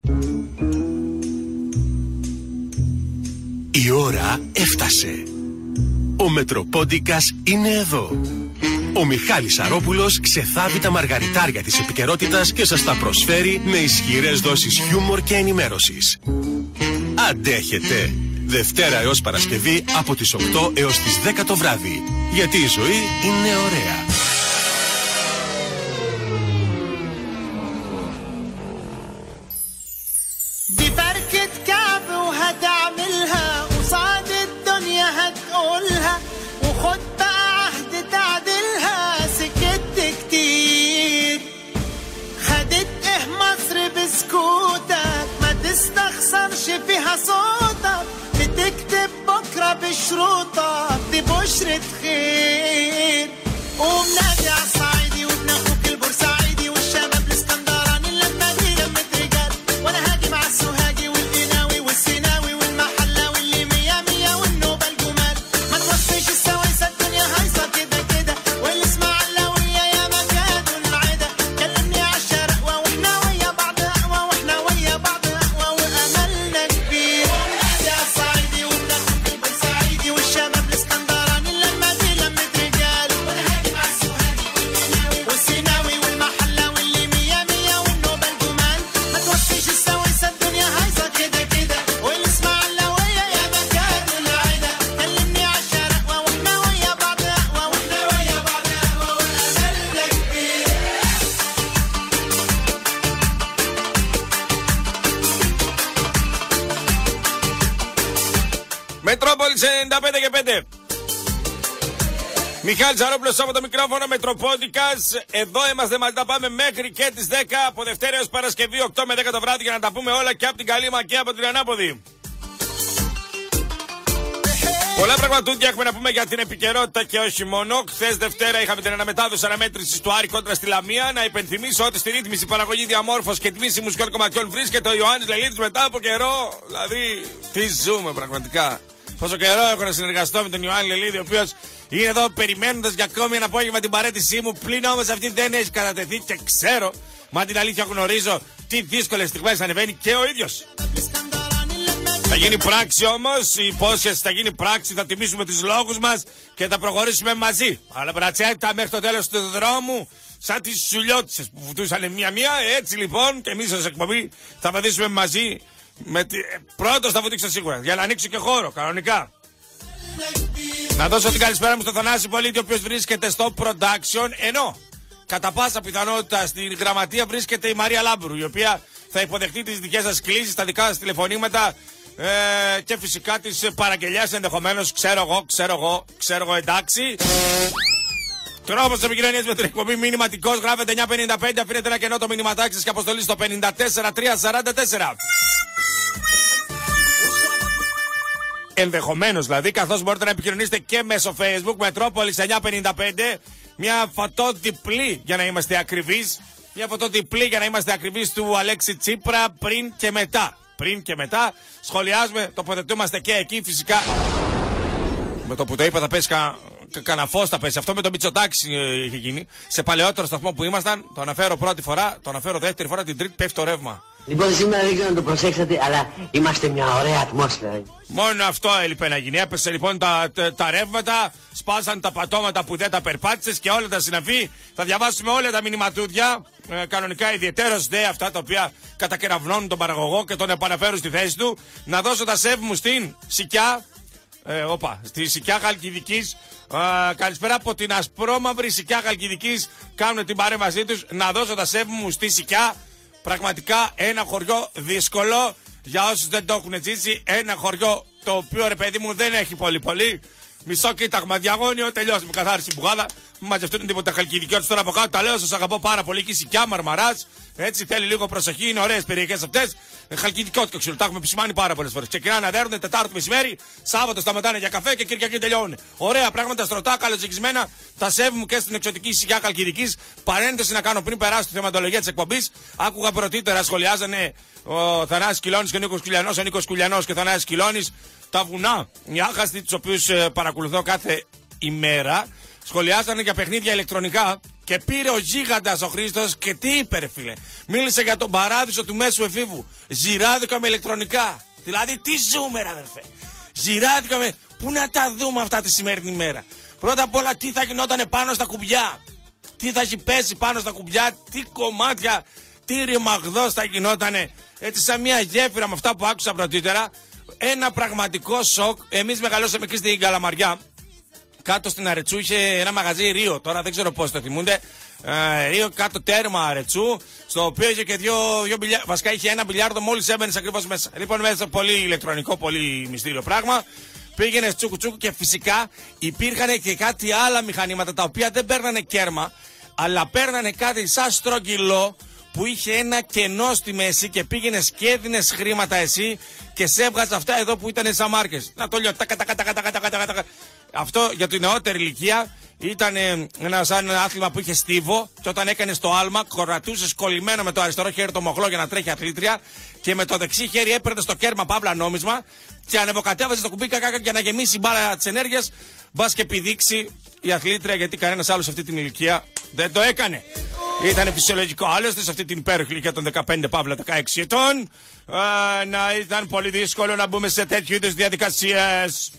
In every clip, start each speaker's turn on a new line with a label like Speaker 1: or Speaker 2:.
Speaker 1: Η ώρα έφτασε. Ο Μετροπόντικας είναι εδώ. Ο Μιχάλης Σαρόπουλος ξεθάβει τα μαργαριτάρια της επικαιρότητας και σας τα προσφέρει με ισχυρές δόσεις χιούμορ και ενημέρωσης. Αντέχετε! Δευτέρα έως Παρασκευή από τις 8 έως τις 10 το βράδυ. Γιατί η ζωή είναι ωραία.
Speaker 2: فيها صوتك بتكتب بكرة بشروطك دي بشرة خير ومنادي عالصعيدي وابن اخوك البورسعيدي والشباب الاسكندراني اللمة دي لمة رجال وانا هاجي مع السوهاجي والقناوي والسيناوي والمحلاوي اللي مية مية والنوبة الجمال ما توفيش السوايسة الدنيا هايصة كده كده والاسماعيلاوية يا مكادوا العدا كلمني عالشرقوة واحنا ويا بعض اقوى واحنا ويا بعض اقوى واملنا كبير ومنادي عالصعيدي وابن اخوك البورسعيدي والشباب الاسكندراني اللمة دي لمة رجال وانا هاجي مع السوهاجي والقناوي والسيناوي والمحلاوي اللي مية مية والنوبة الجمال ما توفيش السوايسة الدنيا هايصة كده كده والاسماعيلاوية يا مكادوا العدا كلمني عالشرقوة واحنا ويا بعض اقوى واحنا ويا بعض اقوى واملنا كبير.
Speaker 3: Μετρόπολης 95 και 5. Μιχάλης Σαρόπουλος από το μικρόφωνο, Μετροπόντικας. Εδώ είμαστε μαζί, τα πάμε μέχρι και τις 10 από Δευτέρα έως Παρασκευή 8 με 10 το βράδυ για να τα πούμε όλα και από την Καλύμα και από την Ανάποδη. Πολλά πραγματούδια έχουμε να πούμε για την επικαιρότητα και όχι μόνο. Χθες Δευτέρα είχαμε την αναμετάδοση αναμέτρησης του Άρη κόντρα στη Λαμία. Να υπενθυμίσω ότι στη ρύθμιση, παραγωγή, διαμόρφωση και τμήση μουσικών κομματιών βρίσκεται ο Ιωάννης Λελίδης μετά από καιρό. Δηλαδή, τι ζούμε πραγματικά. Πόσο καιρό έχω να συνεργαστώ με τον Ιωάννη Λελίδη, ο οποίος είναι εδώ περιμένοντας για ακόμη ένα απόγευμα την παρέτησή μου. Πλην όμως αυτή δεν έχει κατατεθεί και ξέρω, μα την αλήθεια γνωρίζω, τι δύσκολες στιγμές ανεβαίνει και ο ίδιος. Θα γίνει πράξη όμως, η υπόσχεση θα γίνει πράξη, θα τιμήσουμε τους λόγους μας και θα προχωρήσουμε μαζί. Αλλά μπρατσέτα μέχρι το τέλος του δρόμου, σαν τις σουλιώτισσες που βουτούσαν μία-μία, έτσι λοιπόν και εμείς ως εκπομπή θα βαδίσουμε μαζί. Πρώτος θα βουτήξω σίγουρα, για να ανοίξω και χώρο, κανονικά. Να δώσω την καλησπέρα μου στον Θανάση Πολίτη, ο οποίος βρίσκεται στο production, ενώ κατά πάσα πιθανότητα στην γραμματεία βρίσκεται η Μαρία Λάμπρου, η οποία θα υποδεχτεί τις δικές σας κλήσεις, τα δικά σας τηλεφωνήματα και φυσικά τις παραγγελιές ενδεχομένως, ξέρω εγώ, εντάξει. Τρόπος επικοινωνίας με την εκπομπή μηνυματικός, γράφετε 955, αφήνετε ένα κενό το μηνυματάκι σας και αποστολή στο 54344. Ενδεχομένως δηλαδή, καθώς μπορείτε να επικοινωνήσετε και μέσω Facebook, Μετρόπολης 955, μια φωτοδιπλή για να είμαστε ακριβείς. Μια φωτοδιπλή για να είμαστε ακριβείς του Αλέξη Τσίπρα πριν και μετά. Πριν και μετά σχολιάζουμε, τοποθετούμαστε και εκεί φυσικά. Με το που το είπα θα πέσει κανένα φως, θα πέσει. Αυτό με το Μητσοτάκη είχε γίνει. Σε παλαιότερο σταθμό που ήμασταν, το αναφέρω πρώτη φορά, το αναφέρω δεύτερη φορά, την τρίτη πέφτει το ρεύμα.
Speaker 4: Λοιπόν, σήμερα δεν ξέρω να το προσέξατε, αλλά είμαστε μια ωραία ατμόσφαιρα.
Speaker 3: Μόνο αυτό έλειπε να γίνει. Έπεσε λοιπόν τα ρεύματα, σπάσαν τα πατώματα που δεν τα περπάτησες και όλα τα συναφή. Θα διαβάσουμε όλα τα μηνυματούδια. Κανονικά ιδιαιτέρως δε αυτά τα οποία κατακεραυνώνουν τον παραγωγό και τον επαναφέρουν στη θέση του. Να δώσω τα σεβ μου στην Σικιά. Στη Σικιά Χαλκιδικής. Καλησπέρα από την ασπρόμαυρη Σικιά Χαλκιδικής. Κάνουν την παρέμβασή τους. Να δώσω τα σεβ μου στη Σικιά. Πραγματικά ένα χωριό δύσκολο για όσους δεν το έχουν ζήσει. Ένα χωριό το οποίο ρε παιδί μου δεν έχει πολύ. Μισό κοίταγμα διαγώνιο, τελειώσαμε καθάριση μπουγάδα. Μην μαζευτούν τίποτα χαλκιδικιώτες τώρα από κάτω. Τα λέω, σας αγαπώ πάρα πολύ. Και η Σικιά, Μαρμαράς. Έτσι θέλει λίγο προσοχή, είναι ωραίες περιοχές αυτές. Χαλκιδικιώτες, ξέρω, τα έχουμε επισημάνει πάρα πολλές φορές. Ξεκινάνε να δέρνουν Τετάρτη μεσημέρι, Σάββατο σταματάνε για καφέ και Κυριακή τελειώνουν. Ωραία πράγματα, στρωτά, καλοζυγισμένα. Τα σεβ μου και στην εξωτική Σικιά Χαλκιδικής. Παρένθεση να κάνω πριν περάσω τη θεματολογία της εκπομπής. Άκουγα πρωτήτερα, σχολιάζανε ο Θανάσης Κιλώνης και ο Νίκος Κουλιανός. Ο Νίκος Κουλιανός και ο Θανάσης Κιλώνης. Τα βουνά, οι άχαστοι, τους οποίους παρακολουθώ κάθε ημέρα. σχολιάσανε για παιχνίδια ηλεκτρονικά και πήρε ο γίγαντας ο Χρήστος και τι είπε, ρε φίλε. Μίλησε για τον παράδεισο του μέσου εφήβου. Ζυράδικα με ηλεκτρονικά. Δηλαδή, τι ζούμε, ρε αδερφέ. Ζυράδικα με. Πού να τα δούμε αυτά τη σημερινή μέρα. Πρώτα απ' όλα, τι θα γινόταν πάνω στα κουμπιά. Τι θα έχει πέσει πάνω στα κουμπιά, τι κομμάτια, τι ρημαγδός θα γινότανε. Έτσι, σαν μια γέφυρα με αυτά που άκουσα πρωτήτερα. Ένα πραγματικό σοκ. Εμείς μεγαλώσαμε εκεί στην Καλαμαριά. Κάτω στην Αρετσού είχε ένα μαγαζί Ρίο. Τώρα δεν ξέρω πώς το θυμούνται. Ρίο, κάτω τέρμα Αρετσού. Στο οποίο είχε και δύο βασικά είχε ένα μπιλιάρδο μόλις έμπαινες ακριβώς μέσα. Λοιπόν, μέσα πολύ ηλεκτρονικό, πολύ μυστήριο πράγμα. Πήγαινε τσούκου τσούκου και φυσικά υπήρχαν και κάτι άλλα μηχανήματα τα οποία δεν παίρνανε κέρμα, αλλά παίρνανε κάτι σαν στρογγυλό που είχε ένα κενό στη μέση και πήγαινες και έδινες χρήματα εσύ και σε έβγαζε αυτά εδώ που ήταν σαν μάρκες. Να το λέω, αυτό για την νεότερη ηλικία ήταν σαν ένα άθλημα που είχε στίβο και όταν έκανες το άλμα κορατούσες κολλημένο με το αριστερό χέρι το μοχλό για να τρέχει αθλήτρια και με το δεξί χέρι έπαιρνες το κέρμα παύλα νόμισμα και ανεβοκατέβαζες το κουμπί για να γεμίσει η μπάλα της ενέργειας, μπας και πηδήξει η αθλήτρια, γιατί κανένας άλλος σε αυτή την ηλικία δεν το έκανε. Ήταν φυσιολογικό άλλωστε σε αυτή την υπέροχη ηλικία των 15 παύλα 16 ετών να ήταν πολύ δύσκολο να μπούμε σε τέτοιου είδους διαδικασίες.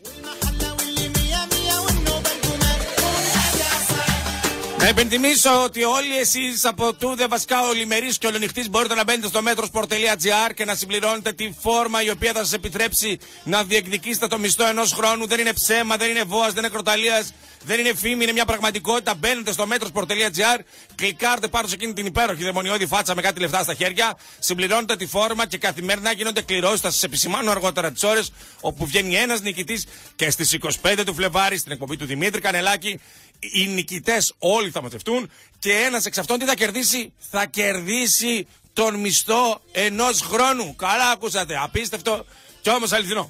Speaker 3: Να υπενθυμίσω ότι όλοι εσείς από τούδε βασικά ολημερείς και ολονυχτής μπορείτε να μπαίνετε στο metros.gr και να συμπληρώνετε τη φόρμα η οποία θα σας επιτρέψει να διεκδικήσετε το μισθό ενός χρόνου. Δεν είναι ψέμα, δεν είναι βόας, δεν είναι κροταλίας, δεν είναι φήμη, είναι μια πραγματικότητα. Μπαίνετε στο metros.gr, κλικάρτε πάνω σε εκείνη την υπέροχη δαιμονιώδη φάτσα με κάτι λεφτά στα χέρια, συμπληρώνετε τη φόρμα και καθημερινά γίνονται κληρώσεις. Θα σας επισημάνω αργότερα τις ώρες όπου βγαίνει ένας νικητής και στις 25 του Φλεβάρι στην εκπομπή του Δημήτρη Κανελάκη. Οι νικητές όλοι θα μαζευτούν και ένας εξ αυτών τι θα κερδίσει? Θα κερδίσει τον μισθό ενός χρόνου. Καλά ακούσατε, απίστευτο και όμως αληθινό.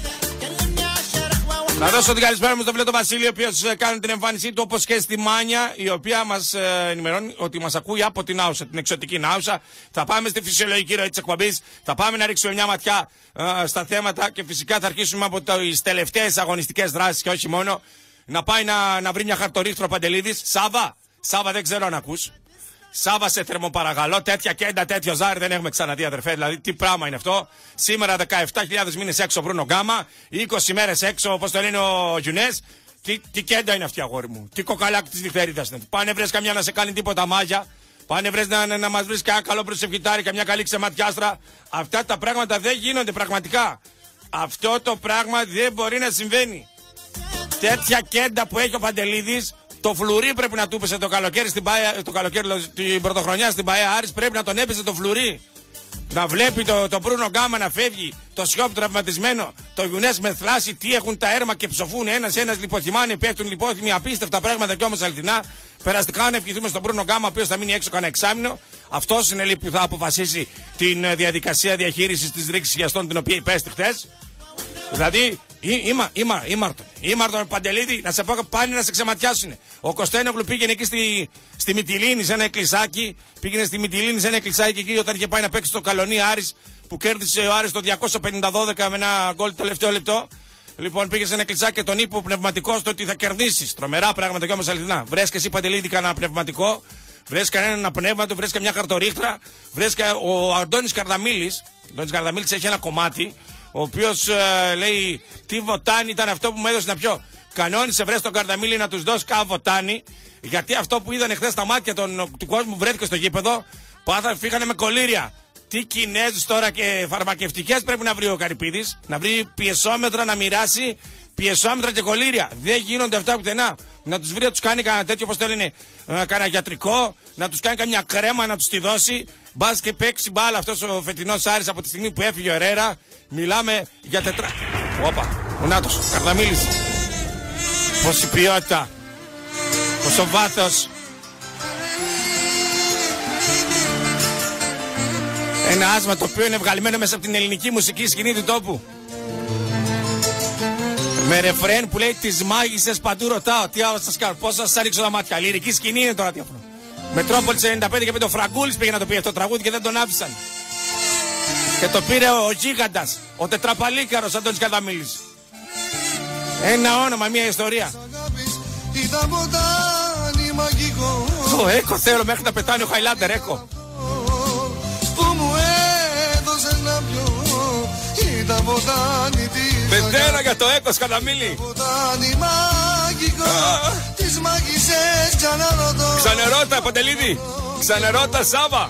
Speaker 3: Να δώσω την καλησπέρα μου στον φίλο τον Βασίλειο, ο οποίος κάνει την εμφάνισή του όπως και στη Μάνια, η οποία μας ενημερώνει ότι μας ακούει από την Άουσα, την εξωτική Άουσα. Θα πάμε στη φυσιολογική ροή της εκπομπής, θα πάμε να ρίξουμε μια ματιά στα θέματα και φυσικά θα αρχίσουμε από τις τελευταίες αγωνιστικές δράσεις και όχι μόνο. Να πάει να βρει μια χαρτορίχτρο Παντελίδης. Σάβα δεν ξέρω αν ακούς. Σάβα σε θερμοπαρακαλώ, τέτοια κέντα, τέτοιο ζάρι δεν έχουμε ξαναδεί αδερφέ. Δηλαδή τι πράγμα είναι αυτό. Σήμερα 17.000 μήνες έξω Μπρούνο Γκάμα, 20 μέρες έξω όπως το λένε ο Γιουνές. Τι κέντα είναι αυτή αγόρι μου. Τι κοκαλάκι της διχθερίδας είναι. Πάνε βρες καμιά να σε κάνει τίποτα μάγια. Πάνε βρες να μας βρεις κανένα καλό προσευχητάρι, καμιά καλή ξεματιάστρα. Αυτά τα πράγματα δεν γίνονται πραγματικά. Αυτό το πράγμα δεν μπορεί να συμβαίνει. Τέτοια κέντα που έχει ο Παντελίδης, το φλουρί πρέπει να του έπεσε το καλοκαίρι, την πρωτοχρονιά στην ΠαΕ Άρης, πρέπει να τον έπεσε το φλουρί. Να βλέπει το Μπρούνο Γκάμα να φεύγει, το Σιόπ τραυματισμένο, το Γιουνές με θλάση, τι έχουν τα έρμα και ψοφούν ένας λιποθυμάνε, πέφτουν λιπόθυμοι, απίστευτα πράγματα και όμως αληθινά. Περαστικά να ευχηθούμε στον Μπρούνο Γκάμα, ο οποίος θα μείνει έξω κανένα εξάμηνο. Αυτός είναι λίγο που θα αποφασίσει την διαδικασία διαχείρισης της ρήξης χιαστών την οποία υπέστη χθες. Δηλαδή, ήμαρτον Παντελίδη, να σε πω πάνε να σε ξεματιάσουνε. Ο Κωστένογλου πήγαινε εκεί στη Μυτιλήνη σε ένα εκκλησάκι. Πήγαινε στη Μυτιλήνη σε ένα εκκλησάκι εκεί όταν είχε πάει να παίξει στο Καλονία Άρης που κέρδισε ο Άρης το 250-12 με ένα γκολ τελευταίο λεπτό. Λοιπόν, πήγε σε ένα εκκλησάκι και τον είπε ο πνευματικός του ότι θα κερδίσεις. Τρομερά πράγματα και όμως αληθινά. Βρες και εσύ Παντελίδη κανένα πνευματικό. Βρες κανένα πνεύμα του, βρες και μια χαρτορίχτρα. Βρες και ο Αντώνης Καρδαμίλης. Ο Αντώνης Καρδαμίλης έχει ένα κομμάτι. Ο οποίος λέει τι βοτάνι ήταν αυτό που μου έδωσε να πιω. Κανόνισε βρες τον Καρδαμίλη να τους δώσει κάνα βοτάνι. Γιατί αυτό που είδανε χθες στα μάτια του κόσμου βρέθηκε στο γήπεδο. Φύγανε με κολλήρια. Τι Κινέζους τώρα και φαρμακευτικές πρέπει να βρει ο Καρυπίδης. Να βρει πιεσόμετρα να μοιράσει. Πιεσόμετρα και κολλήρια. Δεν γίνονται αυτά πουθενά. Να τους βρει να τους κάνει κανένα τέτοιο όπως το λένε. Κανένα γιατρικό. Να τους κάνει καμιά κρέμα να τους τη δώσει. Μπας και παίξει μπάλα αυτός ο φετινός Άρης από τη στιγμή που έφυγε ο Ερέρα. Μιλάμε για Όπα, ο Νάτος, Καρδαμίλης. Πόση ποιότητα. Πόσο βάθος. Ένα άσμα το οποίο είναι βγαλμένο μέσα από την ελληνική μουσική σκηνή του τόπου. Με ρεφρέν που λέει τις μάγισσες παντού ρωτάω. Τι άλλο σας κάνω, πώς σας ανοίξω τα μάτια. Λυρική σκηνή είναι τώρα τι αυτό. Μετρόπολης 95 και με το Φραγκούλης πήγε να το πει αυτό το τραγούδι και δεν τον άφησαν. Και το πήρε ο γίγαντας, ο τετραπαλίκαρος Αντώνης Καρδαμίλης. Ένα όνομα, μια ιστορία.
Speaker 2: Ήταν ποτάμι μαγικό.
Speaker 3: Το Έκο θέλω μέχρι να πετάνει ο Χαϊλάντερ, Έκο.
Speaker 2: Που μου έδωσες να πιω. Ήταν ποτάμι της
Speaker 3: Πεντέρα για το Έκο, Σκαταμίλη.
Speaker 2: ποτάμι μαγικό. Τις μάγισσες ξαναρωτώ.
Speaker 3: Ξανερώτα, Παντελίδη. Ξανερώτα, Σάβα.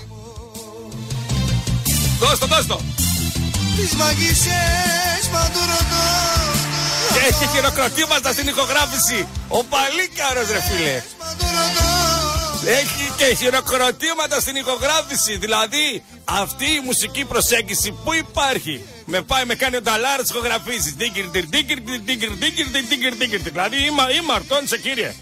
Speaker 3: Δώσ' το.
Speaker 2: Τις μάγισσες παντού ρωτώ.
Speaker 3: Και έχει χειροκροτήματα στην ηχογράφηση. Ο Παλίκαρος, ρε φίλε.
Speaker 2: Παντού ρωτώ.
Speaker 3: Έχει και χειροκροτήματα στην ηχογράφηση. Δηλαδή, αυτή η μουσική προσέγγιση που υπάρχει. Με κάνει ο Νταλάρ της ηχογραφήσεις. Δηλαδή, είμαι αρτώνησε, κύριε.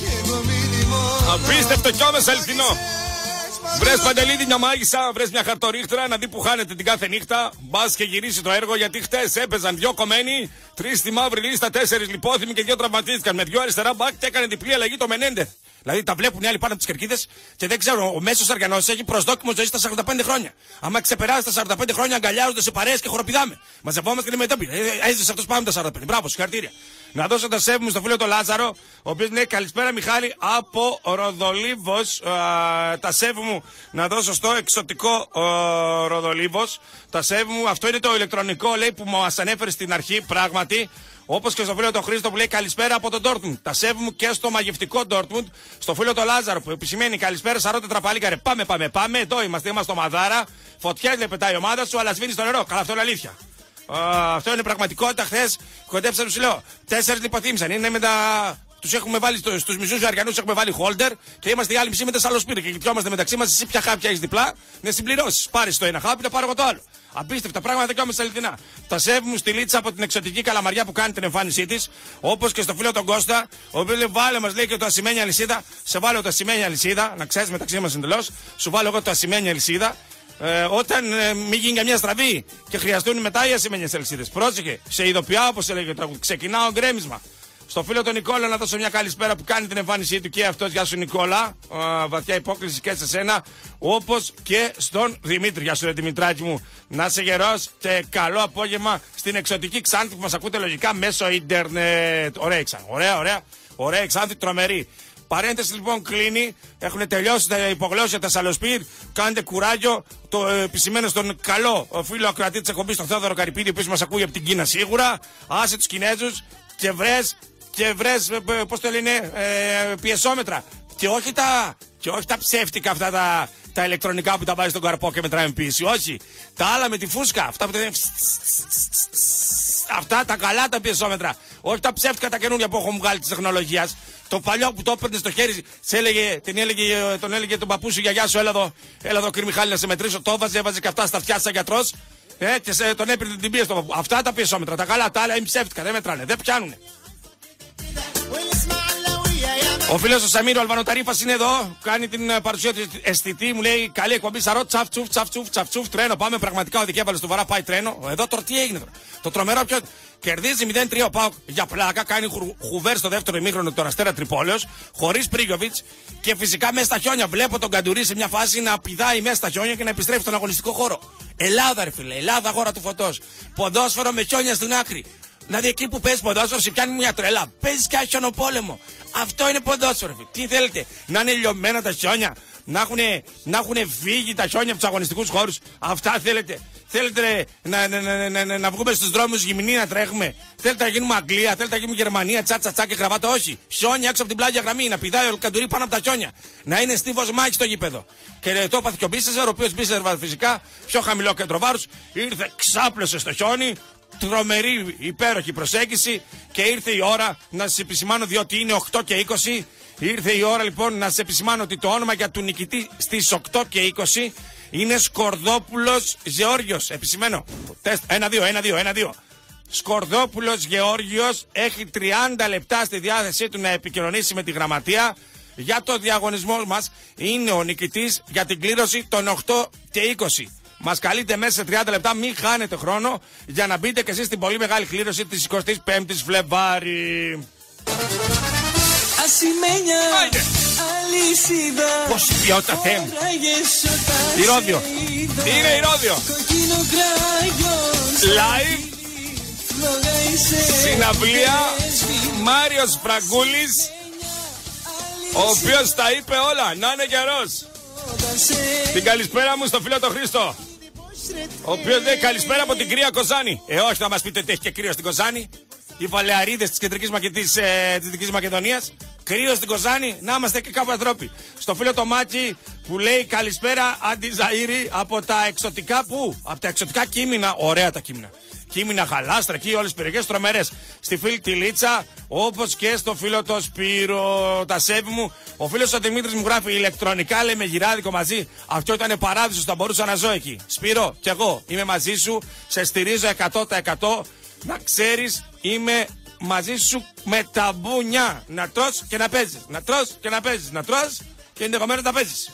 Speaker 3: Απίστευτο κι όμως αληθινό. Βρες, Παντελίδη, μια μάγισσα, βρες μια χαρτορίχτρα να δει που χάνεται την κάθε νύχτα. Μπας και γυρίσει το έργο, γιατί χτες έπαιζαν 2 κομμένοι, 3 στη μαύρη λίστα, 4 λιπόθυμοι και 2 τραυματίστηκαν. Με 2 αριστερά μπακ και έκανε διπλή αλλαγή το Μενέντεθ. Δηλαδή τα βλέπουν οι άλλοι πάνω από τις κερκίδες και δεν ξέρω, ο μέσος Αργανός έχει προσδόκιμο ζωή στα 45 χρόνια. Άμα ξεπεράσει τα 45 χρόνια, αγκαλιάζονται σε παρέες και χοροπηδάμε. Μαζευόμαστε και μετέπειτα. Έζησε αυτός πάνω τα 45. Μπράβο, συγχαρητήρια. Να δώσω τα σέβη μου στο φίλο τον Λάζαρο, ο οποίος λέει καλησπέρα Μιχάλη από Ροδολίβος. Τα σέβη μου να δώσω στο εξωτικό Ροδολίβος. Τα σέβη μου, αυτό είναι το ηλεκτρονικό, λέει, που μας ανέφερε στην αρχή, πράγματι. Όπως και στο φίλο τον Χρήστο που λέει καλησπέρα από τον Ντόρτμουντ. Τα σέβη μου και στο μαγευτικό Ντόρτμουντ. Στο φίλο τον Λάζαρο που επισημαίνει καλησπέρα Σαρότε Τραπαλίκαρε. Πάμε. Εδώ είμαστε στο Μαδάρα. Φωτιές λέει πετάει η ομάδα σου, αλλά σβήνει στο νερό. Καλά, αυτό είναι αλήθεια. Αυτό είναι πραγματικότητα. Χθες κοντέψαμε, σου λέω. 4 λιποθύμησαν. Είναι με τα. Τους έχουμε βάλει στους μισούς Αργανούς, έχουμε βάλει holder και είμαστε οι άλλοι μισοί με 4 σπίτι. Και κοιτιόμαστε μεταξύ μας. Εσύ ποια χάπια έχεις διπλά, να συμπληρώσεις. Πάρεις το ένα χάπι, θα πάρω εγώ το άλλο. Απίστευτα πράγματα και όμως αληθινά. Τα σέβη μου στη Λίτσα από την εξωτική Καλαμαριά που κάνει την εμφάνισή της. Όπως και στο φίλο τον Κώστα, ο οποίος λέει βάλε μας λέει και το ασημένια αλυσίδα. Σε βάλω το ασημένια αλυσίδα, να ξέρεις μεταξύ μας εντελώς. Σου βάλω εγώ το ασημένια αλυσίδα. Όταν μην γίνει καμιά στραβή και χρειαστούν μετά οι ασημένιες αλυσίδες. Πρόσεχε, σε ειδοποιάω όπως έλεγε το ξεκινάω γκρέμισμα. Στο φίλο τον Νικόλα να δώσω μια καλησπέρα που κάνει την εμφάνισή του και αυτός. Γεια σου Νικόλα, βαθιά υπόκληση και σε σένα. Όπως και στον Δημήτρη. Γεια σου ρε Δημητράκη μου. Να είσαι γερός και καλό απόγευμα στην εξωτική Ξάνθη που μας ακούτε λογικά μέσω ίντερνετ. Ωραία Ξάνθη, ωραία Ξάνθη, τρομερή. Παρένθεση λοιπόν κλείνει. Έχουν τελειώσει τα υπογλώσια τα σαλοσπίρ. Κάντε κουράγιο. Το επισημαίνω στον καλό φίλο ακροατή της εκπομπής, τον Θεόδωρο Καρυπίδη, ο οποίος μας ακούει από την Κίνα σίγουρα. Άσε τους Κινέζους και βρες, πώς το λένε, πιεσόμετρα. Και όχι τα ψεύτικα αυτά τα ηλεκτρονικά που τα βάζει στον καρπό και μετράμε πίεση. Όχι. Τα άλλα με τη φούσκα. Αυτά που τα αυτά τα καλά τα πιεσόμετρα. Όχι τα ψεύτικα τα καινούργια που έχουν βγάλει της τεχνολογίας. Το παλιό που το έπαιρνε στο χέρι, τον έλεγε τον παππού σου, γιαγιά σου, έλα εδώ κύριε Μιχάλη να σε μετρήσω. Το έβαζε και αυτά στα αυτιά σαν γιατρός. Και τον έπαιρνε την πίεση. Αυτά τα πιεσόμετρα. Τα καλά τα άλλα είναι ψεύτικα. Δεν μετράνε. Δεν πιάνουνε. Ο φίλος ο Σαμίρου Αλβανοταρίφας είναι εδώ, κάνει την παρουσία του αισθητή, μου λέει καλή εκπομπή Σαρό, τσαφτσούφ, τρένο, πάμε πραγματικά ο δικέφαλος του Βαρά πάει τρένο. Εδώ τώρα τι έγινε τώρα. Το τρομερό ποιο κερδίζει 0-3 ο ΠΑΟΚ για πλάκα, κάνει χουβέρ στο δεύτερο ημίχρονο τον Αστέρα Τρυπόλεως, χωρίς Πρίγιοβιτς και φυσικά μέσα στα χιόνια. Βλέπω τον Καντουρί σε μια φάση να πηδάει μέσα στα χιόνια και να επιστρέφει στον αγωνιστικό χώρο. Ελλάδα ρε φίλε, Ελλάδα χώρα του φωτός. Ποδόσφαιρο με χιόνια στην άκρη. Δηλαδή εκεί που παίζει ποδόσφαιρο σε πιάνει μια τρελά. Παίζει και χιονοπόλεμο. Αυτό είναι ποδόσφαιρο. Τι θέλετε, να είναι λιωμένα τα χιόνια, να έχουν φύγει τα χιόνια από τους αγωνιστικούς χώρους. Αυτά θέλετε. Θέλετε να βγούμε στους δρόμους γυμνοί να τρέχουμε. Θέλετε να γίνουμε Αγγλία, θέλετε να γίνουμε Γερμανία, τσάτσα και κραβάτα. Όχι. Χιόνια έξω από την πλάγια γραμμή. Να πηδάει ο Καντουρί πάνω από τα χιόνια. Να είναι στίβος μάχη στο γήπεδο. Και το έπαθε και ο Μπίσεσερ, ο οποίος Μπίσεσερ φυσικά πιο χαμηλό κέντρο βάρους. Ήρθε, ξάπλωσε στο χιόνι. Τρομερή υπέροχη προσέγγιση και ήρθε η ώρα να σας επισημάνω, διότι είναι 8 και 20. Ήρθε η ώρα λοιπόν να σας επισημάνω ότι το όνομα για του νικητή στις 8 και 20 είναι Σκορδόπουλος Γεώργιος. Επισημένω. 1-2. Σκορδόπουλος Γεώργιος έχει 30 λεπτά στη διάθεσή του να επικοινωνήσει με τη γραμματεία για το διαγωνισμό μας. Είναι ο νικητής για την κλήρωση των 8 και 20. Μας καλείτε μέσα σε 30 λεπτά, μην χάνετε χρόνο για να μπείτε και εσείς στην πολύ μεγάλη κλήρωση της 25ης Φλεβάρη.
Speaker 2: Ασημένια αλυσίδα.
Speaker 3: Πόση ποιότητα θέμου. Ηρώδιο. Είναι Ηρώδιο. Live. Συναυλία Μάριος Φραγκούλης Ο οποίος τα είπε όλα. Να είναι καιρός. Την καλησπέρα μου στο φίλο τον Χρήστο. Ο οποίος λέει καλησπέρα από την Κρία Κοζάνη. Όχι, θα μας πείτε ότι έχει και κρύο στην Κοζάνη. Οι Βαλεαρίδες της Δυτικής Μακεδονίας. Κρύο στην Κοζάνη, να είμαστε και κάπου ανθρώποι. Στο φίλο το Μάκη που λέει καλησπέρα Αντιζαΐρη από τα εξωτικά που? Από τα εξωτικά Κείμηνα. Ωραία τα Κείμηνα. Κείμηνα, Χαλάστρα, εκεί όλες τις περιοχές τρομερές. Στη φίλη τη Λίτσα, όπως και στο φίλο το Σπύρο, τα σέβη μου. Ο φίλος ο Δημήτρης μου γράφει ηλεκτρονικά, λέει με γυράδικο μαζί. Αυτό ήταν παράδεισος, θα μπορούσα να ζω εκεί. Σπύρο, κι εγώ είμαι μαζί σου, σε στηρίζω 100%. Να ξέρεις, είμαι μαζί σου με τα μπουνιά. Να τρως και να παίζεις. Να τρως και να παίζεις. Να τρως και ενδεχομένως να παίζεις.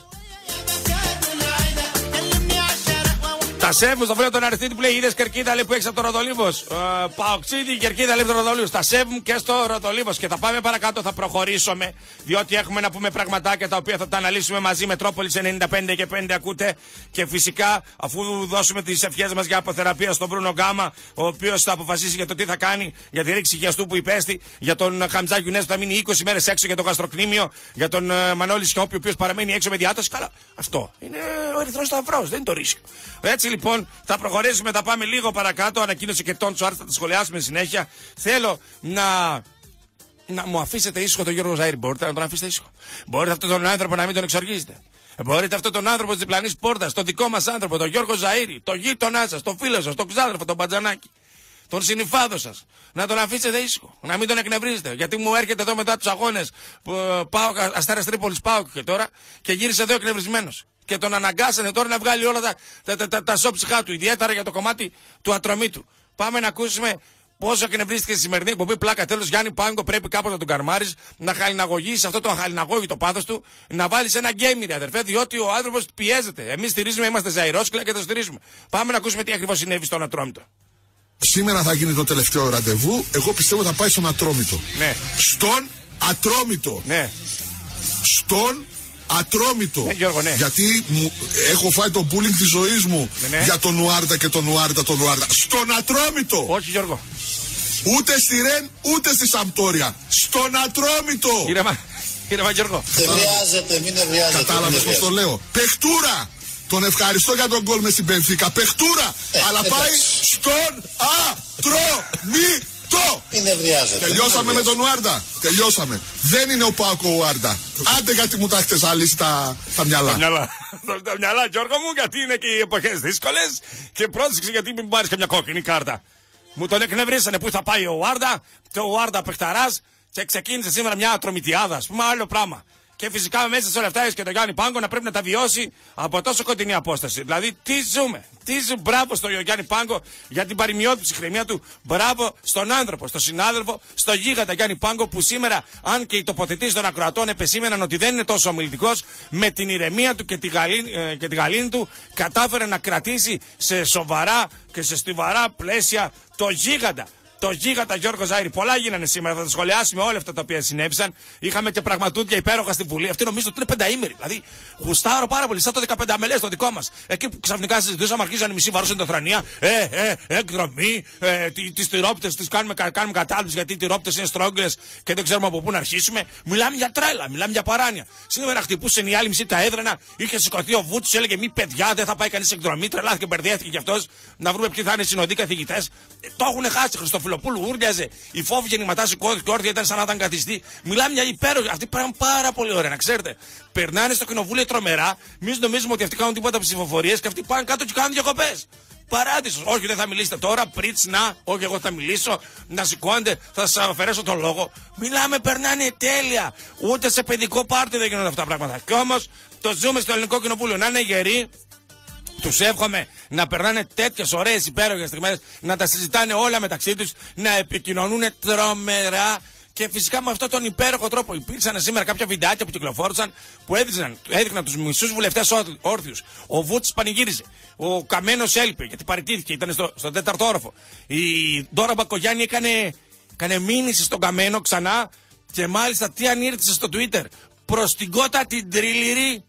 Speaker 3: Τα σέβουν στο φίλο τον Αριστίδη που λέει: είδες κερκίδα λέει, που έχεις από το Ροδολίβος. Παοξίδη, κερκίδα λέει από το Ροδολίβος. Τα σέβουν και στο Ροδολίβος. Και θα πάμε παρακάτω, θα προχωρήσουμε. Διότι έχουμε να πούμε πραγματάκια τα οποία θα τα αναλύσουμε μαζί. Μετρόπολης 95 και 5 ακούτε. Και φυσικά, αφού δώσουμε τις ευχές μας για αποθεραπεία στον Μπρούνο Γκάμα, ο οποίος θα αποφασίσει για το τι θα κάνει, για τη ρήξη χιαστού που υπέστη, για τον Χαμζά Γιουνές που θα μείνει 20 μέρες έξω για το γαστροκνήμιο, για τον Μανώλη Σιώπη, ο οποίος παραμένει έξω με διάταση. Καλά, αυτό είναι ο Ερυθρός Σταυρός, δεν είναι το ρίσκο. Έτσι λοιπόν θα προχωρήσουμε, θα πάμε λίγο παρακάτω. Ανακοίνωσε και τον Τσουάρτ, θα τη σχολιάσουμε συνέχεια. Θέλω να μου αφήσετε ήσυχο τον Γιώργο Ζαΐρη. Μπορείτε να τον αφήσετε ήσυχο? Μπορείτε αυτόν τον άνθρωπο να μην τον εξοργίζετε? Μπορείτε αυτόν τον άνθρωπο της διπλανής πόρτας, τον δικό μας άνθρωπο, τον Γιώργο Ζαΐρη, τον γείτονά σας, τον φίλο σας, τον ξάδερφο, τον Μπατζανάκη, τον συνυφάδο σας, να τον αφήσετε ήσυχο, να μην τον εκνευρίζετε? Γιατί μου έρχεται εδώ μετά τους αγώνες πάω Αστέρας Τρίπολης, πάω και τώρα, και γύρισε εδώ εκνευρισμένος. Και τον αναγκάσανε τώρα να βγάλει όλα τα σώψυχά του, ιδιαίτερα για το κομμάτι του ατρωμίτου. Πάμε να ακούσουμε πόσο εκνευρίστηκε στη σημερινή εκπομπή. Πλάκα τέλος, Γιάννη Πάγκο, πρέπει κάπως να τον καρμάρεις, να χαλιναγωγείς αυτό το αχαλιναγώγητο πάθος του, να βάλεις ένα γκέμιρι, αδερφέ, διότι ο άνθρωπος πιέζεται. Εμείς στηρίζουμε, είμαστε ζαϊρόσκλα και το στηρίζουμε. Πάμε να ακούσουμε τι ακριβώς συνέβη στον Ατρόμητο.
Speaker 5: Σήμερα θα γίνει το τελευταίο ραντεβού. Εγώ πιστεύω θα πάει στον Ατρόμητο.
Speaker 3: Ναι.
Speaker 5: Στον Ατρόμητο.
Speaker 3: Ναι.
Speaker 5: Στον Ατρόμητο.
Speaker 3: Ναι, Γιώργο, ναι.
Speaker 5: Γιατί έχω φάει το bullying της ζωής μου,
Speaker 3: ναι.
Speaker 5: για τον Ουάρντα και τον Ουάρντα. Στον Ατρόμητο.
Speaker 3: Όχι, Γιώργο.
Speaker 5: Ούτε στη Ρεν, ούτε στη Σαμπτόρια. Στον Ατρόμητο.
Speaker 3: Ήρεμα, Γιώργο.
Speaker 6: Δεν χρειάζεται, μην χρειάζεται.
Speaker 5: Κατάλαβες πώς το λέω? Παιχτούρα. Τον ευχαριστώ για τον γκολ με στην Μπενφίκα. Παιχτούρα. Αλλά πάει στον Ατρόμητο.
Speaker 6: Είναι χρειάζεται.
Speaker 5: Τελειώσαμε με τον Ουάρντα. Τελειώσαμε. Δεν είναι ο Πάκο ο Ουάρντα. Άντε γιατί μου τα έχετε ζαλίσει τα μυαλά.
Speaker 3: Τα μυαλά, Γιώργο μου, γιατί είναι και οι εποχές δύσκολες. Και πρόσεξε γιατί μην πάρεις και μια κόκκινη κάρτα. Μου τον εκνευρίσανε που θα πάει ο Ουάρντα. Και ο Ουάρντα παιχταράς. Και ξεκίνησε σήμερα μια ατρομητιάδα. Α πούμε, άλλο πράγμα. Και φυσικά μέσα σε όλα αυτά έχει και τον Γιάννη Πάγκο να πρέπει να τα βιώσει από τόσο κοντινή απόσταση. Δηλαδή, τι ζούμε. Μπράβο στον Γιάννη Πάγκο για την παροιμιότητα ψυχραιμία του. Μπράβο στον άνθρωπο, στον συνάδελφο, στο γίγαντα Γιάννη Πάγκο που σήμερα, αν και οι τοποθετήσεις των ακροατών επεσήμεναν ότι δεν είναι τόσο ομιλητικός, με την ηρεμία του και τη γαλήνη του κατάφερε να κρατήσει σε σοβαρά και σε στιβαρά πλαίσια το γίγαντα. Το γίγαντα Γιώργο Ζαΐρη. Πολλά γίνανε σήμερα. Θα τα σχολιάσουμε όλα αυτά τα οποία συνέβησαν. Είχαμε και πραγματούδια υπέροχα στην Βουλή. Αυτή νομίζω ότι είναι πενταήμερη. Δηλαδή, γουστάρω πάρα πολύ. Σαν το 15 μελές το δικό μας. Εκεί που ξαφνικά συζητούσαμε, αρχίζανε μισή βαρούσαν την Οθρανία. Εκδρομή. Τις τυρόπιτες τις κάνουμε κατάληψη γιατί οι τυρόπιτες είναι στρόγγυλες και δεν ξέρουμε από πού να αρχίσουμε. Μιλάμε για τρέλα, μιλάμε για παράνοια. Σήμερα χτυπούσαν η άλλη μισή τα έδρανα. Είχε σηκωθεί ο Βούτσος, έλεγε μη παιδιά, δεν θα πάει κανείς εκδρομή. Τρελάθηκε, μπερδεύτηκε κι αυτός. Να βρούμε ποιοι θα είναι συνοδοί καθηγητές. Το έχουν χάσει. Χριστοφιλοπούλου ούρλιαζε. Η φόβη γεννηματά σηκώθηκε και όρθια ήταν σαν να ήταν καθιστή. Μιλάμε για υπέροχη. Αυτοί πράγμα πάρα πολύ ωραία, να ξέρετε. Περνάνε στο κοινοβούλιο τρομερά. Εμείς νομίζουμε ότι αυτοί κάνουν τίποτα ψηφοφορίες και αυτοί πάνε κάτω και κάνουν διακοπές. Παράδεισος. Όχι, δεν θα μιλήσετε τώρα. Πριτς, να. Όχι, εγώ θα μιλήσω. Να σηκώνετε. Θα σας αφαιρέσω τον λόγο. Μιλάμε, περνάνε τέλεια. Ούτε σε παιδικό πάρτι δεν γίνονται αυτά τα πράγματα. Κι όμως το ζούμε στο ελληνικό κοινοβούλιο. Να είναι γεροί. Τους εύχομαι να περνάνε τέτοιες ωραίες υπέροχες στιγμές, να τα συζητάνε όλα μεταξύ τους, να επικοινωνούν τρομερά και φυσικά με αυτόν τον υπέροχο τρόπο. Υπήρξαν σήμερα κάποια βιντεάκια που κυκλοφόρησαν που έδειχναν τους μισούς βουλευτές όρθιους. Ο Βούτσης πανηγύριζε. Ο Καμένος έλειπε γιατί παραιτήθηκε, ήταν στον 4ο όροφο. Η Ντόρα Μπακογιάννη έκανε μήνυση στον Καμένο ξανά και μάλιστα τι ανήρθησε στο Twitter προς την Κώτα την Τρίληρη.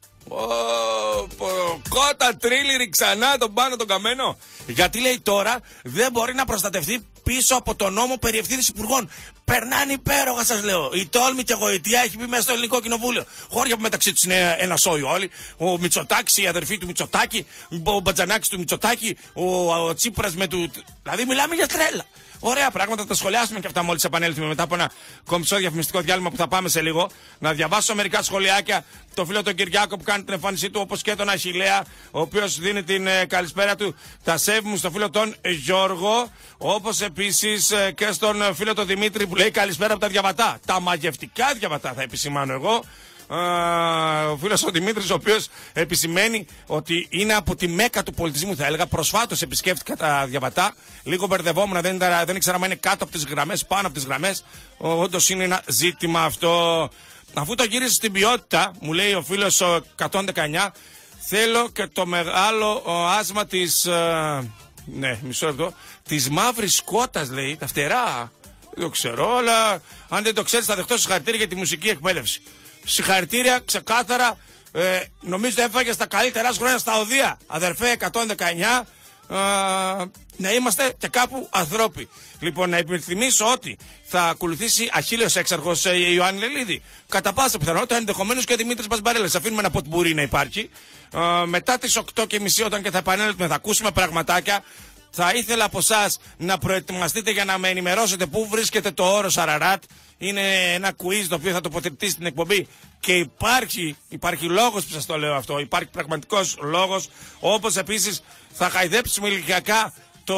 Speaker 3: Κώτα Τρίληρη ξανά τον πάνω τον Καμένο. Γιατί λέει τώρα δεν μπορεί να προστατευτεί πίσω από τον νόμο περί ευθύνης υπουργών. Περνάνε υπέροχα, σας λέω. Η τόλμη και γοητεία έχει μπει μέσα στο ελληνικό κοινοβούλιο. Χώρια που μεταξύ τους είναι ένα σόι όλοι. Ο Μητσοτάκης, η αδερφή του Μητσοτάκη, ο Μπατζανάκης του Μητσοτάκη, ο Τσίπρας με του. Δηλαδή μιλάμε για τρέλα. Ωραία πράγματα, τα σχολιάσουμε και αυτά μόλις επανέλθουμε μετά από ένα κομψό διαφημιστικό διάλειμμα που θα πάμε σε λίγο. Να διαβάσω μερικά σχολιάκια. Το φίλο τον Κυριάκο που κάνει την εμφάνισή του, όπως και τον Αχιλλέα, ο οποίος δίνει την καλησπέρα του. Τα σέβη μου στο φίλο τον Γιώργο, όπως επίσης και στον φίλο τον Δημήτρη που λέει καλησπέρα από τα διαβατά. Τα μαγευτικά διαβατά θα επισημάνω εγώ. Ο φίλος ο Δημήτρης, ο οποίος επισημαίνει ότι είναι από τη μέκα του πολιτισμού, θα έλεγα. Προσφάτως επισκέφτηκα τα διαβατά. Λίγο μπερδευόμουν, δεν ήξερα αν είναι κάτω από τις γραμμές, πάνω από τις γραμμές. Όντως είναι ένα ζήτημα αυτό. Αφού το γύρισε στην ποιότητα, μου λέει ο φίλος ο 119, θέλω και το μεγάλο άσμα της. Ναι, μισό λεπτό. Της μαύρης κότας, λέει, τα φτερά. Δεν το ξέρω, αλλά αν δεν το ξέρεις, θα δεχτώ συγχαρητήρια για τη μουσική εκπαίδευση. Συγχαρητήρια, ξεκάθαρα. Νομίζω έφαγε τα καλύτερα χρόνια στα οδεία. Αδερφέ 119, να είμαστε και κάπου ανθρώποι. Λοιπόν, να υπενθυμίσω ότι θα ακολουθήσει αχίλιος έξαρχος Ιωάννη Λελίδη. Κατά πάσα πιθανότητα, ενδεχομένως και Δημήτρης Μπασμπαρέλας. Αφήνουμε να πω ότι μπορεί να υπάρχει. Μετά τις 8:30, όταν και θα επανέλθουμε, θα ακούσουμε πραγματάκια. Θα ήθελα από εσάς να προετοιμαστείτε για να με ενημερώσετε πού βρίσκεται το όρος Αραράτ. Είναι ένα quiz το οποίο θα τοποθετηθεί στην εκπομπή και υπάρχει λόγος που σας το λέω αυτό. Υπάρχει πραγματικός λόγος. Όπως επίσης θα χαϊδέψουμε ηλικιακά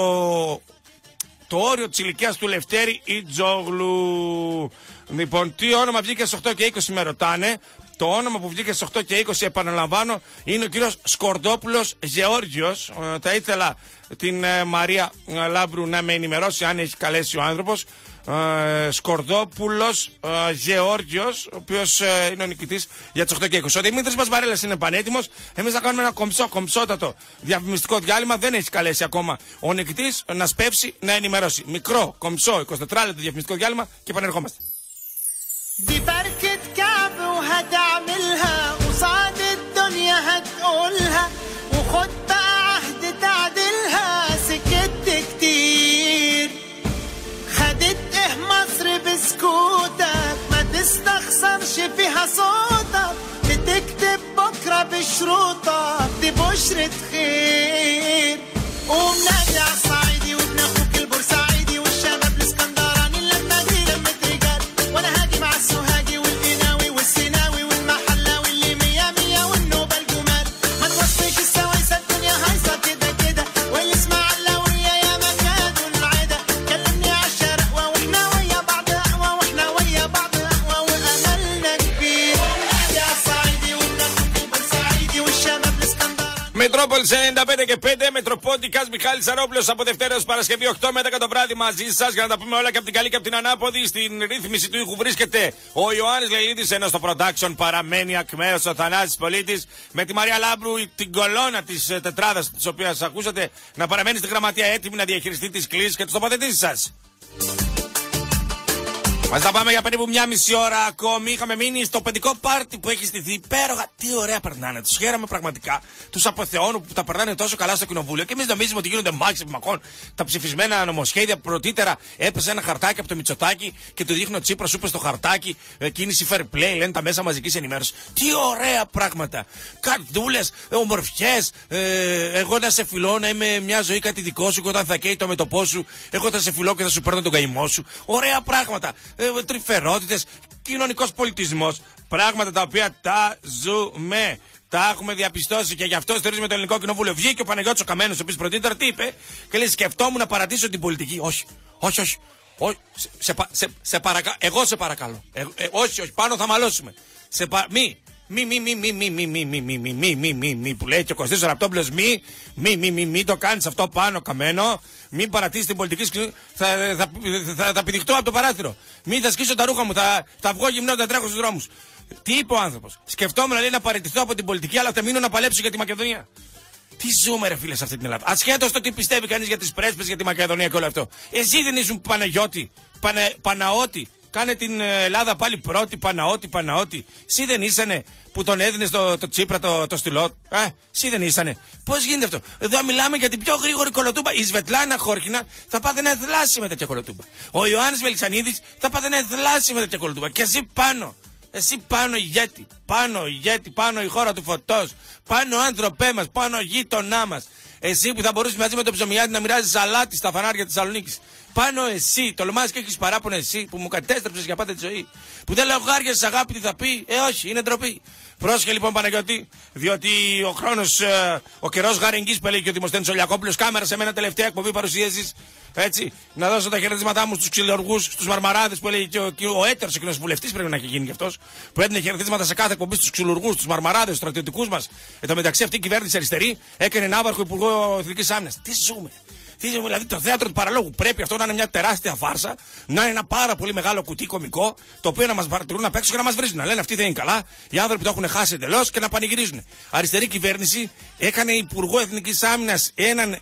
Speaker 3: το όριο της ηλικίας του Λευτέρη Ιτζόγλου. Λοιπόν, τι όνομα βγήκε στις 8:20 με ρωτάνε. Το όνομα που βγήκε στις 8:20, επαναλαμβάνω, είναι ο κύριος Σκορδόπουλος Γεώργιος. Θα ήθελα την Μαρία Λάμπρου να με ενημερώσει αν έχει καλέσει ο άνθρωπος. Σκορδόπουλος Γεώργιος, ο οποίος είναι ο νικητής για τις 8:20. Ο Δημήτρης Μπασμπαρέλας είναι πανέτοιμος. Εμείς θα κάνουμε ένα κομψότατο διαφημιστικό διάλειμμα. Δεν έχει καλέσει ακόμα ο νικητής να σπεύσει να ενημερώσει. Μικρό, κομψό, 24 λεπτό διαφημιστικό διάλειμμα και επανερχόμαστε.
Speaker 2: دي فركة كعب وهتعملها قصاد الدنيا هتقولها وخد بقى عهد تعدلها سكت كتير خدت ايه مصر بسكوتك ما تستخسرش فيها صوتك بتكتب بكرة بشروطك دي بشرة خير قوم نادي عالصعيدي وابن اخوك البورسعيدي والشباب الاسكندراني لما دي لمة رجال وانا هاجي مع السوهاجي والقناوي والسيناوي والمحلاوي اللي مية مية والنوبة الجمال ما توصيش السوايسة الدنيا هايصة كده كده والاسماعيلاوية يا مكادوا العدا كلمني عالشرق واحنا ويا بعض اقوى واحنا ويا بعض اقوى واملنا كبير نادي عالصعيدي وابن اخوك البورسعيدي والشباب الاسكندراني.
Speaker 3: Μετρόπολης 95 και 5, Μετροπόντικας Μιχάλης Σαρόπουλος από Δευτέρα ως Παρασκευή 8 με 10 το βράδυ μαζί σας για να τα πούμε όλα και από την καλή και από την ανάποδη. Στην ρύθμιση του ήχου βρίσκεται ο Ιωάννης Λελίδης, ενώ στο production παραμένει ακμαίος ο Θανάσης Πολίτης, με τη Μαρία Λάμπρου, την κολόνα της τετράδας της οποίας ακούσατε, να παραμένει στη γραμματεία έτοιμη να διαχειριστεί τις κλήσεις και τις τοποθετήσεις σας. Μας θα πάμε για περίπου μια μισή ώρα ακόμη. Είχαμε μείνει στο παιδικό πάρτι που έχει στηθεί. Υπέροχα, τι ωραία περνάνε. Τους χαίρομαι πραγματικά. Τους αποθεώνω που τα περνάνε τόσο καλά στο κοινοβούλιο. Και εμείς νομίζουμε ότι γίνονται μάχες επιμαχών. Τα ψηφισμένα νομοσχέδια πρωτήτερα έπεσε ένα χαρτάκι από το Μητσοτάκη και του δείχνει ο Τσίπρας, είπε στο χαρτάκι κίνηση fair play, λένε τα μέσα μαζικής ενημέρωσης. Τι ωραία πράγματα. Καρτούλες, ομορφιές. Εγώ να σε φιλώ, να είμαι μια ζωή κάτι δικό σου και όταν θα καίει το μετωπό σου, εγώ θα σε φιλώ και θα σου παίρνω τον καημό σου. Ωραία πράγματα. Τρυφερότητες, κοινωνικός πολιτισμός, πράγματα τα οποία τα ζούμε. Τα έχουμε διαπιστώσει και γι' αυτό στηρίζουμε το Ελληνικό Κοινοβούλιο. Βγήκε ο Παναγιώτης ο Καμένος, ο οποίος πρωτήτερα, τι είπε, και λέει: σκεφτόμουν να παρατήσω την πολιτική. Όχι. Εγώ σε παρακαλώ. Όχι, πάνω θα μαλώσουμε. Μη που λέει και ο Κωστής ο Ραπτόπουλος, μη το κάνεις αυτό πάνω, Καμένο. Μην παρατήσεις την πολιτική σκηνή. Θα πηδηχτώ από το παράθυρο. Μην θα σκίσω τα ρούχα μου. Θα βγω γυμνό, θα τρέχω στους δρόμους. Τι είπε ο άνθρωπος? Σκεφτόμουν, λέει, να παραιτηθώ από την πολιτική, αλλά θα μείνω να παλέψω για τη Μακεδονία. Τι ζούμε, ρε φίλε, σε αυτή την Ελλάδα. Ασχέτως το τι πιστεύει κανείς για τις πρέσπες, για τη Μακεδονία και όλο αυτό. Εσύ δεν ήσουν Παναγιώτη, Παναώτη, Κάνε την Ελλάδα πάλι πρώτη, Παναώτη. Εσύ δεν ήσανε που τον έδινε το Τσίπρα το στυλό. Εσύ δεν ήσανε. Πώς γίνεται αυτό? Εδώ μιλάμε για την πιο γρήγορη κολοτούμπα. Η Σβετλάνα Χόρκινα θα πάθαινε να θλάσει με τέτοια κολοτούμπα. Ο Ιωάννης Βελισσανίδης θα πάθαινε να θλάσει με τέτοια κολοτούμπα. Και εσύ πάνω. Εσύ πάνω ηγέτη, πάνω η χώρα του φωτός, πάνω άνθρωπέ μας, πάνω γείτονά μας. Εσύ που θα μπορούσε μαζί με τον Ψωμιάτη να μοιράζει σαλάτι στα φανάρια της Θεσσαλονίκης. Πάνω εσύ, τολμάς και έχεις παράπονο εσύ που μου κατέστρεψες για πάντα τη ζωή. Που δεν λέω γάρια της αγάπη τι θα πει, όχι, είναι ντροπή. Πρόσχε λοιπόν Παναγιώτη, διότι ο χρόνος, ο καιρός γαρεγγής που έλεγε και ο Δημοσθένης Ολιακόπουλος, κάμερα σε μένα τελευταία εκπομπή παρουσίασης. Έτσι, να δώσω τα χαιρετίσματά μου στους ξυλοργούς, στους μαρμαράδες που έλεγε και ο έτερος εκείνος βουλευτής πρέπει να έχει γίνει κι αυτός. Που έδινε χαιρετίσματα σε κάθε εκπομπή στους ξυλοργούς, στους μαρμαράδες, στους στρατιωτικούς μας. Εν τω μεταξύ αυτή η κυβέρνηση αριστερή έκανε ναύαρχο υπουργό εθνικής άμυνας. Τι ζούμε? Δηλαδή το θέατρο του παραλόγου πρέπει αυτό να είναι μια τεράστια φάρσα, να είναι ένα πάρα πολύ μεγάλο κουτί κωμικό, το οποίο να μας παρατηρούν απ' έξω και να μας βρίζουν. Να λένε αυτοί δεν είναι καλά, οι άνθρωποι το έχουν χάσει εντελώς και να πανηγυρίζουν. Αριστερή κυβέρνηση έκανε υπουργό εθνικής άμυνας έναν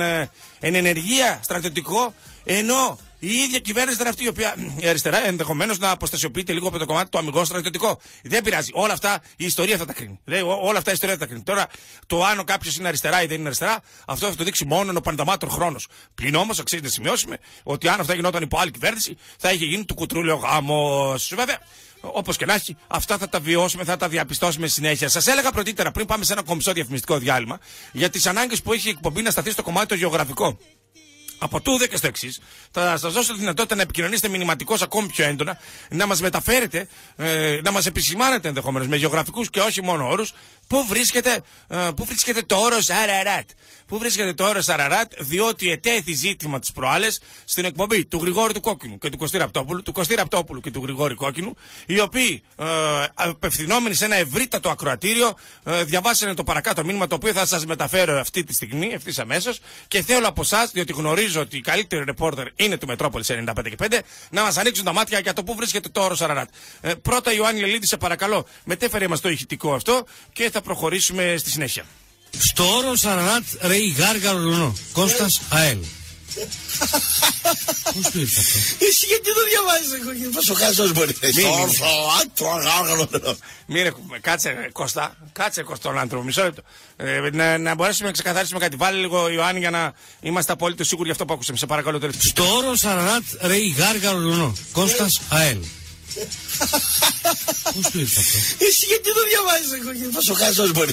Speaker 3: εν ενεργεία στρατιωτικό, ενώ η ίδια κυβέρνηση ήταν αυτή η οποία η αριστερά ενδεχομένως να αποστασιοποιείται λίγο από το κομμάτι το αμυγό στρατιωτικό. Δεν πειράζει. Όλα αυτά η ιστορία θα τα κρίνει. Όλα αυτά η ιστορία θα τα κρίνει. Τώρα το αν κάποιος είναι αριστερά ή δεν είναι αριστερά, αυτό θα το δείξει μόνο ο πανδαμάτων χρόνος. Πλην όμως αξίζει να σημειώσουμε ότι αν αυτά γινόταν υπό άλλη κυβέρνηση θα είχε γίνει του κουτρούλιο γάμος. Βέβαια. Όπως και να έχει, αυτά θα τα βιώσουμε, θα τα διαπιστώσουμε συνέχεια. Σας έλεγα πρωτήτερα πριν πάμε σε ένα κομψό διαφημιστικό διάλειμμα για τις ανάγκες που έχει η εκπομπή να σταθεί στο κομμάτι το γεωγραφικό. Από τούδε και στο εξής, θα σας δώσω τη δυνατότητα να επικοινωνήσετε μηνυματικώς ακόμη πιο έντονα, να μας μεταφέρετε, να μας επισημάνετε ενδεχομένως με γεωγραφικούς και όχι μόνο όρους, πού βρίσκεται το όρος Αραράτ. Πού βρίσκεται το όρος Αραράτ, διότι ετέθη ζήτημα τις προάλλες στην εκπομπή του Γρηγόρη του Κόκκινου και του Κωστή Ραπτόπουλου, και του Γρηγόρη Κόκκινου, οι οποίοι απευθυνόμενοι σε ένα ευρύτατο ακροατήριο διαβάσανε το παρακάτω μήνυμα, το οποίο θα σας μεταφέρω αυτή τη στιγμή, ευθύς αμέσως, και θέλω από εσάς, διότι γνωρίζω ότι η καλύτερη ρεπόρτερ είναι του Μετρόπολης 95 και 5, να μας ανοίξουν τα μάτια για το πού βρίσκεται το όρος Αραράτ. Πρώτα, Ιωάννη Λελίδη, σε παρακαλώ, μετέφερε μας το ηχητικό αυτό και θα προχωρήσουμε στη συνέχεια.
Speaker 7: Στο όρος Αραράτ ρέει γάργαρο λουνό. Κώστας ΑΕΛ. Πώς το ήρθε αυτό?
Speaker 6: Εσύ γιατί το διαβάζεις, έχω γίνει πόσο χάσος μπορεί.
Speaker 3: Μην κάτσε Κώστα, τον άνθρωπο, μισό λεπτό. Να μπορέσουμε να ξεκαθαρίσουμε κάτι. Βάλε λίγο Ιωάννη για να είμαστε απόλυτο σίγουροι για αυτό που ακούσαμε. Σε παρακαλώ τώρα.
Speaker 7: Στο όρος Αραράτ ρέει γάργαρο λουνό. Κώστας ΑΕΛ. Πώς το ήρθε αυτό?
Speaker 6: Εσύ γιατί το διαβάζεις, έχω γίνει πόσο χάσος μπορεί.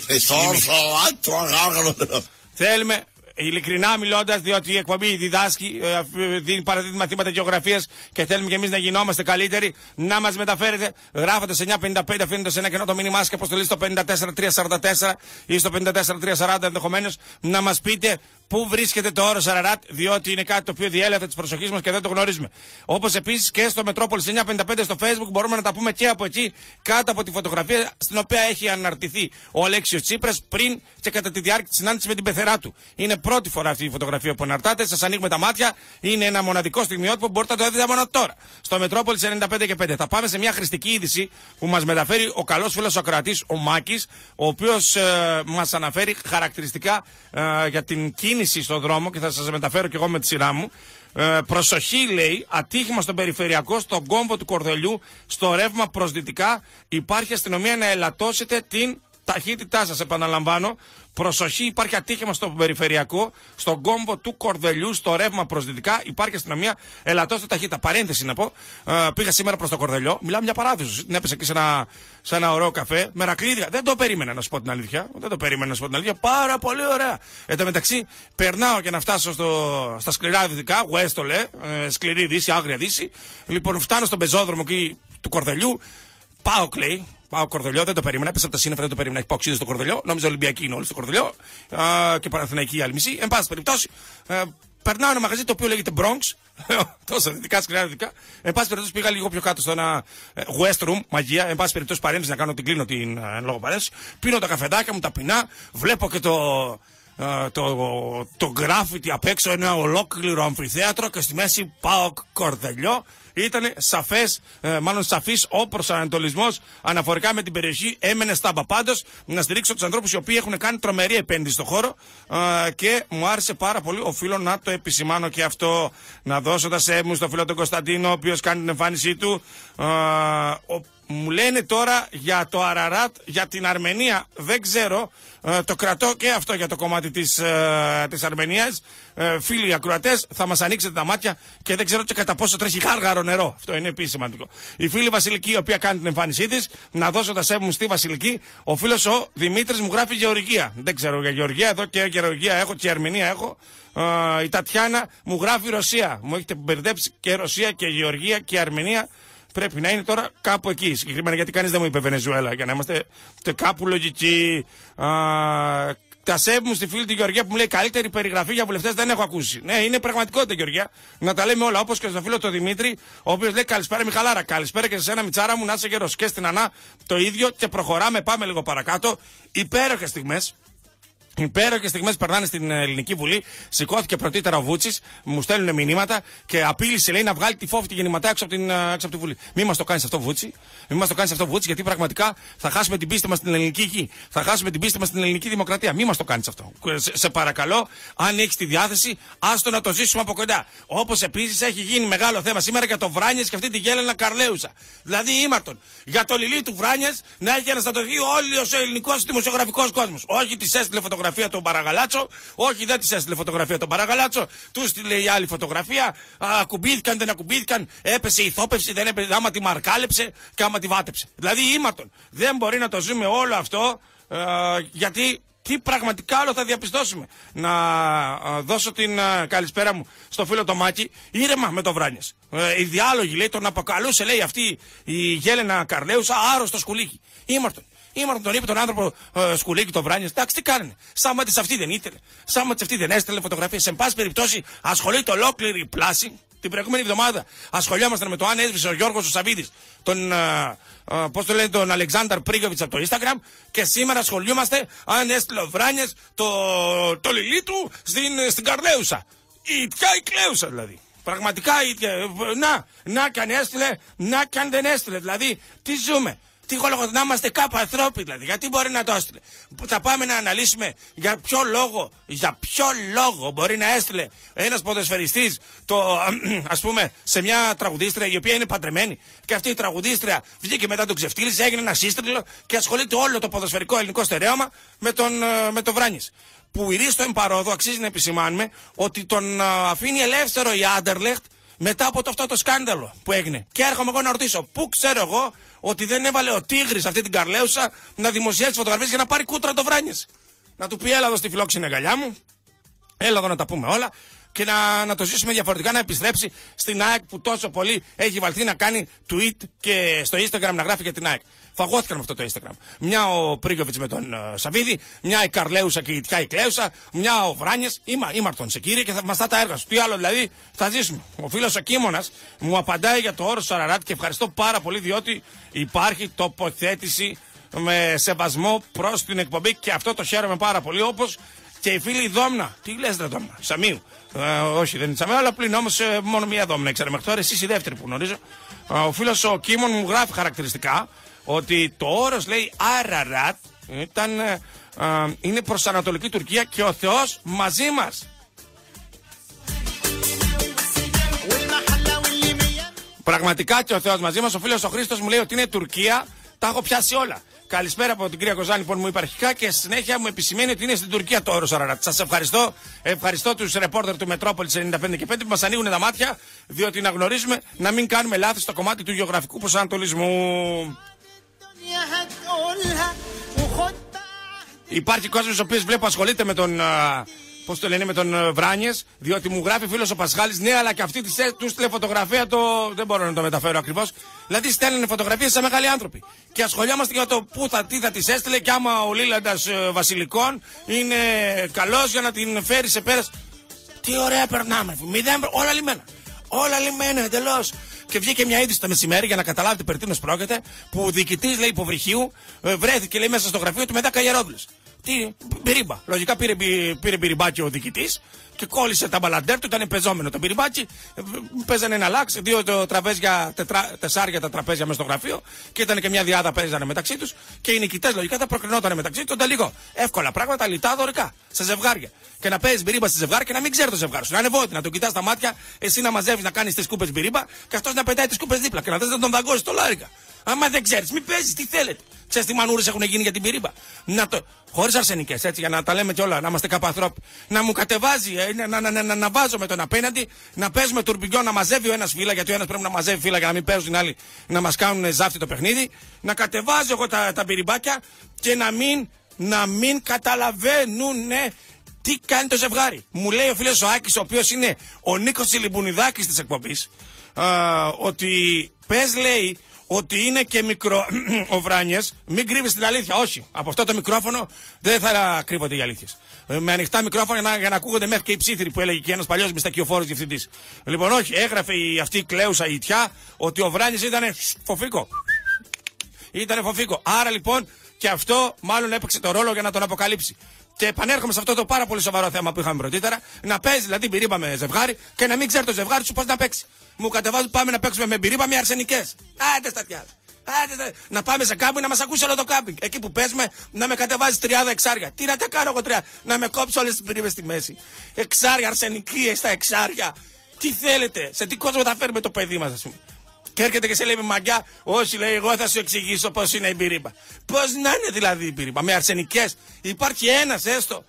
Speaker 3: Θέλουμε, ειλικρινά μιλώντας, διότι η εκπομπή διδάσκει, παραδίδει μαθήματα γεωγραφίας και θέλουμε και εμείς να γινόμαστε καλύτεροι, να μας μεταφέρετε γράφοντας 955, αφήνοντας ένα κενό το μήνυμά σας και αποστολή στο 54344 ή στο 54340 ενδεχομένως, να μας πείτε πού βρίσκεται το όρος Αραράτ, διότι είναι κάτι το οποίο διέλαβε της προσοχής μας και δεν το γνωρίζουμε. Όπως επίσης και στο Μετρόπολης 955 στο Facebook μπορούμε να τα πούμε και από εκεί, κάτω από τη φωτογραφία στην οποία έχει αναρτηθεί ο Αλέξιος Τσίπρας πριν και κατά τη διάρκεια της συνάντησης με την πεθερά του. Είναι πρώτη φορά αυτή η φωτογραφία που αναρτάτε, σας ανοίγουμε τα μάτια, είναι ένα μοναδικό στιγμιότυπο που μπορείτε να το δείτε μόνο τώρα. Στο Μετρόπολης 95 και 5. Θα πάμε σε μια χρηστική είδηση που μας μεταφέρει ο καλός φίλος ακροατής, ο Μάκης, ο οποίος μας αναφέρει χαρακτηριστικά για την κίνηση στον δρόμο και θα σας μεταφέρω και εγώ με τη σειρά μου. Προσοχή, λέει, ατύχημα στον περιφερειακό, στον κόμβο του Κορδελιού, στο ρεύμα προς δυτικά. Υπάρχει αστυνομία να ελαττώσετε την ταχύτητά σας, επαναλαμβάνω. Προσοχή, υπάρχει ατύχημα στο περιφερειακό, στον κόμβο του Κορδελιού, στο ρεύμα προς δυτικά. Υπάρχει αστυνομία, ελαττώστε ταχύτητα. Παρένθεση να πω, πήγα σήμερα προς το Κορδελιό, μιλάμε μια παράδοση. Την έπεσε εκεί σε ένα ωραίο καφέ, με ρακλίδια. Δεν το περίμενα να σου πω την αλήθεια. Πάρα πολύ ωραία. Εν τω μεταξύ, περνάω και να φτάσω στα σκληρά δυτικά, Westole, σκληρή δύση, άγρια δύση. Λοιπόν, φτάνω στον πεζόδρομο εκεί του Κορδελιού, πάω κλαίει. Πάω Κορδελιό, δεν το περίμενα. Έπεσα από τα σύννεφα, δεν το περίμενα. Έχει πάω ξύδι στο Κορδελιό. Νόμιζα Ολυμπιακή είναι όλοι στο Κορδελιό. Και Παναθηναϊκή άλλη μισή. Εν πάση περιπτώσει, περνάω ένα μαγαζί το οποίο λέγεται Bronx. Τόσα δυτικά, σκληρά δυτικά. Εν πάση περιπτώσει, πήγα λίγο πιο κάτω στο ένα West Room, μαγεία. Εν πάση περιπτώσει, παρένθεση να κάνω την κλείνω την λόγω παρένθεση. Πίνω τα καφεδάκια μου, τα πεινά. Βλέπω και
Speaker 7: το γκράφιτι απ' έξω, ένα ολόκληρο αμφιθέατρο και στη μέση ΠΑΟΚ Κορδελιό. Ήταν σαφής ο προσανατολισμός αναφορικά με την περιοχή. Έμενε στάμπα. Πάντως, να στηρίξω τους ανθρώπους οι οποίοι έχουν κάνει τρομερή επένδυση στο χώρο και μου άρεσε πάρα πολύ. Οφείλω να το επισημάνω και αυτό. Να δώσω τα σέβη στο φίλο τον Κωνσταντίνο, ο οποίος κάνει την εμφάνισή του. Μου λένε τώρα για το Αραράτ, για την Αρμενία. Δεν ξέρω. Το κρατώ και αυτό για το κομμάτι της Αρμενίας. Φίλοι ακροατές, θα μας ανοίξετε τα μάτια και δεν ξέρω και κατά πόσο τρέχει γάργαρο νερό. Αυτό είναι επίσης σημαντικό. Η φίλη Βασιλική, η οποία κάνει την εμφάνισή της, να δώσω τα σέβη μου στη Βασιλική. Ο φίλος ο Δημήτρης μου γράφει Γεωργία. Δεν ξέρω για Γεωργία, εδώ και Γεωργία έχω και Αρμενία έχω. Η Τατιάνα μου γράφει Ρωσία. Μου έχετε μπερδέψει και Ρωσία και Γεωργία και Αρμενία. Πρέπει να είναι τώρα κάπου εκεί. Συγκεκριμένα γιατί κανείς δεν μου είπε Βενεζουέλα, για να είμαστε κάπου λογικοί. Τα σέβη μου στη φίλη τη Γεωργία που μου λέει καλύτερη περιγραφή για βουλευτές δεν έχω ακούσει. Ναι, είναι πραγματικότητα, Γεωργία. Να τα λέμε όλα. Όπως και στον φίλο τον Δημήτρη, ο οποίος λέει καλησπέρα Μιχαλάρα. Καλησπέρα και σε ένα Μιτσάρα μου, να είσαι γερός. Και στην Ανά το ίδιο και προχωράμε. Πάμε λίγο παρακάτω. Υπέροχες στιγμές. Υπέροχες στιγμές περνάνε στην Ελληνική Βουλή. Σηκώθηκε πρωτήτερα ο Βούτσης, μου στέλνουν μηνύματα και απείλησε, λέει, να βγάλει τη φόβη τη γεννηματά έξω από τη Βουλή. Μη μας το κάνεις αυτό, Βούτσι. Μη μας το κάνεις αυτό, Βούτσι, γιατί πραγματικά θα χάσουμε την πίστη μας στην ελληνική γη. Θα χάσουμε την πίστη μας στην ελληνική δημοκρατία. Μη μας το κάνεις αυτό. Σε παρακαλώ, αν έχεις τη διάθεση, άστο να το ζήσουμε από κοντά. Όπως επίσης έχει γίνει μεγάλο θέμα σήμερα για το Βράνιες και αυτή τη Γέλενα Καρλέουσα. Δηλαδή ήμαρτον. Για το λιλί του Βράνιες να έχει αναστατωθεί όλος ο ελληνικός δημοσιογραφικός κόσμος. Όχι τη έστειλε φωτογραφία τον Παραγαλάτσο, όχι δεν της έστειλε φωτογραφία τον Παραγαλάτσο, του στείλε η άλλη φωτογραφία, ακουμπήθηκαν, δεν ακουμπήθηκαν, έπεσε η ηθόπευση, δεν έπεσε, άμα τη μαρκάλεψε και άμα τη βάτεψε. Δηλαδή ήμαρτον. Δεν μπορεί να το ζούμε όλο αυτό, γιατί τι πραγματικά άλλο θα διαπιστώσουμε. Να δώσω την καλησπέρα μου στο φίλο το Μάκη, ήρεμα με το Βράνιες. Οι διάλογοι, λέει, τον αποκαλούσε, λέει, αυτή η Γέλενα Καρλέουσα άρρωστο σκουλίκι. Ήμαρτον. Τον είπε τον άνθρωπο σκουλίκι το Βράνιες. Εντάξει, τι κάνανε. Σάματης αυτή δεν ήθελε. Σάματης αυτή δεν έστελνε φωτογραφίες. En πάση περιπτώσει, ασχολείται ολόκληρη η πλάση. Την προηγούμενη εβδομάδα ασχολιόμασταν με το αν έσβησε ο Γιώργος ο Σαββίδης, τον Αλεξάνδρ Πρίγκοβιτς από το Instagram. Και σήμερα ασχολιόμαστε αν έστειλε ο Βράνιες το λιλί του στην Καρλέουσα. Η Κλέουσα δηλαδή. Πραγματικά, να κι αν έστειλε, να κι αν δεν έστειλε. Δηλαδή, τι ζούμε. Τι λόγο να είμαστε κάπου ανθρώποι, δηλαδή. Γιατί μπορεί να το έστειλε. Θα πάμε να αναλύσουμε για ποιο λόγο μπορεί να έστειλε ένας ποδοσφαιριστής ας πούμε, σε μια τραγουδίστρια η οποία είναι παντρεμένη. Και αυτή η τραγουδίστρια βγήκε μετά τον ξεφτύλισε, έγινε ένα σύστριλο και ασχολείται όλο το ποδοσφαιρικό ελληνικό στερέωμα με το Βράνιες. Που ηρίστο εμπαρόδο, αξίζει να επισημάνουμε ότι τον αφήνει ελεύθερο η Άντερλεχτ μετά από αυτό το σκάνδαλο που έγινε. Και έρχομαι εγώ να ρωτήσω, πού ξέρω εγώ ότι δεν έβαλε ο Τίγρης αυτή την Καρλέουσα να δημοσιεύσει φωτογραφίες για να πάρει κούτρα το Βράνιες. Να του πει, έλα εδώ στη φιλόξενη αγκαλιά μου, έλα εδώ να τα πούμε όλα και να το ζήσουμε διαφορετικά, να επιστρέψει στην ΑΕΚ που τόσο πολύ έχει βαλθεί να κάνει tweet και στο Instagram να γράφει για την ΑΕΚ. Φαγώθηκαν με αυτό το Instagram. Μια ο Πρίγκοβιτς με τον Σαββίδη, μια η Καρλέουσα και η Τιά η Κλέουσα, μια ο Βράνιες. Ήμαρτον σε κύριε και θα μαστά τα έργα σου. Τι άλλο δηλαδή θα ζήσουμε. Ο φίλος ο Κίμωνας μου απαντάει για το όρο Σαραράτ και ευχαριστώ πάρα πολύ διότι υπάρχει τοποθέτηση με σεβασμό προς την εκπομπή και αυτό το χαίρομαι πάρα πολύ. Όπως και η φίλη Δόμνα. Τι λες ρε Δόμνα, Σαμίου. Όχι δεν είναι Σαμίου, αλλά πλην όμως μόνο μία Δόμνα ήξερα μέχρι τώρα. Εσείς η δεύτερη που γνωρίζω. Ο φίλος ο Κίμων μου γράφει χαρακτηριστικά ότι το όρος, λέει, Αραράτ είναι προς Ανατολική Τουρκία και ο Θεός μαζί μας. Πραγματικά και ο Θεός μαζί μας. Ο φίλος ο Χρήστος μου λέει ότι είναι Τουρκία. Τα έχω πιάσει όλα. Καλησπέρα από την κυρία Κοζάνη που μου είπε αρχικά και στη συνέχεια μου επισημαίνει ότι είναι στην Τουρκία το όρος Αραράτ. Σας ευχαριστώ. Ευχαριστώ τους ρεπόρτερ του Μετρόπολης 95 και 5 που μας ανοίγουν τα μάτια, διότι να γνωρίζουμε να μην κάνουμε λάθη στο κομμάτι του γεωγραφικού προσανατολισμού. Υπάρχει κόσμος ο οποίος βλέπω ασχολείται με τον πώς το λένε, με τον Βράνιες, διότι μου γράφει φίλος ο Πασχάλης, ναι, αλλά και αυτή του στείλε φωτογραφία, δεν μπορώ να το μεταφέρω ακριβώς. Δηλαδή στέλνουν φωτογραφίες σαν μεγάλοι άνθρωποι. Και ασχολιόμαστε για το τι θα τις έστειλε και άμα ο Λίλαντας Βασιλικών είναι καλός για να την φέρει σε πέρας. Τι ωραία περνάμε, όλα λιμένα. Όλα λιμένα εντελώς. Και βγήκε μια είδηση το μεσημέρι για να καταλάβετε περί τίνος πρόκειται, που ο διοικητής, λέει, υποβρυχίου βρέθηκε, λέει, μέσα στο γραφείο του με 10 γερόντουλες. Τι μπυρίμπα. Λογικά πήρε μπυριμπάκι ο διοικητής και κόλλησε τα μπαλαντέρ του, ήταν πεζόμενο το μπυριμπάκι. Παίζανε ένα λάξ, 2 τραπέζια, 4 τα τραπέζια μέσα στο γραφείο και ήταν και μια διάδα παίζανε μεταξύ τους και οι νικητές λογικά θα προκρινόταν μεταξύ τους. Ήταν λίγο εύκολα πράγματα, λιτά δωρικά, σε ζευγάρια. Και να παίζει μπυρίμπα στη ζευγάρι και να μην ξέρει το ζευγάρι σου. Να είναι βόητη, να τον κοιτάς στα μάτια, εσύ να μαζεύεις να κάνεις τις κούπες μπυρίμπα και αυτός να πετάει τις κούπες δίπλα και να θες να τον δαγκώσεις το λάρικα. Άμα δεν ξέρεις, μην παίζεις, τι θέλετε. Ξέρεις τι μανούρες έχουν γίνει για την μπυρίμπα. Χωρίς αρσενικές, έτσι, για να τα λέμε κιόλα, να είμαστε καπαθρόποι. Να μου κατεβάζει, να βάζω με τον απέναντι, να παίζουμε τουρμπιγκιό, να μαζεύει ο ένας φύλλα, γιατί ο ένας πρέπει να μαζεύει φύλλα για να μην παίζουν την άλλη, να μας κάνουν ζάφτη το παιχνίδι. Να κατεβάζω εγώ τα μπυριμπάκια και να μην καταλαβαίνουν τι κάνει το ζευγάρι. Μου λέει ο φίλος ο Άκης, ο οποίος είναι ο Νίκος Τσιλιμπουνιδάκης της εκπομπής, ότι πες, λέει, ότι είναι και μικρό ο Βράνιες, μην κρύβεις την αλήθεια. Όχι, από αυτό το μικρόφωνο δεν θα κρύβονται οι αλήθειες. Με ανοιχτά μικρόφωνα για να ακούγονται μέχρι και οι ψήθυροι που έλεγε και ένας παλιός μυστακιοφόρος διευθυντής. Λοιπόν, όχι, έγραφε αυτή η κλαίουσα ητιά ότι ο Βράνιες ήταν φοφίκο. Ήταν φοφίκο. Άρα λοιπόν και αυτό μάλλον έπαιξε το ρόλο για να τον αποκαλύψει. Και επανέρχομαι σε αυτό το πάρα πολύ σοβαρό θέμα που είχαμε πρωτήτερα. Να παίζει δηλαδή μπυρίμπα με ζευγάρι και να μην ξέρει το ζευγάρι σου πώς να παίξει. Μου κατεβάζουν, πάμε να παίξουμε με μπυρίμπα με αρσενικές. Άντε στατιά. Να πάμε σε κάμπινγκ να μας ακούσει όλο το κάμπινγκ. Εκεί που παίζουμε να με κατεβάζει 30 εξάρια. Τι να τα κάνω εγώ 30, να με κόψω όλες τις μπυρίμπες στη μέση. Εξάρια, αρσενική στα εξάρια. Τι θέλετε, σε τι κόσμο θα φέρουμε το παιδί μας, ας πούμε. Και έρχεται και σε λέει με μαγκιά, όχι, λέει, εγώ θα σου εξηγήσω πώς είναι η μπυρίμπα. Πώς να είναι δηλαδή η μπυρίμπα, με αρσενικές. Υπάρχει ένας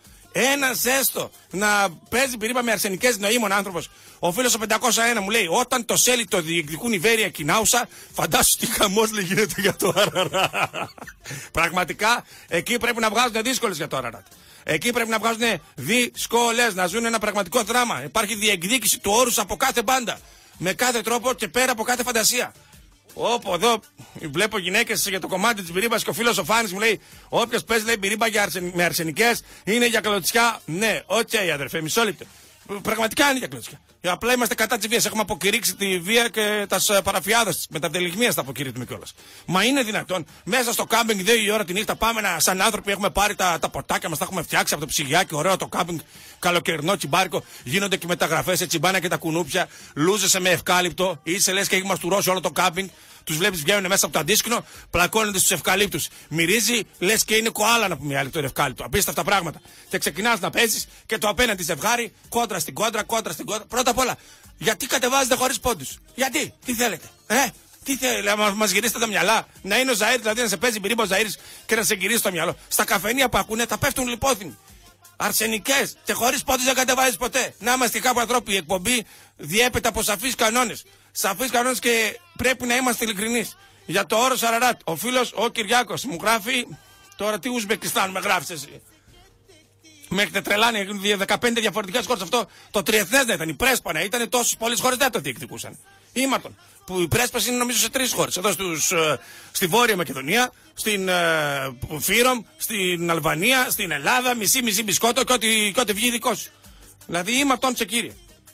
Speaker 7: έστω να παίζει μπυρίμπα με αρσενικές, νοήμων άνθρωπος. Ο φίλος ο 501 μου λέει, όταν το σέλι το διεκδικούν η Βέρεια και η Νάουσα, φαντάσου τι χαμός λέει γίνεται για το Αραράτ. Πραγματικά εκεί πρέπει να βγάζουν δύσκολες για το Αραράτ. Εκεί πρέπει να βγάζουν δύσκολες, να ζουν ένα πραγματικό δράμα. Υπάρχει διεκδίκηση του όρους από κάθε μπάντα. Με κάθε τρόπο και πέρα από κάθε φαντασία. Όπου εδώ βλέπω γυναίκες για το κομμάτι της μπυρίμπας και ο φίλος ο Φάνης μου λέει: όποιος παίζει, λέει, μπυρίμπα με αρσενικές είναι για κλωτσιά. Ναι, οκ, αδερφέ, μισό λεπτό. Πραγματικά είναι για κλωτσιά. Απλά είμαστε κατά της βίας. Έχουμε αποκηρύξει τη βία και τα παραφιάδες με τα τελιγμία στα αποκηρύττουμε κιόλας. Μα είναι δυνατόν μέσα στο κάμπινγκ 2 η ώρα τη νύχτα πάμε σαν άνθρωποι έχουμε πάρει τα ποτάκια μας, τα έχουμε φτιάξει από το ψυγιάκι, ωραίο το κάμπινγκ, καλοκαιρινό τσιμπάρικο. Γίνονται και μεταγραφές σε τσιμπάνα και τα κουνούπια. Λούζεσαι με ευκάλυπτο, είσαι λες και έχει μαστουρώσει όλο το κάμπινγκ. Τους βλέπεις βγαίνουν μέσα από το αντίσκηνο, πλακώνονται στους ευκαλύπτους. Μυρίζει, λες και είναι κοάλα να πούμε άλλοι το ευκάλυπτο. Απίστευτα πράγματα. Και ξεκινάς να παίζεις και το απέναντι ζευγάρι, κόντρα στην κόντρα. Πρώτα απ' όλα, γιατί κατεβάζετε χωρίς πόντους? Γιατί, τι θέλετε, τι θέλετε, μας γυρίσετε τα μυαλά? Να είναι ο Ζαΐρης, δηλαδή να σε παίζει μπυρίμπα ο Ζαΐρης και να σε γυρίσει το μυαλό. Στα καφενεία που ακούνε, τα πέφτουν λιπόθυμοι. Αρσενικές και χωρίς πόντους δεν κατεβάζεις ποτέ. Να είμαστε κάπου ανθρώποι. Η εκπομπή διέπεται από σαφείς κανόνες. Σαφείς κανόνες και πρέπει να είμαστε ειλικρινείς. Για το όρος Αραράτ, ο φίλος ο Κυριάκος μου γράφει. Τώρα τι Ουσμπεκιστάν με γράφεις εσύ? Μέχρι τα τρελάνε, 15 διαφορετικές χώρες. Αυτό το τριεθνές δεν ήταν. Η Πρέσπα να ήταν, τόσες πολλές χώρες δεν το διεκδικούσαν. Ήμαρτον. Που η Πρέσπα είναι νομίζω σε 3 χώρες. Εδώ στη Βόρεια Μακεδονία, στην Φύρομ, στην Αλβανία, στην Ελλάδα, μισή μπισκότο και ό,τι βγει δικό σου. Δηλαδή ήμαρτον σε κύριε.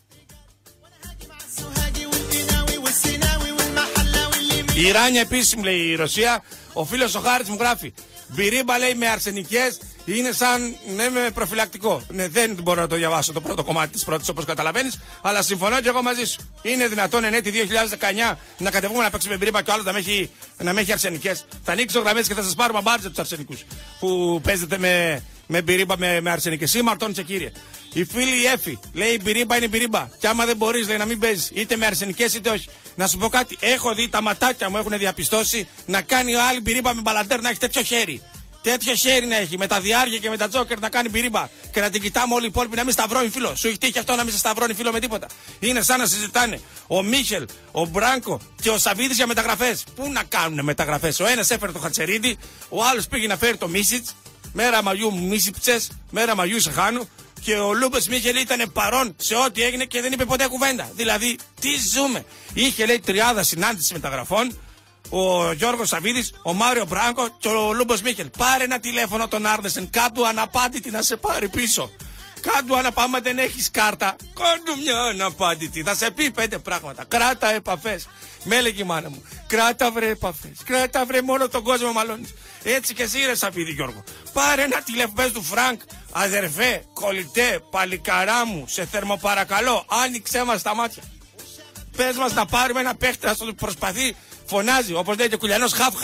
Speaker 7: Η Ιράνια επίσης μου λέει η Ρωσία. Ο φίλος ο Χάρης μου γράφει: μπυρίμπα, λέει, με αρσενικές είναι σαν με προφυλακτικό. Ναι, δεν μπορώ να το διαβάσω το πρώτο κομμάτι της πρώτης όπως καταλαβαίνεις, αλλά συμφωνώ και εγώ μαζί σου. Είναι δυνατόν εν έτη 2019 να κατεβούμε να παίξουμε μπυρίμπα και ο άλλος να με έχει αρσενικές? Θα ανοίξω γραμμές και θα σας πάρουμε μπάρτζα τους αρσενικούς που παίζετε με μπυρίμπα με αρσενικές. Ήμαρτον σε κύριε. Η φίλη η Έφη λέει: μπυρίμπα είναι μπυρίμπα. Και άμα δεν μπορείς, λέει, να μην παίζεις είτε με αρσενικές είτε όχι. Να σου πω κάτι, έχω δει, τα ματάκια μου έχουν διαπιστώσει να κάνει άλλη μπυρίμπα με μπαλαντέρ, να έχει τέτοιο χέρι. Τέτοιο χέρι να έχει, με τα διάρκεια και με τα τζόκερ να κάνει μπυρίμπα και να την κοιτάμε όλοι οι υπόλοιποι να μην σταυρώνει φίλο. Σου έχει τύχει αυτό να μην σε σταυρώνει φίλο με τίποτα? Είναι σαν να συζητάνε ο Μίχελ, ο Μπράνκο και ο Σαββίδης για μεταγραφές. Πού να κάνουν μεταγραφές? Ο ένας έφερε το Χατσερίδη, ο άλλος πήγε να φέρει το Μίσιτς, μέρα μαγιού Μίσιψες, μέρα μαγιού Σεχάνου. Και ο Λούμπες Μίχελ ήταν παρόν σε ό,τι έγινε και δεν είπε ποτέ κουβέντα. Δηλαδή, τι ζούμε? Είχε, λέει, 30 συνάντηση μεταγραφών. Ο Γιώργος Σαββίδης, ο Μάριο Μπράνκο και ο Λούμπες Μίχελ. Πάρε ένα τηλέφωνο τον Άρδεσεν κάπου αναπάντητη να σε πάρει πίσω. Κάντου αναπάμα δεν έχεις κάρτα. Κάντου μια αναπάντητη. Θα σε πει 5 πράγματα. Κράτα επαφές. Με έλεγε η μάνα μου. Κράτα βρε επαφές. Κράτα βρε, μόνο τον κόσμο μαλώνεις. Έτσι και εσύ ρε Σαφίδη Γιώργο. Πάρε ένα τηλέφωνο του Φρανκ. Αδερφέ, κολλητέ, παλικαρά μου, σε θερμοπαρακαλώ, άνοιξέ μας τα μάτια. Πες μας να πάρουμε ένα παίχτη να σου προσπαθεί. Φωνάζει, όπως λέει και ο Κουλιανός, χαφ.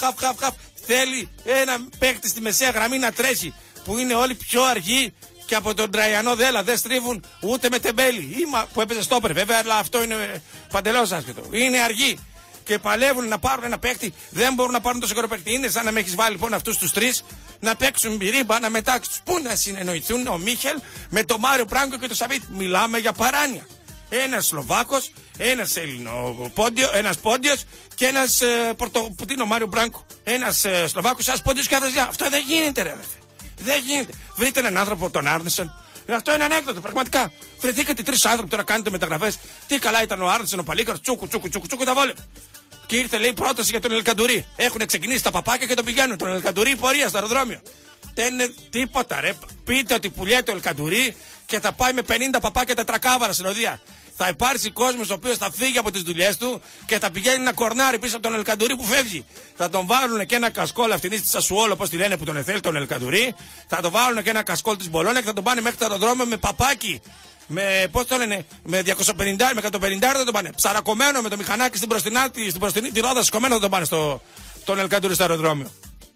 Speaker 7: Θέλει ένα παίχτη στη μεσαία γραμμή να τρέχει. Που είναι όλοι πιο αργοί και από τον Τραϊανό Δέλα. Δεν στρίβουν ούτε με τεμπέλη. Που έπαιζε στόπερ, βέβαια, αλλά αυτό είναι παντελώς άσχετο. Είναι αργοί και παλεύουν να πάρουν ένα παίχτη. Δεν μπορούν να πάρουν τόσο καιρό παίχτη. Είναι σαν να με έχει βάλει λοιπόν αυτούς τους τρεις να παίξουν μπυρίμπα, να μετάξουν. Πού να συνεννοηθούν ο Μίχελ με τον Μάριο Μπράγκο και τον Σαββίτ. Μιλάμε για παράνοια. Ένας Σλοβάκος, ένας ένας Πόντιος και ένας που είναι ο Μάριο Μπράγκο. Ένας Σλοβάκος, ένας Πόντιος και ένας. Αυτό δεν γίνεται, ρε. Δεν γίνεται. Βρείτε έναν άνθρωπο, τον Άρνεσεν. Αυτό είναι ανέκδοτο, πραγματικά. Βρεθήκατε 3 άνθρωποι τώρα κάνετε μεταγραφές. Τι καλά ήταν ο Άρνεσεν, ο Παλίκαρος, τσούκου τα βόλευε. Και ήρθε, λέει, πρόταση για τον Ελκαντουρί. Έχουν ξεκινήσει τα παπάκια και τον πηγαίνουν. Τον Ελκαντουρί πορεία στο αεροδρόμιο. Δεν είναι τίποτα, ρε. Πείτε ότι πουλιέται ο Ελκαντουρί και θα πάει με 50 παπάκια τετρακάβαρα στην οδεία. Θα υπάρξει κόσμος ο οποίος θα φύγει από τις δουλειές του και θα πηγαίνει να κορνάρει πίσω από τον Ελκαντουρί που φεύγει. Θα τον βάλουν και ένα κασκόλ αυτήν τη Σασουόλο, όπως τη λένε που τον εθέλει τον Ελκαντουρί. Θα τον βάλουν και ένα κασκόλ της Μπολόνια και θα τον πάνε μέχρι το αεροδρόμιο με παπάκι. Με, πώς το λένε, με 250, με 150 θα τον πάνε. Ψαρακωμένο με το μηχανάκι στην μπροστινή τη ρόδα σκομμένο θα τον πάνε τον Ελκαντουρί στο αεροδρόμιο.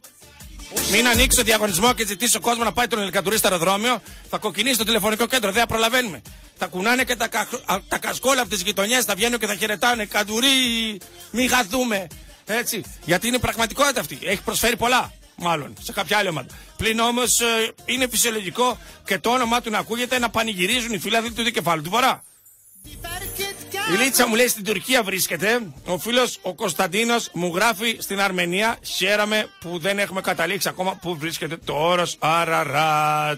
Speaker 7: Μην ανοίξω διαγωνισμό και ζητήσω κόσμο να πάει τον Ελκαντουρί στο αεροδρόμιο. Θα κοκκινήσει το τηλεφωνικό κέντρο, δεν θα προλαβαίνουμε. Θα κουνάνε και τα κασκόλα από τις γειτονιές, θα βγαίνουν και θα χαιρετάνε. Καντουρί, μη χαθούμε. Έτσι. Γιατί είναι πραγματικότητα αυτή. Έχει προσφέρει πολλά, μάλλον, σε κάποια άλλη ομάδα. Πλην όμως είναι φυσιολογικό και το όνομά του να ακούγεται να πανηγυρίζουν οι φίλοι του δικεφάλου του Βορρά. Η Λίτσα μου λέει στην Τουρκία βρίσκεται. Ο φίλος ο Κωνσταντίνος μου γράφει στην Αρμενία. Χαίρομαι που δεν έχουμε καταλήξει ακόμα που βρίσκεται το όρος Αραράτ.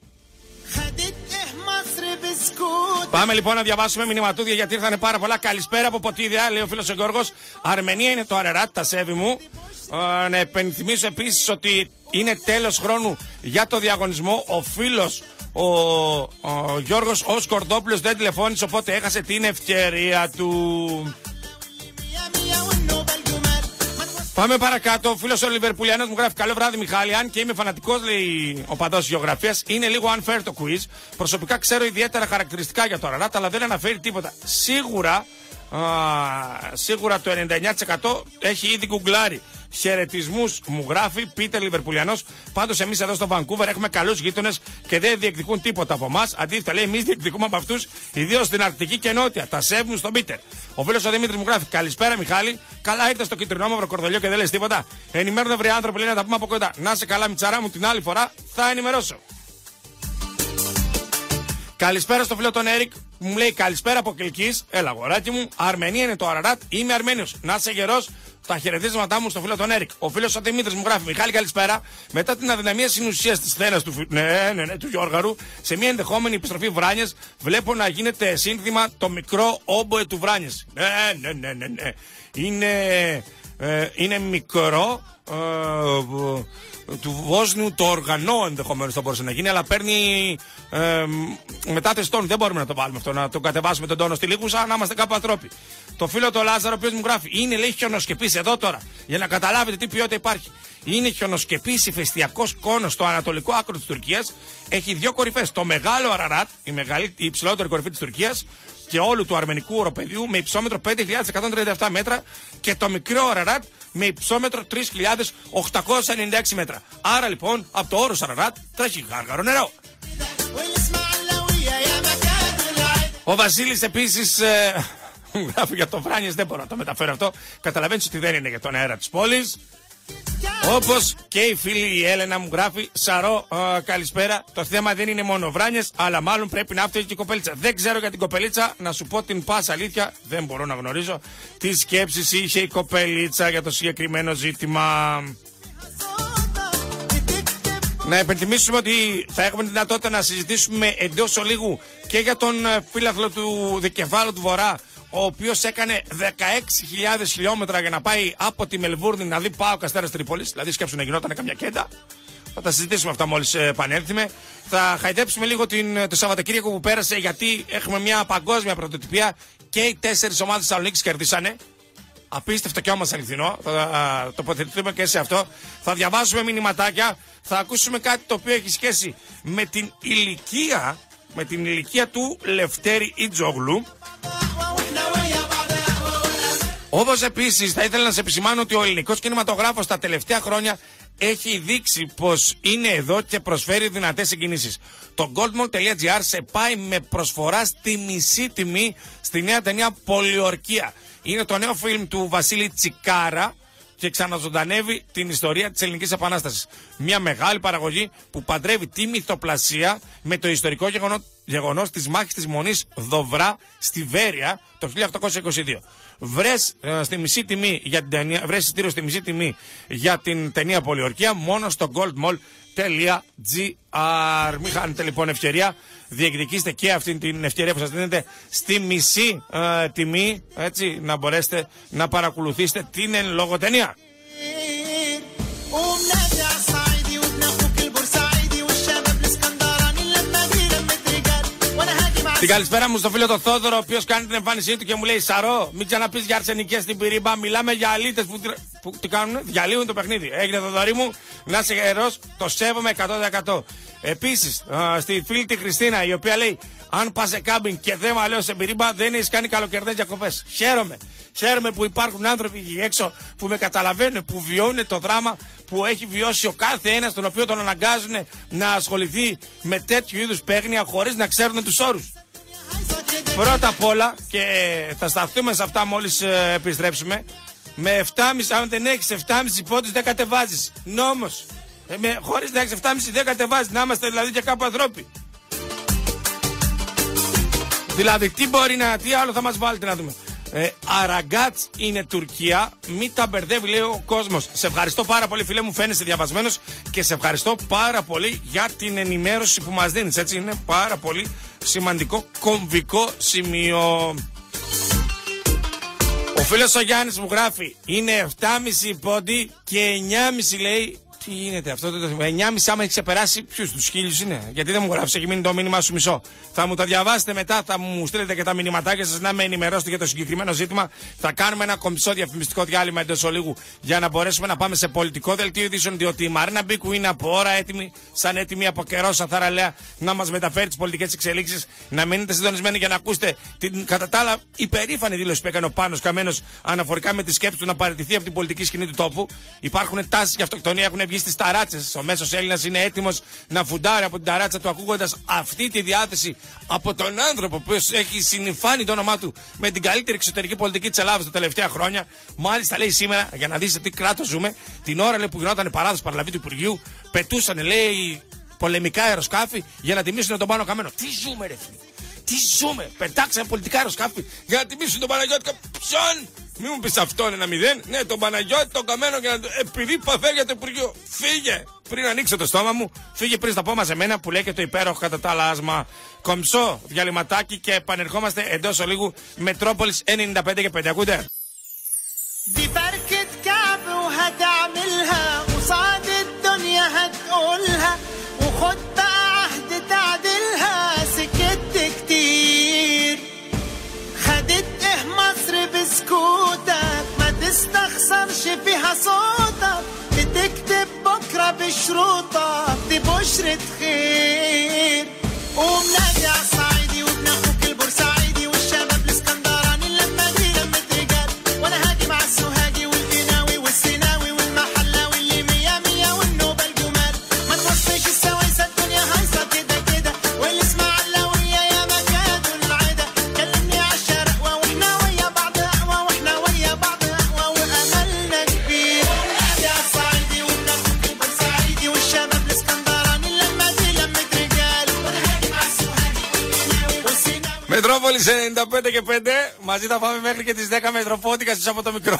Speaker 7: Πάμε λοιπόν να διαβάσουμε μηνυματούδια γιατί ήρθανε πάρα πολλά. Καλησπέρα από Ποτίδια, λέει ο φίλος ο Γιώργος. Αρμενία είναι το Αραράτ, τα σέβη μου. Να επενθυμίσω επίσης ότι είναι τέλος χρόνου για το διαγωνισμό. Ο φίλος ο Γιώργος ο Σκορδόπουλος δεν τηλεφώνησε, οπότε έχασε την ευκαιρία του. Πάμε παρακάτω. Ο φίλος ο Λιβερπουλιανός μου γράφει: καλό βράδυ, Μιχάλη. Αν και είμαι φανατικός, λέει ο παδός γεωγραφίας, είναι λίγο unfair το quiz. Προσωπικά ξέρω ιδιαίτερα χαρακτηριστικά για το Αραράτ, αλλά δεν αναφέρει τίποτα. Σίγουρα το 99% έχει ήδη γκουγκλάρει. Χαιρετισμούς μου γράφει Πίτερ Λιβερπουλιανός. Πάντως εμείς εδώ στο Βανκούβερ έχουμε καλούς γείτονες και δεν διεκδικούν τίποτα από εμάς. Αντίθετα, λέει, εμείς διεκδικούμε από αυτούς, ιδίως στην Αρκτική και Νότια. Τα σέβουν στον Πίτερ. Ο φίλος ο Δημήτρης μου γράφει: καλησπέρα, Μιχάλη. Καλά ήρθα στο κυτρινόμαυρο κορδελιό και δεν λες τίποτα. Ενημέρωνε βρε άνθρωποι, λέει, να τα πούμε από κοντά. Να σε καλά, Μιτσαρά μου, την άλλη φορά θα ενημερώσω. Καλησπέρα στο φίλο τον Έρικ. Μου λέει καλησπέρα από Κιλκής. Έλα, αγοράκι μου. Αρμενία είναι το Αραράτ. Είμαι Αρμένιος. Να είσαι γερός. Τα χαιρετίσματά μου στο φίλο τον Έρικ. Ο φίλος ο Δημήτρης μου γράφει: Μιχάλη, καλησπέρα. Μετά την αδυναμία συνουσίας της θένας του Γιώργαρου, σε μια ενδεχόμενη επιστροφή Βράνιες, βλέπω να γίνεται σύνθημα το μικρό όμποε του Βράνιες. Ναι. Είναι μικρό. Του Βόσνιου το οργανό ενδεχομένως θα μπορούσε να γίνει, αλλά παίρνει μετάθεση τόνου. Δεν μπορούμε να το βάλουμε αυτό, να το κατεβάσουμε τον τόνο στη Λίγουσα, να είμαστε κάπου ανθρώποι. Το φίλο το Λάζαρο, ο οποίος μου γράφει: είναι, λέει, χιονοσκεπής εδώ τώρα, για να καταλάβετε τι ποιότητα υπάρχει. Είναι χιονοσκεπής ηφαιστειακός κόνος στο ανατολικό άκρο της Τουρκίας. Έχει 2 κορυφές. Το μεγάλο Αραράτ, η υψηλότερη κορυφή της Τουρκίας και όλου του αρμενικού οροπεδίου, με υψόμετρο 5.137 μέτρα, και το μικρό Αραράτ με υψόμετρο 3.896 μέτρα. Άρα λοιπόν από το όρος Αραράτ τρέχει γάργαρο νερό. Ο Βασίλης επίσης μου γράφει για το Βράνιες, δεν μπορώ να το μεταφέρω αυτό. Καταλαβαίνεις ότι δεν είναι για τον αέρα της πόλης. Όπως και η φίλη η Έλενα μου γράφει: Σαρό, καλησπέρα. Το θέμα δεν είναι μόνο Βράνιες, αλλά μάλλον πρέπει να φταίει και η κοπελίτσα. Δεν ξέρω για την κοπελίτσα, να σου πω την πάσα αλήθεια. Δεν μπορώ να γνωρίζω τι σκέψεις είχε η κοπελίτσα για το συγκεκριμένο ζήτημα. Να υπενθυμίσουμε ότι θα έχουμε τη δυνατότητα να συζητήσουμε εντός ολίγου και για τον φύλαθλο του δικεφάλου του Βορρά, ο οποίος έκανε 16.000 χιλιόμετρα για να πάει από τη Μελβούρνη να δει ΠΑΟΚ Αστέρας Τρίπολης. Δηλαδή σκέψου να γινόταν καμιά κέντα. Θα τα συζητήσουμε αυτά μόλις επανέλθουμε. Θα χαϊδέψουμε λίγο το Σαββατοκύριακο που πέρασε, γιατί έχουμε μια παγκόσμια πρωτοτυπία και οι 4 ομάδες της Θεσσαλονίκης κερδίσανε. Απίστευτο και όμως αληθινό. Θα τοποθετηθούμε και σε αυτό. Θα διαβάσουμε μηνυματάκια. Θα ακούσουμε κάτι το οποίο έχει σχέση με την ηλικία του Λευτέρη Ιτζόγλου. Όπως επίσης θα ήθελα να σε επισημάνω ότι ο ελληνικός κινηματογράφος τα τελευταία χρόνια έχει δείξει πως είναι εδώ και προσφέρει δυνατές συγκινήσεις. Το goldmall.gr σε πάει με προσφορά στη μισή τιμή στη νέα ταινία Πολιορκία. Είναι το νέο φιλμ του Βασίλη Τσικάρα και ξαναζωντανεύει την ιστορία της Ελληνικής Επανάστασης. Μια μεγάλη παραγωγή που παντρεύει τη μυθοπλασία με το ιστορικό γεγονός της μάχης της Μονής Δοβρά στη Βέρεια το 1822. Βρες εισιτήριο στη μισή τιμή για την ταινία Πολιορκία μόνο στο goldmall.gr. Μην χάνετε λοιπόν ευκαιρία. Διεκδικήστε και αυτή την ευκαιρία που σας δίνετε στη μισή τιμή, έτσι να μπορέσετε να παρακολουθήσετε την εν λόγω ταινία. Την καλησπέρα μου στο φίλο το Θόδωρο, ο οποίος κάνει την εμφάνισή του και μου λέει: Σαρό, μην ξαναπείς για αρσενικές στην πυρίμπα. Μιλάμε για αλήτες που τι κάνουνε, διαλύουν το παιχνίδι. Έγινε, Θοδωρή μου, να είσαι γερός, το σέβομαι 100%. Επίσης, στη φίλη τη Χριστίνα, η οποία λέει: αν πας σε κάμπινγκ και δεν λέω σε πυρίμπα, δεν έχεις κάνει καλοκαιρινές διακοπές. Χαίρομαι που υπάρχουν άνθρωποι εκεί έξω που με καταλαβαίνουν, που βιώνουν το δράμα που έχει βιώσει ο κάθε ένας, τον οποίο τον αναγκάζουν να ασχοληθεί με τέτοιου είδους παίγνια χωρίς να ξέρουν τους όρους. Πρώτα απ' όλα, και θα σταθούμε σε αυτά μόλις επιστρέψουμε, με 7,5, αν δεν έχεις 7,5 πόντους δεν κατεβάζεις. Νόμος. Χωρίς να έχεις 7,5 δεν κατεβάζεις. Να είμαστε δηλαδή και κάπου ανθρώποι. Δηλαδή τι άλλο θα μας βάλετε να δούμε. Αραγκάτς είναι Τουρκία. Μην τα μπερδεύει, λέει ο κόσμος. Σε ευχαριστώ πάρα πολύ, φίλε μου, φαίνεσαι διαβασμένος, και σε ευχαριστώ πάρα πολύ για την ενημέρωση που μας δίνεις. Έτσι είναι πάρα πολύ σημαντικό κομβικό σημείο. Ο φίλος ο Γιάννης μου γράφει: είναι 7,5 πόντι και 9,5 λέει. Τι γίνεται αυτό το 9,5 άμα έχει ξεπεράσει, ποιους τους 1.000 είναι? Γιατί δεν μου γράφεις, έχει μείνει το μήνυμά σου μισό. Θα μου το διαβάσετε μετά, θα μου στείλετε και τα μηνυματάκια σας να με ενημερώσετε για το συγκεκριμένο ζήτημα. Θα κάνουμε ένα κομψό διαφημιστικό διάλειμμα εντός ολίγου για να μπορέσουμε να πάμε σε πολιτικό δελτίο ειδήσεων, διότι η Μαρίνα Μπίκου είναι από ώρα έτοιμη, σαν έτοιμη από καιρό, σαν θαραλέα, να μας μεταφέρει τις πολιτικές εξελίξεις. Να μείνετε συντονισμένοι για να ακούσετε την κατά τα άλλα υπερήφανη δήλωση που έκανε ο Πάνος Καμένος αναφορικά με τη σκέψη του να παραιτηθεί από την πολιτική σκηνή του τόπου. Υπάρχουν τάσεις για αυτοκτονία, έχουν βγει στις ταράτσες. Ο μέσος Έλληνας είναι έτοιμος να φουντάρει από την ταράτσα του, ακούγοντας αυτή τη διάθεση από τον άνθρωπο που έχει συνυφάνει το όνομά του με την καλύτερη εξωτερική πολιτική της Ελλάδας τα τελευταία χρόνια. Μάλιστα, λέει σήμερα, για να δεις σε τι κράτος ζούμε, την ώρα λέει, που γινόταν παράδοση παραλαβή του Υπουργείου, πετούσαν, λέει, πολεμικά αεροσκάφη για να τιμήσουν τον Πάνο Καμένο. Τι ζούμε, ρε φίλε? Τι ζούμε? Πετάξαμε πολιτικά αεροσκάφη για να τιμήσουν τον Παναγιώτη. Ποιον? Μην μου πεις αυτό είναι 1-0. Ναι, τον Παναγιώτη, τον Καμένο, και επειδή παθαίνει για το Υπουργείο. Φύγε πριν ανοίξω το στόμα μου. Φύγε πριν στα πω μαζεμένα που λέει και το υπέροχο κατά τα άλλα άσμα. Κομψό διαλυματάκι και επανερχόμαστε εντός ολίγου. Μετρόπολης 95 και 5. Ακούτε.
Speaker 2: دي فركة كعب وهتعملها قصاد الدنيا هتقولها وخد بقى عهد تعدلها سكت كتير خدت ايه مصر بسكوتك ما تستخسرش فيها صوتك بتكتب بكرة بشروطك دي بشرة خير قوم نادي عالصعيدي وابن اخوك البورسعيدي والشباب الاسكندراني لما دي لمة رجال وانا هاجي مع السوهاجي والقناوي والسيناوي والمحلاوي اللي مية مية والنوبة الجمال ما توصيش السوايسة الدنيا هايصة كده كده والاسماعيلاوية يا مكادوا العدا كلمني عالشرقوة واحنا ويا بعض اقوى واحنا ويا بعض اقوى واملنا كبير نادي عالصعيدي وابن اخوك البورسعيدي والشباب الاسكندراني لما دي لمة رجال وانا هاجي مع السوهاجي والقناوي والسيناوي.
Speaker 3: Μετρόπολης 95 και 5. Μαζί θα πάμε μέχρι και τις 10 Μετροπόντικας από το μικρό.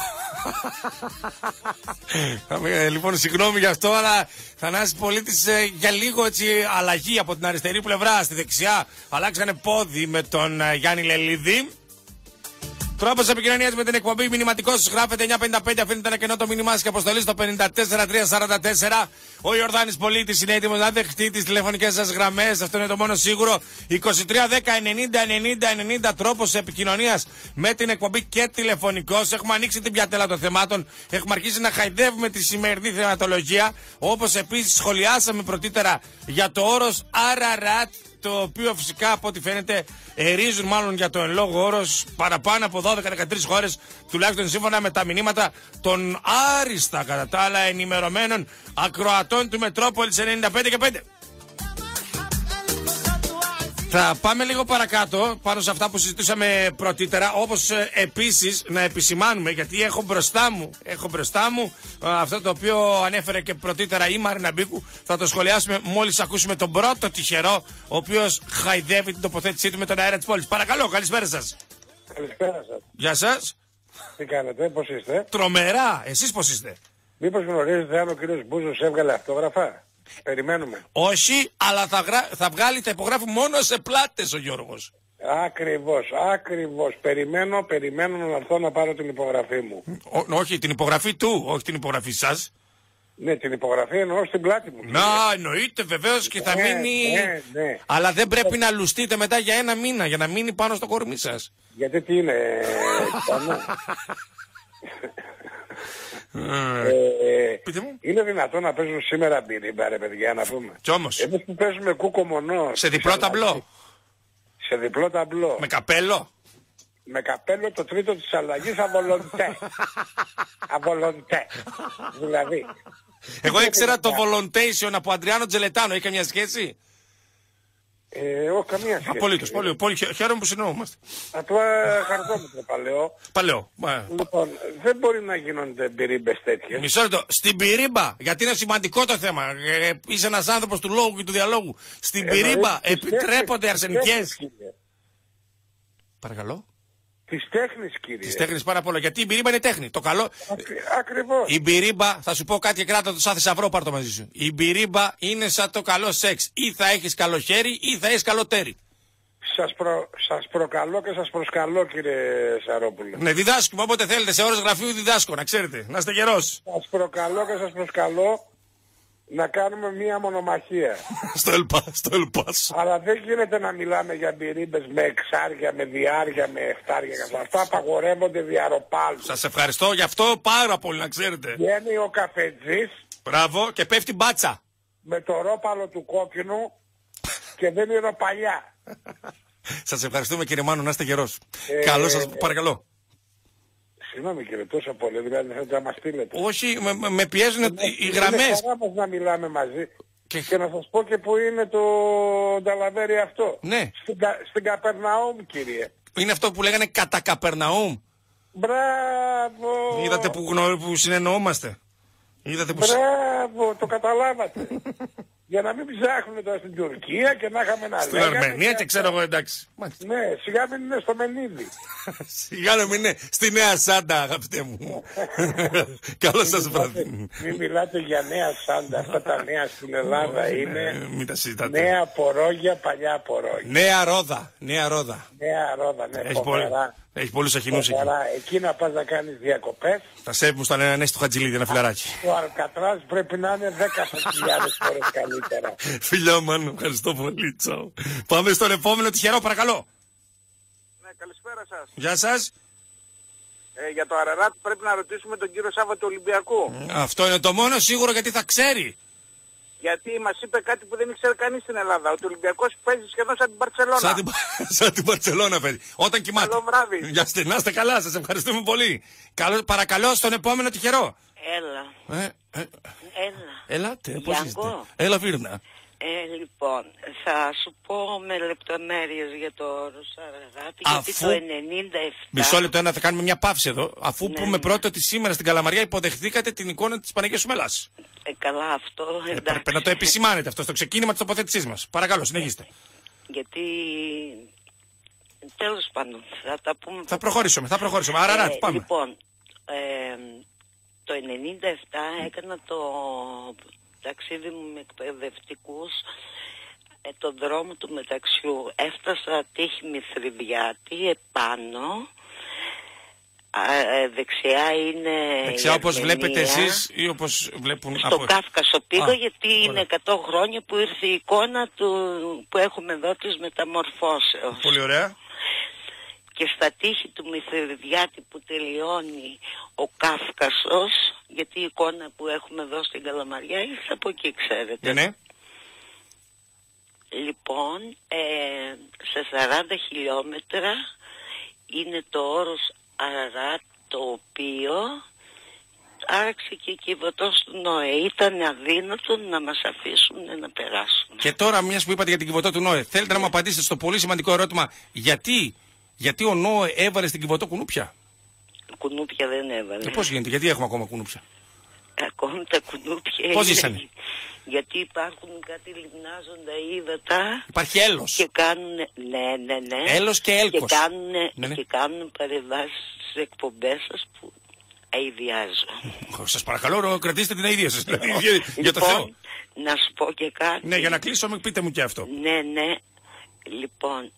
Speaker 3: Λοιπόν, συγγνώμη γι' αυτό, αλλά Θανάσης Πολίτης για λίγο έτσι αλλαγή από την αριστερή πλευρά στη δεξιά. Αλλάξανε πόδι με τον Γιάννη Λελίδη.
Speaker 7: Τρόπος επικοινωνίας με την εκπομπή. Μηνυματικός γράφετε 955. Αφήνετε ένα κενό το μήνυμά σας και αποστολή στο 54344. Ο Ιορδάνης Πολίτης είναι έτοιμος να δεχτεί τις τηλεφωνικές σας γραμμές. Αυτό είναι το μόνο σίγουρο. 2310-90-90-90. Τρόπος επικοινωνίας με την εκπομπή και τηλεφωνικός. Έχουμε ανοίξει την πιατέλα των θεμάτων. Έχουμε αρχίσει να χαϊδεύουμε τη σημερινή θεματολογία. Όπως επίσης σχολιάσαμε πρωτήτερα για το όρος Ararat, το οποίο φυσικά από ό,τι φαίνεται ερίζουν μάλλον για το εν λόγω όρος παραπάνω από 12-13 χώρες, τουλάχιστον σύμφωνα με τα μηνύματα των άριστα κατά τα άλλα ενημερωμένων ακροατών του Μετρόπολης 95 και 5. Θα πάμε λίγο παρακάτω πάνω σε αυτά που συζητούσαμε πρωτήτερα, όπως επίσης να επισημάνουμε, γιατί έχω μπροστά μου αυτό το οποίο ανέφερε και πρωτήτερα η Μαρίνα Μπίκου. Θα το σχολιάσουμε μόλις ακούσουμε τον πρώτο τυχερό, ο οποίος χαϊδεύει την τοποθέτησή του με τον αέρα της πόλης. Παρακαλώ, καλησπέρα σας.
Speaker 8: Καλησπέρα σας.
Speaker 7: Γεια σας.
Speaker 8: Τι κάνετε, πώς είστε?
Speaker 7: Τρομερά, εσείς πώς είστε?
Speaker 8: Μήπως γνωρίζετε αν ο κύριος Μπούζος έβγαλε αυτόγραφα? Περιμένουμε.
Speaker 7: Όχι, αλλά θα βγάλει, θα υπογράφει μόνο σε πλάτες ο Γιώργος.
Speaker 8: Ακριβώς. Περιμένω να έρθω να πάρω την υπογραφή μου.
Speaker 7: Όχι, την υπογραφή του, όχι την υπογραφή σας.
Speaker 8: Ναι, την υπογραφή εννοώ στην πλάτη μου.
Speaker 7: Να, εννοείται βεβαίως και θα μείνει.
Speaker 8: Ναι.
Speaker 7: Αλλά δεν πρέπει να λουστείτε μετά για ένα μήνα για να μείνει πάνω στο κορμί σας.
Speaker 8: Γιατί τι είναι,
Speaker 7: Πείτε μου.
Speaker 8: είναι δυνατόν να παίζουν σήμερα μπυρίμπα, ρε παιδιά, να πούμε?
Speaker 7: Κι όμως.
Speaker 8: Εμείς που παίζουμε κούκο μονό.
Speaker 7: Σε διπλό ταμπλό.
Speaker 8: Σε διπλό ταμπλό.
Speaker 7: Με καπέλο.
Speaker 8: Με καπέλο το τρίτο της αλλαγής αβολοντέ. Δηλαδή.
Speaker 7: Εγώ ήξερα το volontation από Αντριάνο Τζελετάνο. Είχε μια σχέση?
Speaker 8: Όχι, καμία σχέση.
Speaker 7: Απολύτως. Πολύ χαίρομαι που συνεννοούμαστε.
Speaker 8: Απλά χαρτόμετρο
Speaker 7: Παλαιό.
Speaker 8: Λοιπόν, δεν μπορεί να γίνονται μπυρίμπες τέτοιες.
Speaker 7: Μισό λεπτό. Στην πυρίμπα, γιατί είναι σημαντικό το θέμα. Είσαι ένας άνθρωπος του λόγου και του διαλόγου. Στην πυρίμπα επιτρέπονται αρσενικές. Παρακαλώ.
Speaker 8: Της τέχνης, κύριε.
Speaker 7: Της τέχνης πάρα πολλά. Γιατί η μπυρίμπα είναι τέχνη. Το καλό.
Speaker 8: Ακριβώς.
Speaker 7: Η μπυρίμπα, θα σου πω κάτι και κράτα το σαν θησαυρό, πάρ' το μαζί σου. Η μπυρίμπα είναι σαν το καλό σεξ. Ή θα έχεις καλό χέρι ή θα έχεις καλό τέρι.
Speaker 8: Σας προκαλώ και σας προσκαλώ, κύριε Σαρόπουλο.
Speaker 7: Ναι, διδάσκουμε όποτε θέλετε. Σε ώρες γραφείου διδάσκω, να ξέρετε. Να είστε γερός.
Speaker 8: Σας προκαλώ και σας προσκαλώ να κάνουμε μία μονομαχία.
Speaker 7: στο Ελπάσο.
Speaker 8: Αλλά δεν γίνεται να μιλάμε για μπυρίμπες με εξάρια, με διάρια, με εφτάρια. Αυτά απαγορεύονται διαρροπάλου.
Speaker 7: Σας ευχαριστώ γι' αυτό πάρα πολύ, να ξέρετε.
Speaker 8: Βγαίνει ο καφετζής.
Speaker 7: Μπράβο, και πέφτει μπάτσα.
Speaker 8: Με το ρόπαλο του κόκκινου και δεν είναι παλιά.
Speaker 7: Σας ευχαριστούμε, κύριε Μάνο, να είστε γερός. Καλό σας, παρακαλώ.
Speaker 8: Συγγνώμη, κύριε, τόσο πολύ, δηλαδή θέλετε να μας στείλετε.
Speaker 7: Όχι, με πιέζουν οι γραμμές.
Speaker 8: Είναι χαρά μας να μιλάμε μαζί. Και να σας πω και που είναι το νταλαβέρι αυτό.
Speaker 7: Ναι.
Speaker 8: Στην Καπερναούμ, κύριε.
Speaker 7: Είναι αυτό που λέγανε κατά Καπερναούμ.
Speaker 8: Μπράβο.
Speaker 7: Είδατε που συνεννοούμαστε.
Speaker 8: Μπράβο, το καταλάβατε. Για να μην ψάχνουμε τώρα στην Τουρκία και να είχαμε ένα
Speaker 7: στην Αρμενία και ξέρω εγώ, εντάξει.
Speaker 8: Ναι, σιγά μην είναι στο Μενίδη.
Speaker 7: Σιγά να μην είναι στη Νέα Σάντα, αγαπητέ μου. Καλό σας βράδυ.
Speaker 8: Μην μιλάτε για Νέα Σάντα. Αυτά τα νέα στην Ελλάδα είναι
Speaker 7: μην τα συζητάτε.
Speaker 8: νέα πορόγια, παλιά πορόγια.
Speaker 7: Νέα Ρόδα.
Speaker 8: Νέα Ρόδα, ναι.
Speaker 7: Έχει πολλούς αχινούς εκεί.
Speaker 8: Εκεί να πας να κάνεις διακοπές.
Speaker 7: Τα σέβη μου στον Ανέστη του Χατζηλίδη, ένα φιλαράκι.
Speaker 8: Ο Αλκατράς πρέπει να είναι 10.000 φορές καλύτερα.
Speaker 7: Φιλιά Μάνο, ευχαριστώ πολύ. Τσάου. Πάμε στον επόμενο τυχερό, παρακαλώ.
Speaker 9: Ναι, καλησπέρα σας.
Speaker 7: Γεια σας.
Speaker 9: Για το Ararat πρέπει να ρωτήσουμε τον κύριο Σάββα του Ολυμπιακού.
Speaker 7: Αυτό είναι το μόνο σίγουρο, γιατί θα ξέρει.
Speaker 9: Γιατί μας είπε κάτι που δεν ήξερε κανείς στην Ελλάδα. Ότι ο Ολυμπιακός παίζει σχεδόν σαν την Μπαρτσελώνα.
Speaker 7: Σαν την Μπαρτσελώνα παίζει. Όταν κοιμάται.
Speaker 9: Καλό βράδυ.
Speaker 7: Να είστε καλά, σας ευχαριστούμε πολύ. Παρακαλώ στον επόμενο τυχερό.
Speaker 10: Έλα.
Speaker 7: Ελάτε, πώς είστε? Έλα, Βίρνα.
Speaker 10: Λοιπόν, θα σου πω με λεπτομέρειες για το όρος Ararat, γιατί το 97...
Speaker 7: Μισό λεπτό, θα κάνουμε μια παύση εδώ. Αφού πούμε πρώτα ότι σήμερα στην Καλαμαριά υποδεχθήκατε την εικόνα της Παναγίας Σουμελάς.
Speaker 10: Καλά, αυτό εντάξει.
Speaker 7: Πρέπει να το επισημάνετε αυτό στο ξεκίνημα της τοποθέτησής μας. Παρακαλώ, συνεχίστε.
Speaker 10: Γιατί... Τέλος πάντων, θα τα πούμε...
Speaker 7: Θα προχωρήσουμε. Ararat, πάμε.
Speaker 10: Λοιπόν, το 97 έκανα το ταξίδι μου με εκπαιδευτικούς τον δρόμο του μεταξιού. Έφτασα τύχη Μηθρηδιάτη επάνω Δεξιά είναι.
Speaker 3: Δεξιά όπως βλέπετε εσείς ή όπως βλέπουν
Speaker 10: στο Κάφκασο πήγα, γιατί είναι 100 χρόνια που ήρθε η εικόνα που έχουμε εδώ της μεταμορφώσεως.
Speaker 3: Πολύ ωραία.
Speaker 10: Και στα τείχη του Μηθυριδιάτη που τελειώνει ο Κάφκασος, γιατί η εικόνα που έχουμε εδώ στην Καλαμαριά ήρθε από εκεί, ξέρετε.
Speaker 3: Ναι.
Speaker 10: Λοιπόν, σε 40 χιλιόμετρα είναι το όρος Αραράτ, το οποίο άραξε και η Κιβωτός του Νόε. Ήταν αδύνατο να μας αφήσουν να περάσουν.
Speaker 3: Και τώρα, μιας που είπατε για την Κιβωτό του Νόε, θέλετε να μου απαντήσετε στο πολύ σημαντικό ερώτημα, γιατί ο Νόε έβαλε στην Κιβωτό κουνούπια?
Speaker 10: Κουνούπια δεν έβαλε.
Speaker 3: Πώς γίνεται, γιατί έχουμε ακόμα κουνούπια?
Speaker 10: Ακόμη τα κουνούπια.
Speaker 3: Πώς ζήσανε?
Speaker 10: Γιατί υπάρχουν κάτι λιμνάζοντα ύδατα.
Speaker 3: Υπάρχει έλος.
Speaker 10: Και κάνουν. Ναι.
Speaker 3: Έλος και έλκος.
Speaker 10: Και κάνουν παρεμβάσεις στις εκπομπές σας που αηδιάζω.
Speaker 3: Σας παρακαλώ, κρατήστε την αηδία σας. Για το
Speaker 10: Θεό.
Speaker 3: Θεό.
Speaker 10: Να σου πω και κάτι.
Speaker 3: Ναι, για να κλείσω, πείτε μου και αυτό.
Speaker 10: Ναι. Λοιπόν,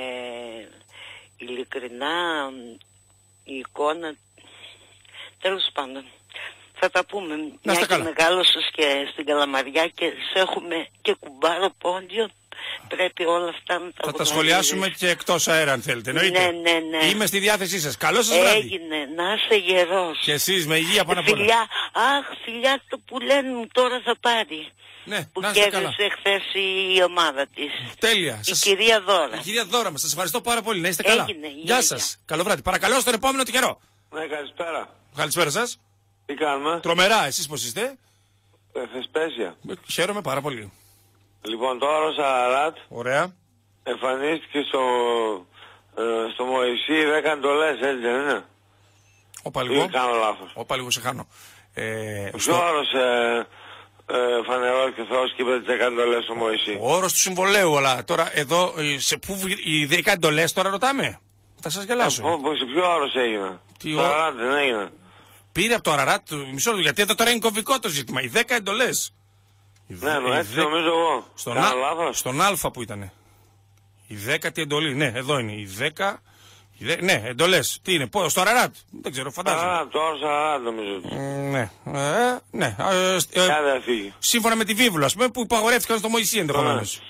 Speaker 10: ειλικρινά η εικόνα. Τέλος πάντων. Θα τα πούμε.
Speaker 3: Να είστε καλά.
Speaker 10: Μεγάλωσες και στην Καλαμαριά και σε έχουμε και κουμπάρο πόντιο. Πρέπει όλα αυτά να τα
Speaker 3: Θα τα σχολιάσουμε και εκτός αέρα αν θέλετε. Εννοείται.
Speaker 10: Ναι.
Speaker 3: Είμαι στη διάθεσή σας. Καλό σας βράδυ.
Speaker 10: Έγινε. Να είσαι γερός.
Speaker 3: Και εσείς με υγεία πάνω απ' όλα.
Speaker 10: Φιλιά το που λένε μου τώρα θα πάρει.
Speaker 3: Ναι,
Speaker 10: που
Speaker 3: να είστε καλά.
Speaker 10: κέρδισε χθες η ομάδα της.
Speaker 3: Τέλεια.
Speaker 10: Η κυρία Δώρα.
Speaker 3: Η κυρία Δώρα μας. Σας ευχαριστώ πάρα πολύ. Να είστε καλά. Γεια σας. Καλό βράδυ. Παρακαλώ στον επόμενο τυχερό.
Speaker 11: Ναι, καλησπέρα.
Speaker 3: Καλησπέρα σας.
Speaker 11: Τι κάνουμε?
Speaker 3: Τρομερά. Εσείς πώς είστε?
Speaker 11: Θεσπέσια.
Speaker 3: Χαίρομαι πάρα πολύ.
Speaker 11: Λοιπόν, τώρα ο Σαραράτ.
Speaker 3: Ωραία.
Speaker 11: Εμφανίστηκε στο Μωυσή 10 εντολές, έτσι δεν είναι?
Speaker 3: Όπα λίγο.
Speaker 11: Ή κάνω λάθος?
Speaker 3: Όπα λίγο, σε χάνω.
Speaker 11: Ποιο όρος φανερώθηκε ο Θεός και είπε τις 10 εντολές στο Μωυσή?
Speaker 3: Ο όρος του συμβολέου, αλλά τώρα εδώ, σε πού οι 10 εντολές τώρα ρωτάμε? Θα σας γελάσω.
Speaker 11: Σε ποιο όρος έγινα? Το Αραράτ δεν έγινα?
Speaker 3: Πήρε από το Αραράτ, μισό λεπτό, γιατί εδώ τώρα είναι κομβικό το ζήτημα. Οι 10 εντολές.
Speaker 11: Ναι, έτσι νομίζω εγώ.
Speaker 3: Στον Α που ήτανε. Η 10η εντολή. Ναι, εδώ είναι. Η 10. Ναι, εντολές. Τι είναι, στο Αραράτ. Δεν ξέρω, φαντάζομαι.
Speaker 11: Το όρος Αραράτ νομίζω.
Speaker 3: Ναι.
Speaker 11: Σύμφωνα
Speaker 3: με τη βίβλο, ας πούμε, που υπαγορεύτηκαν στο Μωυσή ενδεχομένως.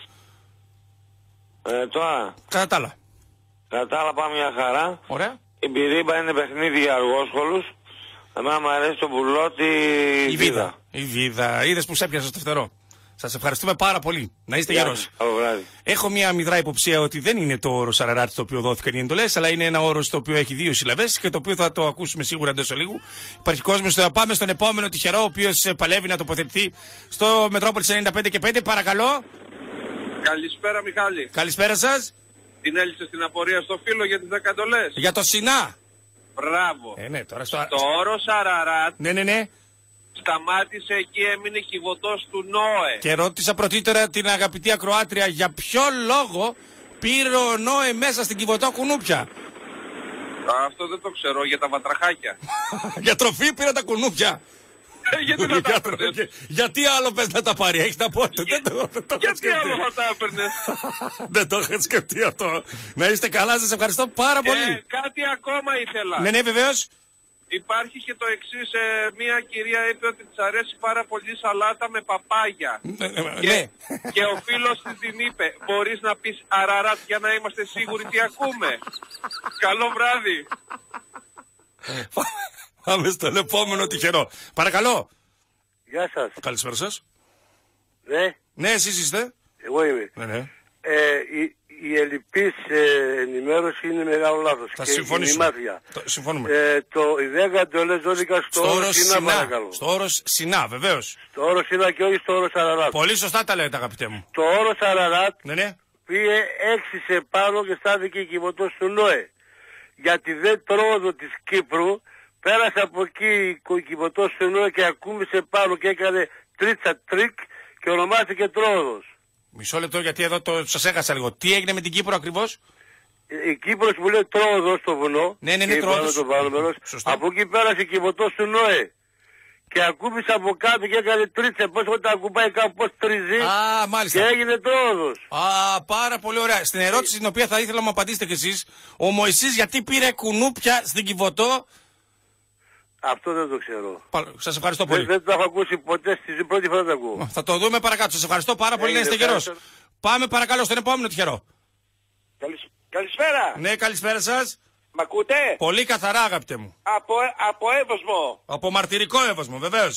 Speaker 11: Τώρα.
Speaker 3: Κατά τα άλλα.
Speaker 11: Κατά τα άλλα πάμε μια χαρά.
Speaker 3: Ωραία.
Speaker 11: Η πυρίμπα είναι παιχνίδι για αργόσχολους. Εμένα μου αρέσει το μπουρλότι
Speaker 3: η Βίδα. Η Βίδα. Είδες που σε έπιασε στο φτερό. Σας ευχαριστούμε πάρα πολύ. Να είστε γερός. Έχω μια αμυδρά υποψία ότι δεν είναι το όρος Αραράτ το οποίο δόθηκαν οι εντολές, αλλά είναι ένα όρος το οποίο έχει 2 συλλαβές και το οποίο θα το ακούσουμε σίγουρα εντός ολίγου. Υπάρχει κόσμος, θα πάμε στον επόμενο τυχερό, ο οποίος παλεύει να τοποθετηθεί στο Μετρόπολης 95 και 5. Παρακαλώ.
Speaker 12: Καλησπέρα, Μιχάλη.
Speaker 3: Καλησπέρα σας.
Speaker 12: Την έλυσε στην απορία στο φύλλο για τις 10 εντολές.
Speaker 3: Για το Σινά.
Speaker 12: Μπράβο.
Speaker 3: Ναι, τώρα
Speaker 12: το όρος Αραράτ.
Speaker 3: Ναι.
Speaker 12: Σταμάτησε εκεί, έμεινε Κιβωτός του Νόε.
Speaker 3: Και ρώτησα πρωτήτερα την αγαπητή ακροάτρια για ποιο λόγο πήρε ο Νόε μέσα στην Κιβωτό κουνούπια.
Speaker 12: Αυτό δεν το ξέρω, για τα βατραχάκια.
Speaker 3: Για τροφή πήρα τα κουνούπια.
Speaker 12: Γιατί να τα έπαιρνες?
Speaker 3: Γιατί άλλο πες να τα πάρει, έχεις να πω.
Speaker 12: Γιατί άλλο θα τα έπαιρνες?
Speaker 3: Δεν το είχα σκεφτεί αυτό. Να είστε καλά, σας ευχαριστώ πάρα πολύ.
Speaker 12: Κάτι ακόμα ήθελα.
Speaker 3: Ναι, βεβαίως.
Speaker 12: Υπάρχει και το εξής, μια κυρία είπε ότι της αρέσει πάρα πολύ σαλάτα με παπάγια. Και ο φίλος της την είπε, μπορείς να πεις Αραράτ για να είμαστε σίγουροι τι ακούμε. Καλό βράδυ.
Speaker 3: Πάμε στον επόμενο τυχερό. Παρακαλώ.
Speaker 13: Γεια σας.
Speaker 3: Καλησπέρα σας.
Speaker 13: Ναι.
Speaker 3: Ναι, εσείς είστε.
Speaker 13: Εγώ είμαι.
Speaker 3: Ναι.
Speaker 13: Η ελλειπής ενημέρωση είναι μεγάλο λάθος.
Speaker 3: Θα συμφωνήσουμε. Συμφωνούμε.
Speaker 13: Οι 10 εντολές δόθηκαν στο όρος Σινά, παρακαλώ.
Speaker 3: Στο όρος Σινά, βεβαίως.
Speaker 13: Στο όρος Σινά και όχι στο όρος Αραράτ.
Speaker 3: Πολύ σωστά τα λέτε, αγαπητέ μου.
Speaker 13: Το όρος Αραράτ
Speaker 3: ναι.
Speaker 13: πήγε έξισε πάνω και στάθηκε η Κιβωτός του Νόε. Για τη δε πρόοδο της Κύπρου πέρασε από εκεί η Κιβωτός του Νόε και ακούμπησε πάνω και έκανε τρίτσα τρίκ και ονομάστηκε Τρόδος.
Speaker 3: Μισό λεπτό, γιατί εδώ σας έχασα λίγο. Τι έγινε με την Κύπρο ακριβώς?
Speaker 13: Η Κύπρος που λέει Τρόδος στο βουνό.
Speaker 3: Ναι, Τρόδος.
Speaker 13: Από εκεί πέρασε η Κιβωτός του Νόε. και ακούμπησε από κάτω και έκανε τρίτσε. Πώς όταν ακουμπάει κάπου, πώς τριζεί.
Speaker 7: Α, μάλιστα.
Speaker 13: Και έγινε τρόδος.
Speaker 7: Α, πάρα πολύ ωραία. Στην ερώτηση την οποία θα ήθελα να μου απαντήσετε κι εσείς, ο Μωυσής γιατί πήρε κουνούπια στην Κιβωτό?
Speaker 13: Αυτό δεν το ξέρω.
Speaker 7: Σας ευχαριστώ πολύ.
Speaker 13: Δεν το έχω ακούσει ποτέ, στη πρώτη φορά το ακούω.
Speaker 7: Θα το δούμε παρακάτω. Σας ευχαριστώ πάρα πολύ να είστε γερός. Πάμε παρακαλώ στον επόμενο τυχερό.
Speaker 14: Καλησπέρα.
Speaker 7: Ναι, καλησπέρα σας.
Speaker 14: Μ' ακούτε?
Speaker 7: Πολύ καθαρά, αγαπητέ μου.
Speaker 14: Από Εύωσμο.
Speaker 7: Από μαρτυρικό Εύωσμο, βεβαίως.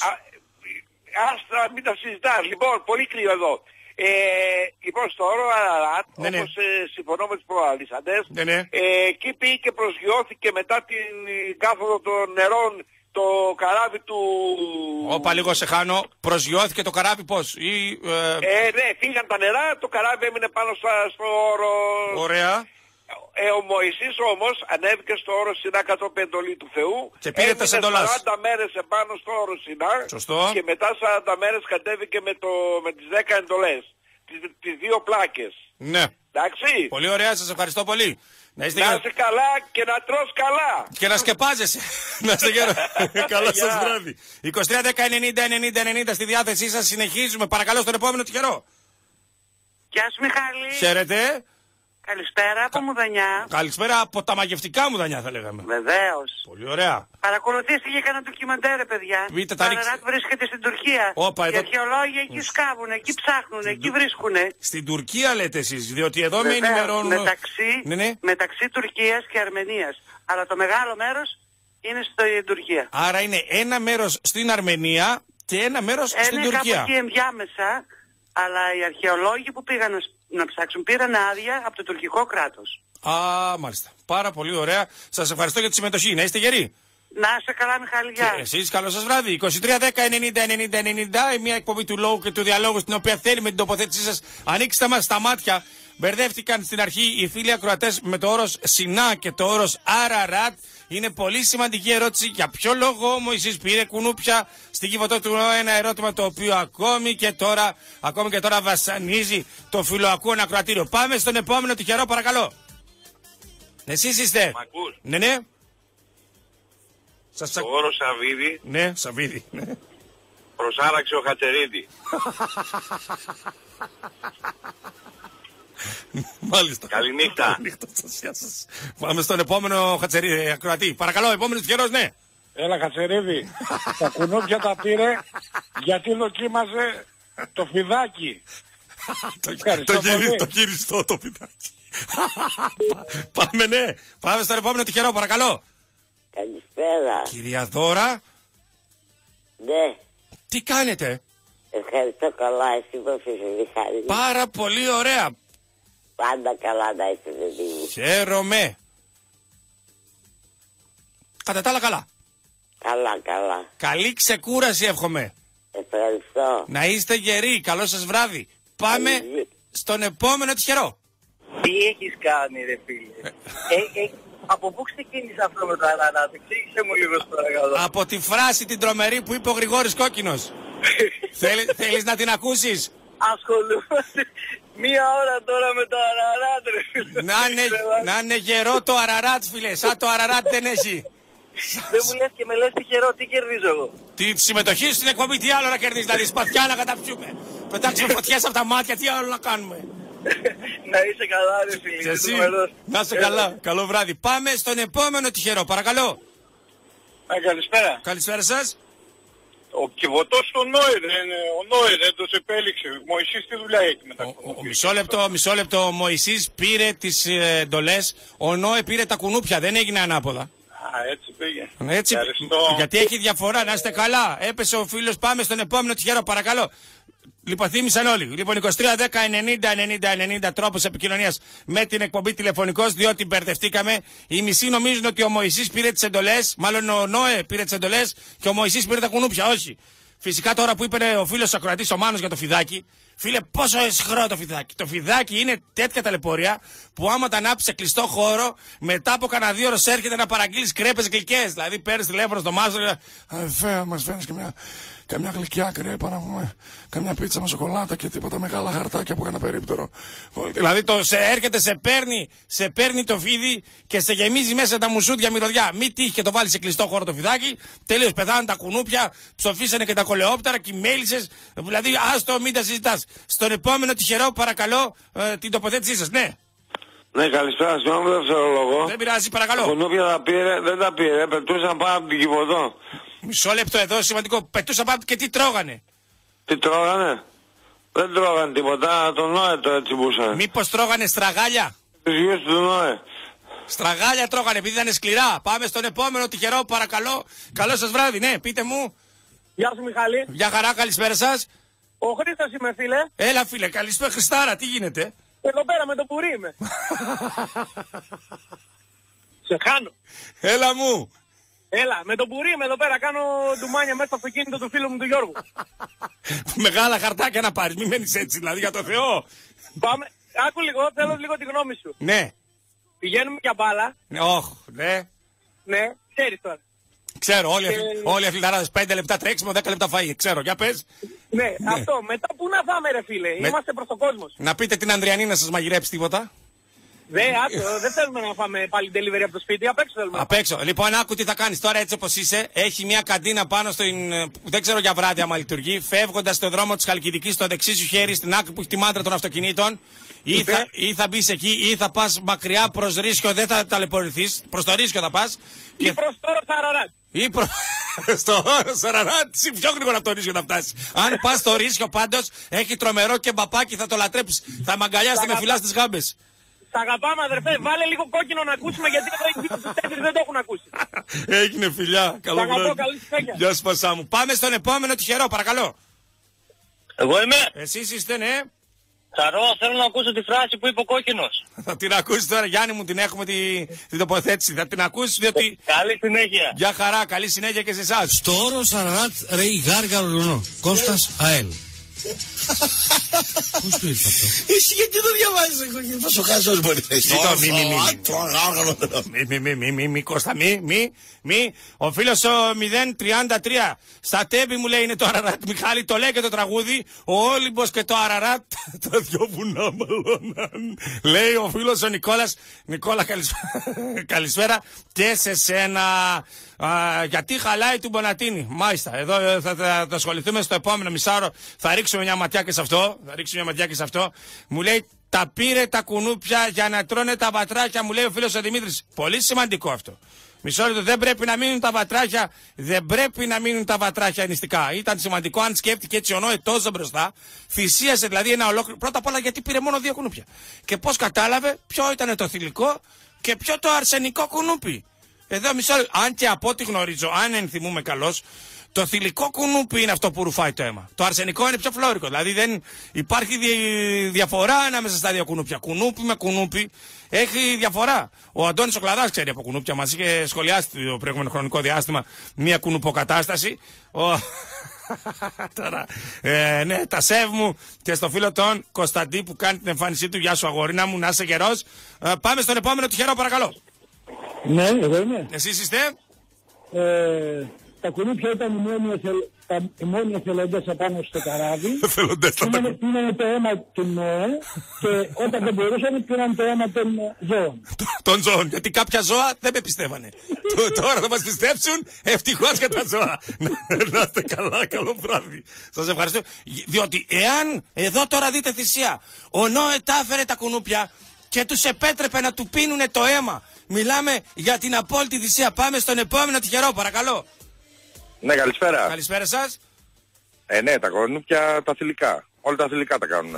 Speaker 14: Άστα, μην τα συζητάς. Λοιπόν, πολύ κρύο εδώ. Λοιπόν, στο όρο Αραράτ, όπως συμφωνώ με τους προαλήσαντες, εκεί πήγε και προσγειώθηκε μετά την κάθοδο των νερών το καράβι του...
Speaker 7: Όπα, λίγο σε χάνω. Προσγειώθηκε το καράβι πώς?
Speaker 14: Ναι, φύγαν τα νερά, το καράβι έμεινε πάνω στο όρο...
Speaker 7: Ωραία.
Speaker 14: Ο Μωυσής όμως ανέβηκε στο όρο Σινά κατόπιν εντολή του Θεού.
Speaker 7: Και πήρε τα εντολάς.
Speaker 14: 40 μέρες επάνω στο όρο Σινά.
Speaker 7: Σωστό.
Speaker 14: Και μετά 40 μέρες κατέβηκε με τις 10 εντολές. Τις 2 πλάκες.
Speaker 7: Ναι.
Speaker 14: Εντάξει.
Speaker 7: Πολύ ωραία, σας ευχαριστώ πολύ.
Speaker 14: Να είσαι καλά και να τρως καλά.
Speaker 7: Και να σκεπάζεσαι. Να είστε γέρο. Καλό σας βράδυ. 23-10-90-90-90 στη διάθεσή σας. Συνεχίζουμε. Παρακαλώ στον επόμενο τυχερό.
Speaker 15: Γεια σου Μιχάλη.
Speaker 7: Χαίρετε.
Speaker 15: Καλησπέρα από Μουδανιά.
Speaker 7: Καλησπέρα από τα μαγευτικά Μουδανιά θα λέγαμε.
Speaker 15: Βεβαίως.
Speaker 7: Πολύ ωραία.
Speaker 15: Παρακολουθήστε και κανένα ντοκιμαντέρ, παιδιά.
Speaker 7: Πείτε
Speaker 15: τα Αραράτ βρίσκεται στην Τουρκία.
Speaker 7: Όπα,
Speaker 15: οι αρχαιολόγοι εκεί σκάβουν, εκεί ψάχνουν, εκεί βρίσκουν.
Speaker 7: Στην Τουρκία λέτε εσείς, διότι εδώ με ενημερώνουν...
Speaker 15: Μεταξύ Τουρκίας και Αρμενίας. Αλλά το μεγάλο μέρος είναι στην Τουρκία.
Speaker 7: Άρα είναι ένα μέρος στην Αρμενία και ένα μέρος στην Τουρκία.
Speaker 15: Είναι κάπου εκεί ενδιάμεσα, αλλά οι αρχαιολόγοι που πήγαν να ψάξουν πήραν άδεια από το τουρκικό κράτος.
Speaker 7: Α, μάλιστα. Πάρα πολύ ωραία. Σας ευχαριστώ για τη συμμετοχή. Να είστε γεροί.
Speaker 15: Να είστε καλά, Μιχάλη. Γεια.
Speaker 7: Εσείς καλό σας βράδυ. 23-10-90-90-90, μια εκπομπή του λόγου και του διαλόγου στην οποία θέλει με την τοποθέτησή σας. Ανοίξτε μας τα μάτια. Μπερδεύτηκαν στην αρχή οι φίλοι ακροατές με το όρος Σινά και το όρος Αραράτ. Είναι πολύ σημαντική ερώτηση. Για ποιο λόγο ο Μωυσής πήρε κουνούπια στην Κιβωτό του Νοέ? Ένα ερώτημα το οποίο ακόμη και τώρα βασανίζει το φιλοακούον ακροατήριο. Πάμε στον επόμενο τυχερό, παρακαλώ. Εσείς είστε.
Speaker 16: Μ' ακούς?
Speaker 7: Ναι, ναι.
Speaker 16: Το όρο Σαββίδι.
Speaker 7: Ναι, Σαββίδι. Ναι.
Speaker 16: Προσάραξε ο Χατσερίδη.
Speaker 7: Μάλιστα.
Speaker 16: Καληνύχτα.
Speaker 7: Καληνύχτα σας. Πάμε στον επόμενο ακροατή. Παρακαλώ, επόμενος τυχερός, ναι.
Speaker 8: Έλα Χατσερίδη, τα κουνούπια τα πήρε γιατί δοκίμαζε το φιδάκι.
Speaker 7: Το γυριστό το φιδάκι. Πάμε, ναι. Πάμε στον επόμενο τυχερό, παρακαλώ.
Speaker 17: Καλησπέρα.
Speaker 7: Κυρία Δώρα.
Speaker 17: Ναι.
Speaker 7: Τι κάνετε?
Speaker 17: Ευχαριστώ, καλά. Εσύ πώς είσαι, Μιχάλη?
Speaker 7: Πάρα πολύ ωραία.
Speaker 17: Πάντα καλά να είσαι, παιδί μου.
Speaker 7: Χαίρομαι. Κατά τα άλλα καλά.
Speaker 17: Καλά.
Speaker 7: Καλή ξεκούραση εύχομαι.
Speaker 17: Ευχαριστώ.
Speaker 7: Να είστε γεροί. Καλό σας βράδυ. Πάμε στον επόμενο τυχερό.
Speaker 18: Τι έχεις κάνει, ρε φίλε? Από πού ξεκίνησε αυτό με το Αραράτ? Εξήγησε μου λίγο παρακαλώ.
Speaker 7: Από τη φράση την τρομερή που είπε ο Γρηγόρης Κόκκινος. Θέλεις να την ακούσεις?
Speaker 18: Ασχολούμαστε μία ώρα τώρα με το Αραράτ, ρε φίλε.
Speaker 7: Να είναι γερό το Αραράτ, φίλε. Σαν το Αραράτ δεν έχει.
Speaker 18: Δεν μου λες και με λες τυχερό, τι κερδίζω εγώ?
Speaker 7: Τη συμμετοχή στην εκπομπή, τι άλλο να κερδίσεις? Δηλαδή σπαθιά να καταπιούμε. Πετάξουμε φωτιές από τα μάτια, τι άλλο να κάνουμε?
Speaker 18: Να είσαι καλά, ρε φίλε.
Speaker 7: Εσύ, να είσαι καλά. Καλό βράδυ. Πάμε στον επόμενο τυχερό, παρακαλώ.
Speaker 8: Καλησπέρα.
Speaker 7: Καλησπέρα σας.
Speaker 8: Ο Κιβωτός του Νόε, ο Νόε δεν τους επέλεξε. Ο Μωυσής τι δουλειά έχει μετά?
Speaker 7: Μισό λεπτό. Ο Μωυσής πήρε τις εντολές, ο Νόε πήρε τα κουνούπια, δεν έγινε ανάποδα.
Speaker 8: Έτσι πήγε.
Speaker 7: Έτσι, γιατί έχει διαφορά, να είστε καλά. Έπεσε ο φίλος, πάμε στον επόμενο τυχερό, παρακαλώ. Λοιπόν, θύμισαν όλοι. Λοιπόν, 23-10-90-90-90 τρόπος επικοινωνίας με την εκπομπή τηλεφωνικός, διότι μπερδευτήκαμε. Οι μισοί νομίζουν ότι ο Μωυσής πήρε τις εντολές, μάλλον ο Νόε πήρε τις εντολές και ο Μωυσής πήρε τα κουνούπια. Όχι. Φυσικά τώρα που είπε ο φίλος ακροατής ο Μάνος για το φιδάκι, Φίλε, πόσο ισχυρό το φιδάκι. Το φιδάκι είναι τέτοια ταλαιπωρία που άμα τα ανάψει σε κλειστό χώρο, μετά από κανένα 2 ώρες έρχεται να παραγγείλει κρέπες γλυκές. Δηλαδή παίρνει τηλέφωνο στο μάστρο και λέει: μας φέρνεις καμιά γλυκιά κρέπα να πούμε, καμιά πίτσα με σοκολάτα και τίποτα μεγάλα χαρτάκια από κανένα περίπτερο. Δηλαδή έρχεται, σε παίρνει το φίδι και σε γεμίζει μέσα τα μουσούδια μυρωδιά. Μη τύχει και το βάλει σε κλειστό χώρο το φιδάκι, τελείως πεθάνουν τα κουνούπια, ψοφίσανε και τα κολεόπτερα και οι μέλισσες. Δηλαδή, άστο, μην τα συζητάς. Στον επόμενο τυχερό, παρακαλώ, την τοποθέτησή σας, ναι.
Speaker 11: Ναι, καλησπέρα, συγγνώμη, δεν ξέρω λόγο.
Speaker 7: Δεν πειράζει, παρακαλώ.
Speaker 11: Τα κουνούπια δεν τα πήρε, πετούσαν πάνω από την Κιβωτό.
Speaker 7: Μισό λεπτό εδώ, σημαντικό. Πετούσαν πάνω και τι τρώγανε.
Speaker 11: Τι τρώγανε? Δεν τρώγανε τίποτα, τον Νόε το έτσι μπούσαν.
Speaker 7: Μήπως τρώγανε στραγάλια?
Speaker 11: Τους γιους του Νόε.
Speaker 7: Στραγάλια τρώγανε επειδή ήταν σκληρά. Πάμε στον επόμενο τυχερό, παρακαλώ. Καλό σας βράδυ, ναι, πείτε μου.
Speaker 19: Γεια σου Μιχάλη.
Speaker 7: Γεια χαρά, καλησπέρα σας.
Speaker 19: Ο Χρήστος είμαι φίλε.
Speaker 7: Έλα φίλε, καλησπέρα Χριστάρα, τι γίνεται?
Speaker 19: Εδώ πέρα με το πουρί είμαι. Σε χάνω.
Speaker 7: Έλα μου.
Speaker 19: Έλα, με το πουρί είμαι εδώ πέρα, κάνω ντουμάνια μέσα στο αυτοκίνητο του φίλου μου του Γιώργου.
Speaker 7: Μεγάλα χαρτάκια να πάρεις, μην μένεις έτσι δηλαδή, για το Θεό.
Speaker 19: Πάμε, άκου λίγο, θέλω λίγο τη γνώμη σου.
Speaker 7: Ναι.
Speaker 19: Πηγαίνουμε για μπάλα.
Speaker 7: Ναι.
Speaker 19: Ναι, ξέρεις τώρα.
Speaker 7: Ξέρω, όλοι οι αθληταράδες 5 λεπτά τρέξιμο, 10 λεπτά φαΐ. Ξέρω, για πες.
Speaker 19: Ναι, αυτό. Μετά πού να πάμε ρε φίλε, είμαστε προς τον κόσμο.
Speaker 7: Να πείτε την Ανδριανή να σας μαγειρέψει τίποτα.
Speaker 19: Δεν θέλουμε να φάμε πάλι delivery από το σπίτι, απ' έξω θέλουμε.
Speaker 7: Απ' έξω. Λοιπόν, άκου τι θα κάνεις τώρα έτσι όπως είσαι. Έχει μια καντίνα πάνω στην. Δεν ξέρω για βράδυ άμα λειτουργεί. Φεύγοντας στο δρόμο της Χαλκιδικής, στο δεξί σου χέρι, στην άκρη που έχει τη μάντρα των αυτοκινήτων. Ή θα μπεις εκεί ή θα πας μακριά προς Ρίσκιο, δεν θα ταλαιπωρηθείς. Προς το Ρίσκιο θα πας.
Speaker 19: Ή προς το Όρος Αραράτ.
Speaker 7: Ή στο Όρος Αραράτ, πιο γρήγορα από το Ρίσκιο θα φτάσεις. Αν πας στο Ρίσκιο πάντως, έχει τρομερό και μπαπάκι, θα το λατρέψεις. Θα μ' αγκαλιάσεις με φυλάς τις γάμπες.
Speaker 19: Σ' αγαπάμε αδερφέ, βάλε λίγο κόκκινο να ακούσουμε γιατί εδώ οι 4 δεν το έχουν ακούσει.
Speaker 7: Έγινε φιλιά, καλό βράδυ. Γεια σου Πασά μου. Πάμε στον επόμενο τυχερό, παρακαλώ.
Speaker 20: Εγώ είμαι.
Speaker 7: Εσείς είστε, ναι.
Speaker 20: Χαρό, θέλω να ακούσω τη φράση που είπε ο κόκκινος.
Speaker 7: Θα την ακούσεις τώρα, Γιάννη μου, την έχουμε την τοποθέτηση. Θα την ακούσεις διότι...
Speaker 20: Καλή συνέχεια.
Speaker 7: Γεια χαρά, καλή συνέχεια και σε εσάς.
Speaker 6: Στο Όρος Αραράτ ρέει γάργαρο λουνό. Κώστας ΑΕΛ. Πώς το ήρθε αυτό?
Speaker 2: Εσύ γιατί το διαβάζεις εγώ, πόσο χάσος μπορεί να είσαι.
Speaker 7: Μη Κώστα, μη. Ο φίλος ο 033 στα Τέμπη μου λέει είναι το Αραράτ. Μιχάλη, το λέει και το τραγούδι. Ο Όλυμπος και το Αραράτ, τα δυο βουνά μαλώναν. Λέει ο φίλος ο Νικόλας. Νικόλα, καλησπέρα και σε σένα. Γιατί χαλάει του Μπονατίνη. Μάλιστα, εδώ θα ασχοληθούμε στο επόμενο μισάωρο. Θα ρίξουμε μια ματιά και σε αυτό. Μου λέει τα πήρε τα κουνούπια για να τρώνε τα βατράκια, μου λέει ο φίλος ο Δημήτρης. Πολύ σημαντικό αυτό. Μισό λεπτό, δεν πρέπει να μείνουν τα βατράχια νηστικά. Ήταν σημαντικό αν σκέφτηκε έτσι ο Νόε τόσο μπροστά. Θυσίασε δηλαδή ένα ολόκληρο. Πρώτα απ' όλα γιατί πήρε μόνο 2 κουνούπια. Και πώς κατάλαβε ποιο ήταν το θηλυκό και ποιο το αρσενικό κουνούπι. Εδώ μισό λεπτό, αν και από ό,τι γνωρίζω, αν ενθυμούμε καλώς, το θηλυκό κουνούπι είναι αυτό που ρουφάει το αίμα. Το αρσενικό είναι πιο φλόρικο. Δηλαδή δεν υπάρχει διαφορά ανάμεσα στα 2 κουνούπια. Κουνούπι με κουνούπι έχει διαφορά. Ο Αντώνης ο Κλαδάς ξέρει από κουνούπια. Μας είχε σχολιάσει το προηγούμενο χρονικό διάστημα μια κουνουποκατάσταση. Τώρα, ναι, τα σεβ μου και στο φίλο τον Κωνσταντή που κάνει την εμφάνισή του. Γεια σου αγορίνα μου, να είσαι καιρός. Πάμε στον επόμενο τυχερό, παρακαλώ.
Speaker 21: Ναι, εγώ είμαι.
Speaker 7: Εσείς είστε?
Speaker 21: Τα κουνούπια ήταν οι μόνοι εθελοντές απάνω στο καράβι. Πήραν το αίμα του Νόε και όταν δεν μπορούσαν πήραν το αίμα των ζώων.
Speaker 7: Των ζώων, γιατί κάποια ζώα δεν με πιστεύανε. Τώρα θα μας πιστέψουν, ευτυχώς και τα ζώα. Να είστε καλά, καλό βράδυ. Σας ευχαριστώ. Διότι εάν εδώ τώρα δείτε θυσία, ο Νόε τα έφερε τα κουνούπια και τους επέτρεπε να του πίνουνε το αίμα. Μιλάμε για την απόλυτη θυσία. Πάμε στον επόμενο τυχερό, παρακαλώ.
Speaker 16: Ναι, καλησπέρα.
Speaker 7: Καλησπέρα σας.
Speaker 16: Ναι, τα κουνούπια τα θηλυκά. Όλα τα θηλυκά τα κάνουν.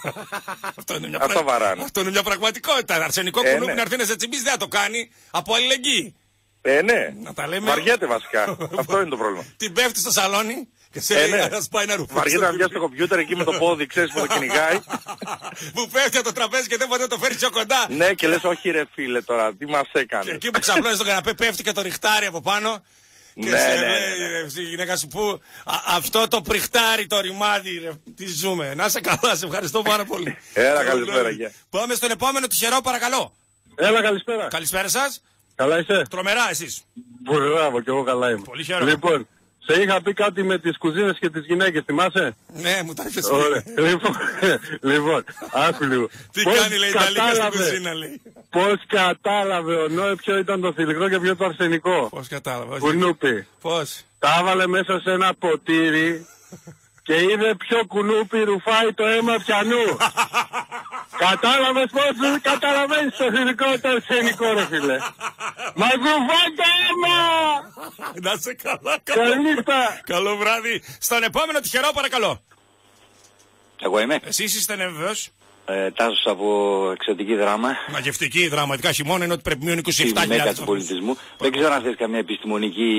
Speaker 7: Αυτό είναι μια πραγματικότητα. Αρσενικό κουνούπι να έρθει να σε τσιμπήσει δεν θα το κάνει από αλληλεγγύη.
Speaker 16: Ναι.
Speaker 7: Να τα λέμε.
Speaker 16: Βαριέται βασικά. Αυτό είναι το πρόβλημα.
Speaker 7: Την πέφτει στο σαλόνι και σε πάει να ρουφάξει.
Speaker 16: Βαριέται να πιάσει το κομπιούτερ εκεί με το πόδι, ξέρεις που το κυνηγάει.
Speaker 7: Που πέφτει από το τραπέζι και δεν μπορεί να το φέρει πιο κοντά.
Speaker 16: Ναι, και λες όχι ρε φίλε τώρα, τι μας έκανε.
Speaker 7: Και εκεί που ξαπλώνει στον καναπέ πέφτει και το ριχτάρι από πάνω.
Speaker 3: Και σε λέει η γυναίκα σου που αυτό το πριχτάρι, το ρημάδι, ρε, τι ζούμε. Να σε καλά, σε ευχαριστώ πάρα πολύ.
Speaker 16: Έλα, καλησπέρα.
Speaker 3: Πάμε στον επόμενο τυχερό, παρακαλώ.
Speaker 16: Έλα, καλησπέρα.
Speaker 3: Καλησπέρα σας.
Speaker 16: Καλά είσαι?
Speaker 3: Τρομερά εσείς.
Speaker 16: Μπράβο, κι εγώ καλά είμαι.
Speaker 3: Πολύ χαίρομαι.
Speaker 16: Λοιπόν, σε είχα πει κάτι με τις κουζίνες και τις γυναίκες, θυμάσαι?
Speaker 3: Ναι, μου τα είπες.
Speaker 16: Ωραία. Λοιπόν, άκου λίγο.
Speaker 3: Τι κάνει, λέει, η Ιταλίκα στην κουζίνα, λέει.
Speaker 16: Πώς κατάλαβε ο Νόε ποιο ήταν το θηλυκό και ποιο το αρσενικό?
Speaker 3: Πώς κατάλαβε?
Speaker 16: Κουνούπι.
Speaker 3: Πώς?
Speaker 16: Τα έβαλε μέσα σε ένα ποτήρι και είδε ποιο κουνούπι ρουφάει το αίμα πιανού. Κατάλαβες πώς καταλαβαίνεις το θηλυκό το αρσενικό, ρε φίλε? Μα ρουφάει το αίμα!
Speaker 3: Να σε καλά,
Speaker 16: καληνύχτα.
Speaker 3: Καλό βράδυ. Στον επόμενο τυχερό, παρακαλώ.
Speaker 1: Εγώ είμαι.
Speaker 3: Εσείς είστε βεβαίως.
Speaker 1: Τάσος από εξωτική δράμα.
Speaker 3: Μαγευτική, δραματικά χειμώνα είναι ότι πρέπει μείον 27.000.
Speaker 1: Στη γυναίκα του πολιτισμού. Δεν ξέρω αν θες καμία επιστημονική...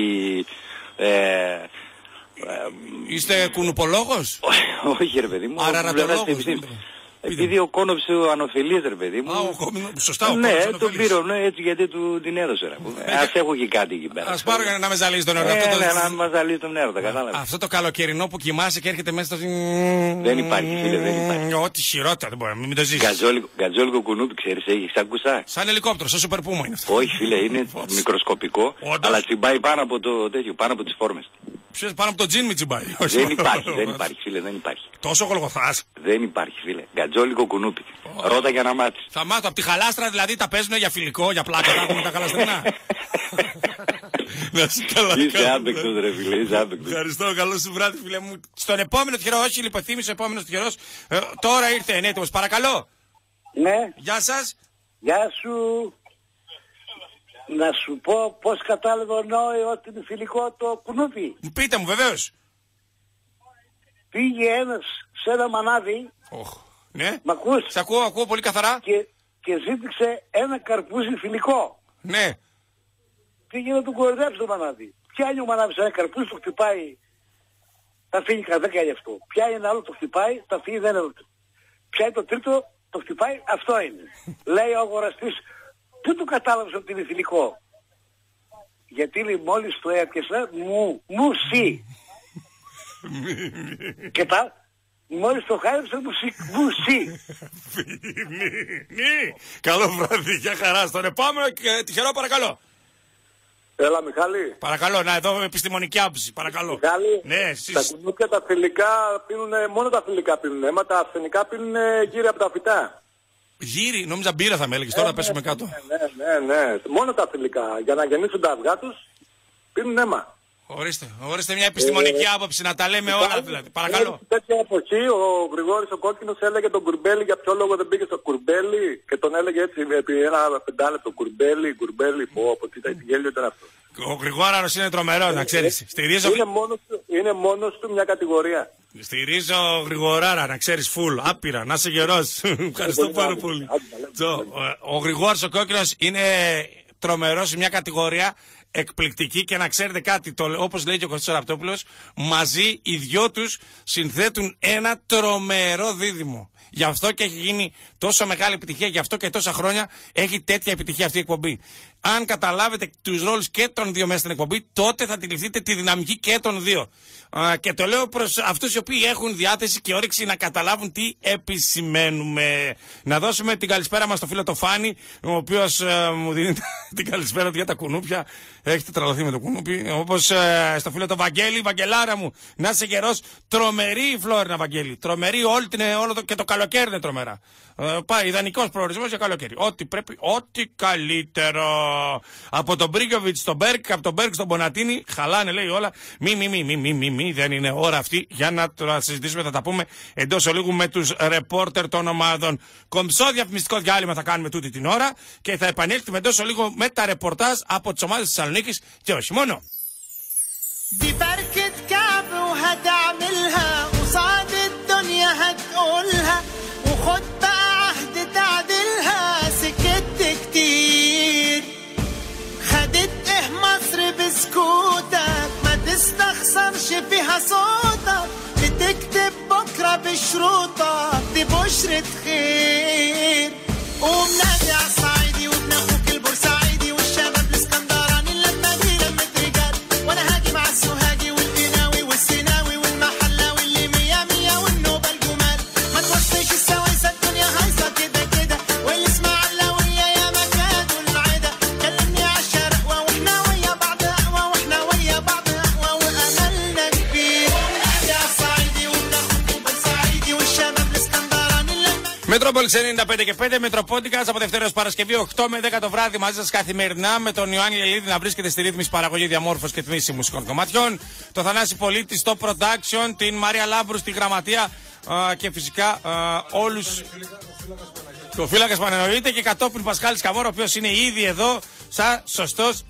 Speaker 3: Είστε κουνουπολόγος?
Speaker 1: Όχι ρε παιδί μου.
Speaker 3: Αραρατολόγος?
Speaker 1: Επειδή ο Κόνοβς ο ανοφελής ρε παιδί μου.
Speaker 3: Σωστά ο
Speaker 1: Ναι,
Speaker 3: Κόνοβς
Speaker 1: τον πήρε έτσι γιατί την έδωσε ρε. Ας έχω και κάτι εκεί πέρα.
Speaker 3: Ας πάρω για να με ζαλίζει τον νερό.
Speaker 1: Ναι, να με ζαλίζει τον νερό, κατάλαβες.
Speaker 3: Αυτό το καλοκαιρινό που κοιμάσαι και έρχεται μέσα στο...
Speaker 1: Δεν υπάρχει φίλε, δεν υπάρχει.
Speaker 3: Ό,τι χειρότερα δεν μπορεί, μην το ζήσεις.
Speaker 1: Γκατζόλικο κουνούπι ξέρεις, έχεις ακούσει?
Speaker 3: Σαν ελικόπτερο, σαν σούπερ πούμα είναι αυτό.
Speaker 1: Όχι φίλε, είναι μικροσκοπικό, αλλά τσιμπάει πάνω από το τέτοιο, πάνω από τις φόρμες.
Speaker 3: Ποιος πάνω από το τζιν μη τσιμπάει?
Speaker 1: Δεν υπάρχει φίλε, δεν υπάρχει.
Speaker 3: Τόσο γολγοθάς?
Speaker 1: Δεν υπάρχει φίλε, γκατζόλικο κουνούπι. Ρώτα για να μάθεις.
Speaker 3: Θα μάθω, από τη χαλάστρα δηλαδή τα παίζουν για φιλικό, για πλάκα, τα έχουν τα χαλαστρινά.
Speaker 1: Είσαι άπαικτος ρε φίλε, είσαι άπαικτος.
Speaker 3: Ευχαριστώ, καλό σου βράδυ φίλε μου. Στον επόμενο τυχερό, όχι λιποθύμησε, ο επόμενος τυχερός. Τώρα ήρθε έτοιμος, παρακαλώ.
Speaker 22: Ναι.
Speaker 3: Γεια σας.
Speaker 22: Γεια σου. Να σου πω πώς κατάλαβε ο Νόε ότι είναι φιλικό το κουνούπι.
Speaker 3: Πείτε μου βεβαίως.
Speaker 22: Πήγε ένας σε ένα μανάδι.
Speaker 3: Ναι.
Speaker 22: Μ' ακούς?
Speaker 3: Σ' ακούω πολύ καθαρά.
Speaker 22: Και ζήτησε ένα καρπούζι φιλικό.
Speaker 3: Ναι.
Speaker 22: Πήγε να του κοροϊδέψει το μανάδι. Πιάνει ο μανάδις ένα καρπούζι, το χτυπάει. Θα φύγει κανένα 10 γι' αυτό. Πιάνει ένα άλλο, το χτυπάει, θα φύγει δεν είναι. Πιάνει το τρίτο, το χτυπάει, αυτό είναι. Λέει ο αγοραστής, πού του κατάλαβες ότι είναι φιλικό? Γιατί λέει, μόλις το έπιασα, μου σι. Και μόλις το χάριψα, μου σι.
Speaker 3: Καλό βράδυ, για χαρά. Στον επόμενο τυχερό, παρακαλώ.
Speaker 16: Έλα Μιχάλη.
Speaker 3: Παρακαλώ, να εδώ με επιστημονική άποψη, παρακαλώ.
Speaker 16: Μιχάλη,
Speaker 3: ναι, εσείς.
Speaker 16: Τα κουνούπια τα φιλικά πίνουν, μόνο τα φιλικά πίνουν αίμα, τα αρσενικά πίνουν γύρι από τα φυτά.
Speaker 3: Γύρι, νόμιζα μπύρα θα με έλεγες, τώρα πέσουμε κάτω.
Speaker 16: Ναι, μόνο τα φιλικά, για να γεννήσουν τα αυγά τους, πίνουν αίμα.
Speaker 3: Ορίστε μια επιστημονική άποψη, να τα λέμε όλα δηλαδή, παρακαλώ.
Speaker 16: Τέτοια εποχή ο Γρηγόρης ο Κόκκινος έλεγε τον Κουρμπέλη, για ποιο λόγο δεν πήγε στο Κουρμπέλη και τον έλεγε έτσι επί ένα 5 λεπτό, Κουρμπέλη, πω, τι γέλιο ήταν αυτό.
Speaker 3: Ο Γρηγόραρος είναι τρομερός, να ξέρεις.
Speaker 16: Είναι μόνος του μια κατηγορία.
Speaker 3: Στηρίζω Γρηγοράρα, να ξέρεις, φουλ, άπειρα, να είσαι γερός. Ευχαριστώ πάρα πολύ. Ο Γρηγόρης ο Κόκκινος είναι τρομερός σε μια κατηγορία εκπληκτική και να ξέρετε κάτι, όπως λέει και ο Κωστής Ραπτόπουλος, μαζί οι δυο τους συνθέτουν ένα τρομερό δίδυμο. Γι' αυτό και έχει γίνει τόσο μεγάλη επιτυχία, γι' αυτό και τόσα χρόνια έχει τέτοια επιτυχία αυτή η εκπομπή. Αν καταλάβετε τους ρόλους και των δύο μέσα στην εκπομπή, τότε θα αντιληφθείτε τη δυναμική και των δύο. Και το λέω προς αυτούς οι οποίοι έχουν διάθεση και όρεξη να καταλάβουν τι επισημαίνουμε. Να δώσουμε την καλησπέρα μας στο φίλο το Φάνη, ο οποίος μου δίνει την καλησπέρα του για τα κουνούπια. Έχετε τρελαθεί με το κουνούπι. Όπως στο φίλο το Βαγγέλη, Βαγγελάρα μου, να είσαι γερός. Τρομερή η Φλόρινα, Βαγγέλη. Τρομερή και το καλοκαίρι είναι τρομερά. Πάει ιδανικός προορισμός για καλοκαίρι. Ό,τι πρέπει, ό,τι καλύτερο. Από τον Μπρίγκοβιτς στον Μπέρκ, από τον Μπέρκ στον Μπονατίνη, χαλάνε λέει όλα. Μη, δεν είναι ώρα αυτή για να το συζητήσουμε. Θα τα πούμε εντός ολίγου με τους ρεπόρτερ των ομάδων. Κομψό διαφημιστικό διάλειμμα θα κάνουμε τούτη την ώρα και θα επανέλθουμε εντός ολίγου με τα ρεπορτάζ από τις ομάδες της Θεσσαλονίκης και όχι μόνο.
Speaker 2: ببركة كعب وهتعملها قصاد الدنيا هتقولها وخد بقى عهد تعدلها سكت كتير خدت ايه مصر بسكوتك ما تستخسرش فيها صوتك بتكتب بكرة بشروطك دي بشرة خير قوم نادي عالصعيدي وابن اخوك البورسعيدي والشباب الاسكندراني لما دي لمة رجال وانا
Speaker 7: Μόλις 95 και 5 Μετροπόντικας από Δευτέρα ως Παρασκευή 8 με 10 το βράδυ μαζί σας καθημερινά με τον Ιωάννη Λελίδη να βρίσκεται στη ρύθμιση, παραγωγή, διαμόρφωση και τμήση μουσικών κομματιών. Το Θανάση Πολίτη στο production, την Μαρία Λάμπρου στη γραμματεία και φυσικά όλους. Το Φύλακας που εννοείται και κατόπιν Πασχάλης Καμόρο, ο οποίος είναι ήδη εδώ σαν σωστός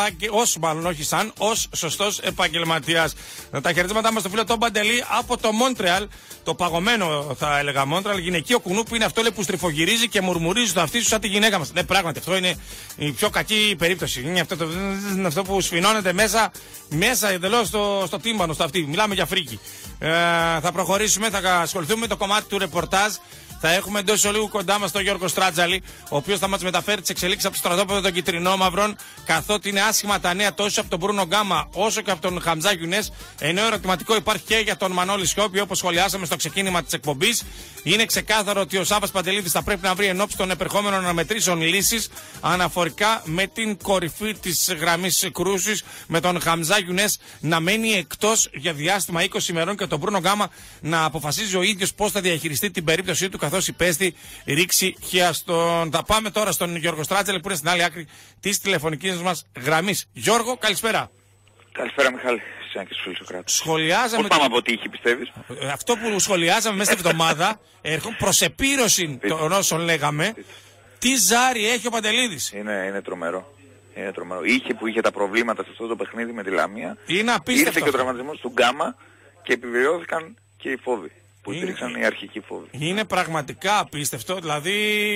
Speaker 7: σωστός επαγγελματίας. Τα χαιρετίσματά μας στο φίλο τον Παντελή από το Μόντρεαλ, το παγωμένο θα έλεγα Μόντρεαλ, γυναικείο κουνούπι είναι αυτό λέει, που στριφογυρίζει και μουρμουρίζει στο αυτί σου σαν τη γυναίκα μας. Ναι, πράγματι αυτό είναι η πιο κακή περίπτωση. Είναι αυτό που σφινώνεται μέσα εντελώς στο τύμπανο, στο αυτί. Μιλάμε για φρίκι. Θα προχωρήσουμε, θα ασχοληθούμε με το κομμάτι του ρεπορτάζ. Θα έχουμε εντός ολίγου κοντά μας τον Γιώργο Στράτζαλη, ο οποίος θα μας μεταφέρει τις εξελίξεις από το στρατόπεδο των Κιτρινόμαυρων, καθότι είναι άσχημα τα νέα τόσο από τον Μπρούνο Γκάμα όσο και από τον Χαμζά Γιουνές. Ενώ ερωτηματικό υπάρχει και για τον Μανώλη Σιώπη, όπως σχολιάσαμε στο ξεκίνημα της εκπομπής. Είναι ξεκάθαρο ότι ο Σάββας Παντελίδης θα πρέπει να βρει ενόψει των επερχόμενων αναμετρήσεων λύσεις αναφορικά με την κορυφή της γραμμής κρούσης, με τον Χαμζά Γιουνές να μένει εκτός για διάστημα 20 ημερών και τον Μπρούνο Γκάμα να αποφασίζει ο ίδιος πώς θα διαχειριστεί την περίπτωσή του, καθώς υπέστη ρήξη χιαστών. Θα πάμε τώρα στον Γιώργο Στράτζαλη που είναι στην άλλη άκρη της τηλεφωνικής μας γραμμής. Γιώργο, καλησπέρα.
Speaker 1: Καλησπέρα Μιχάλη, εσένα και στους φίλους Σοκράτη.
Speaker 7: Σχολιάζαμε.
Speaker 1: Πώς πάμε από τύχη πιστεύεις?
Speaker 7: Αυτό που σχολιάζαμε μέσα στην εβδομάδα, προς επίρρωση των όσων λέγαμε, τι ζάρι έχει ο Παντελίδης.
Speaker 1: Είναι τρομερό. Είναι τρομερό. Είχε που είχε τα προβλήματα σε αυτό το παιχνίδι με τη Λαμία.
Speaker 7: Είναι απίστευτο.
Speaker 1: Ήρθε και ο τραυματισμός του Γκάμα και επιβεβαιώθηκαν και οι φόβοι. Που υπήρξαν οι αρχικοί φόβοι.
Speaker 7: Είναι πραγματικά απίστευτο, δηλαδή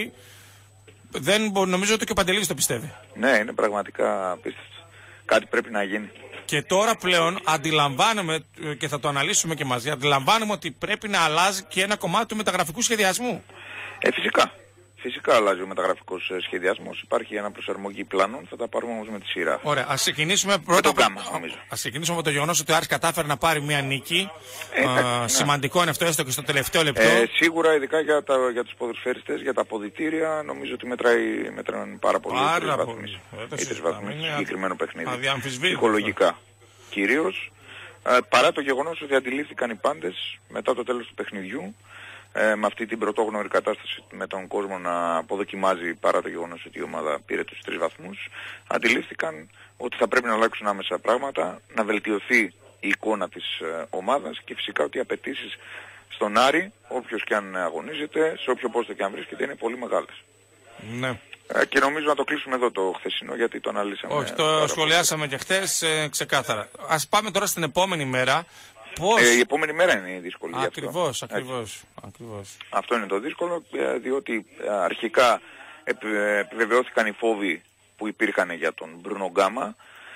Speaker 7: νομίζω ότι και ο Παντελής το πιστεύει.
Speaker 1: Ναι, είναι πραγματικά απίστευτο. Κάτι πρέπει να γίνει.
Speaker 7: Και τώρα πλέον αντιλαμβάνομαι, και θα το αναλύσουμε και μαζί, αντιλαμβάνομαι ότι πρέπει να αλλάζει και ένα κομμάτι του μεταγραφικού σχεδιασμού.
Speaker 1: Φυσικά. Φυσικά αλλάζει ο μεταγραφικός σχεδιασμός. Υπάρχει ένα προσαρμογή πλάνων, θα τα πάρουμε όμως με τη σειρά.
Speaker 7: Ωραία, ας ξεκινήσουμε πρώτα από το γεγονός ότι ο Άρης κατάφερε να πάρει μια νίκη. Σημαντικό είναι αυτό, έστω και στο τελευταίο λεπτό.
Speaker 1: Σίγουρα, ειδικά για τους ποδοσφαιριστές, για τα αποδυτήρια, νομίζω ότι μετράνε πάρα πολύ οι τρεις βαθμοί στο συγκεκριμένο παιχνίδι. Ψυχολογικά κυρίως. Παρά το γεγονός ότι αντιλήφθηκαν οι πάντες μετά το τέλος του παιχνιδιού. Με αυτή την πρωτόγνωρη κατάσταση με τον κόσμο να αποδοκιμάζει παρά το γεγονός ότι η ομάδα πήρε τους 3 βαθμούς, αντιλήφθηκαν ότι θα πρέπει να αλλάξουν άμεσα πράγματα, να βελτιωθεί η εικόνα της ομάδας και φυσικά ότι οι απαιτήσεις στον Άρη, όποιος και αν αγωνίζεται, σε όποιο πόστο και αν βρίσκεται, είναι πολύ μεγάλες.
Speaker 7: Ναι.
Speaker 1: Και νομίζω να το κλείσουμε εδώ το χθεσινό γιατί το αναλύσαμε.
Speaker 7: Όχι, το σχολιάσαμε και χθες ξεκάθαρα. Ας πάμε τώρα στην επόμενη μέρα.
Speaker 1: Η επόμενη μέρα είναι η δύσκολη.
Speaker 7: Ακριβώς.
Speaker 1: Αυτό είναι το δύσκολο, διότι αρχικά επιβεβαιώθηκαν οι φόβοι που υπήρχαν για τον Μπρούνο Γκάμα.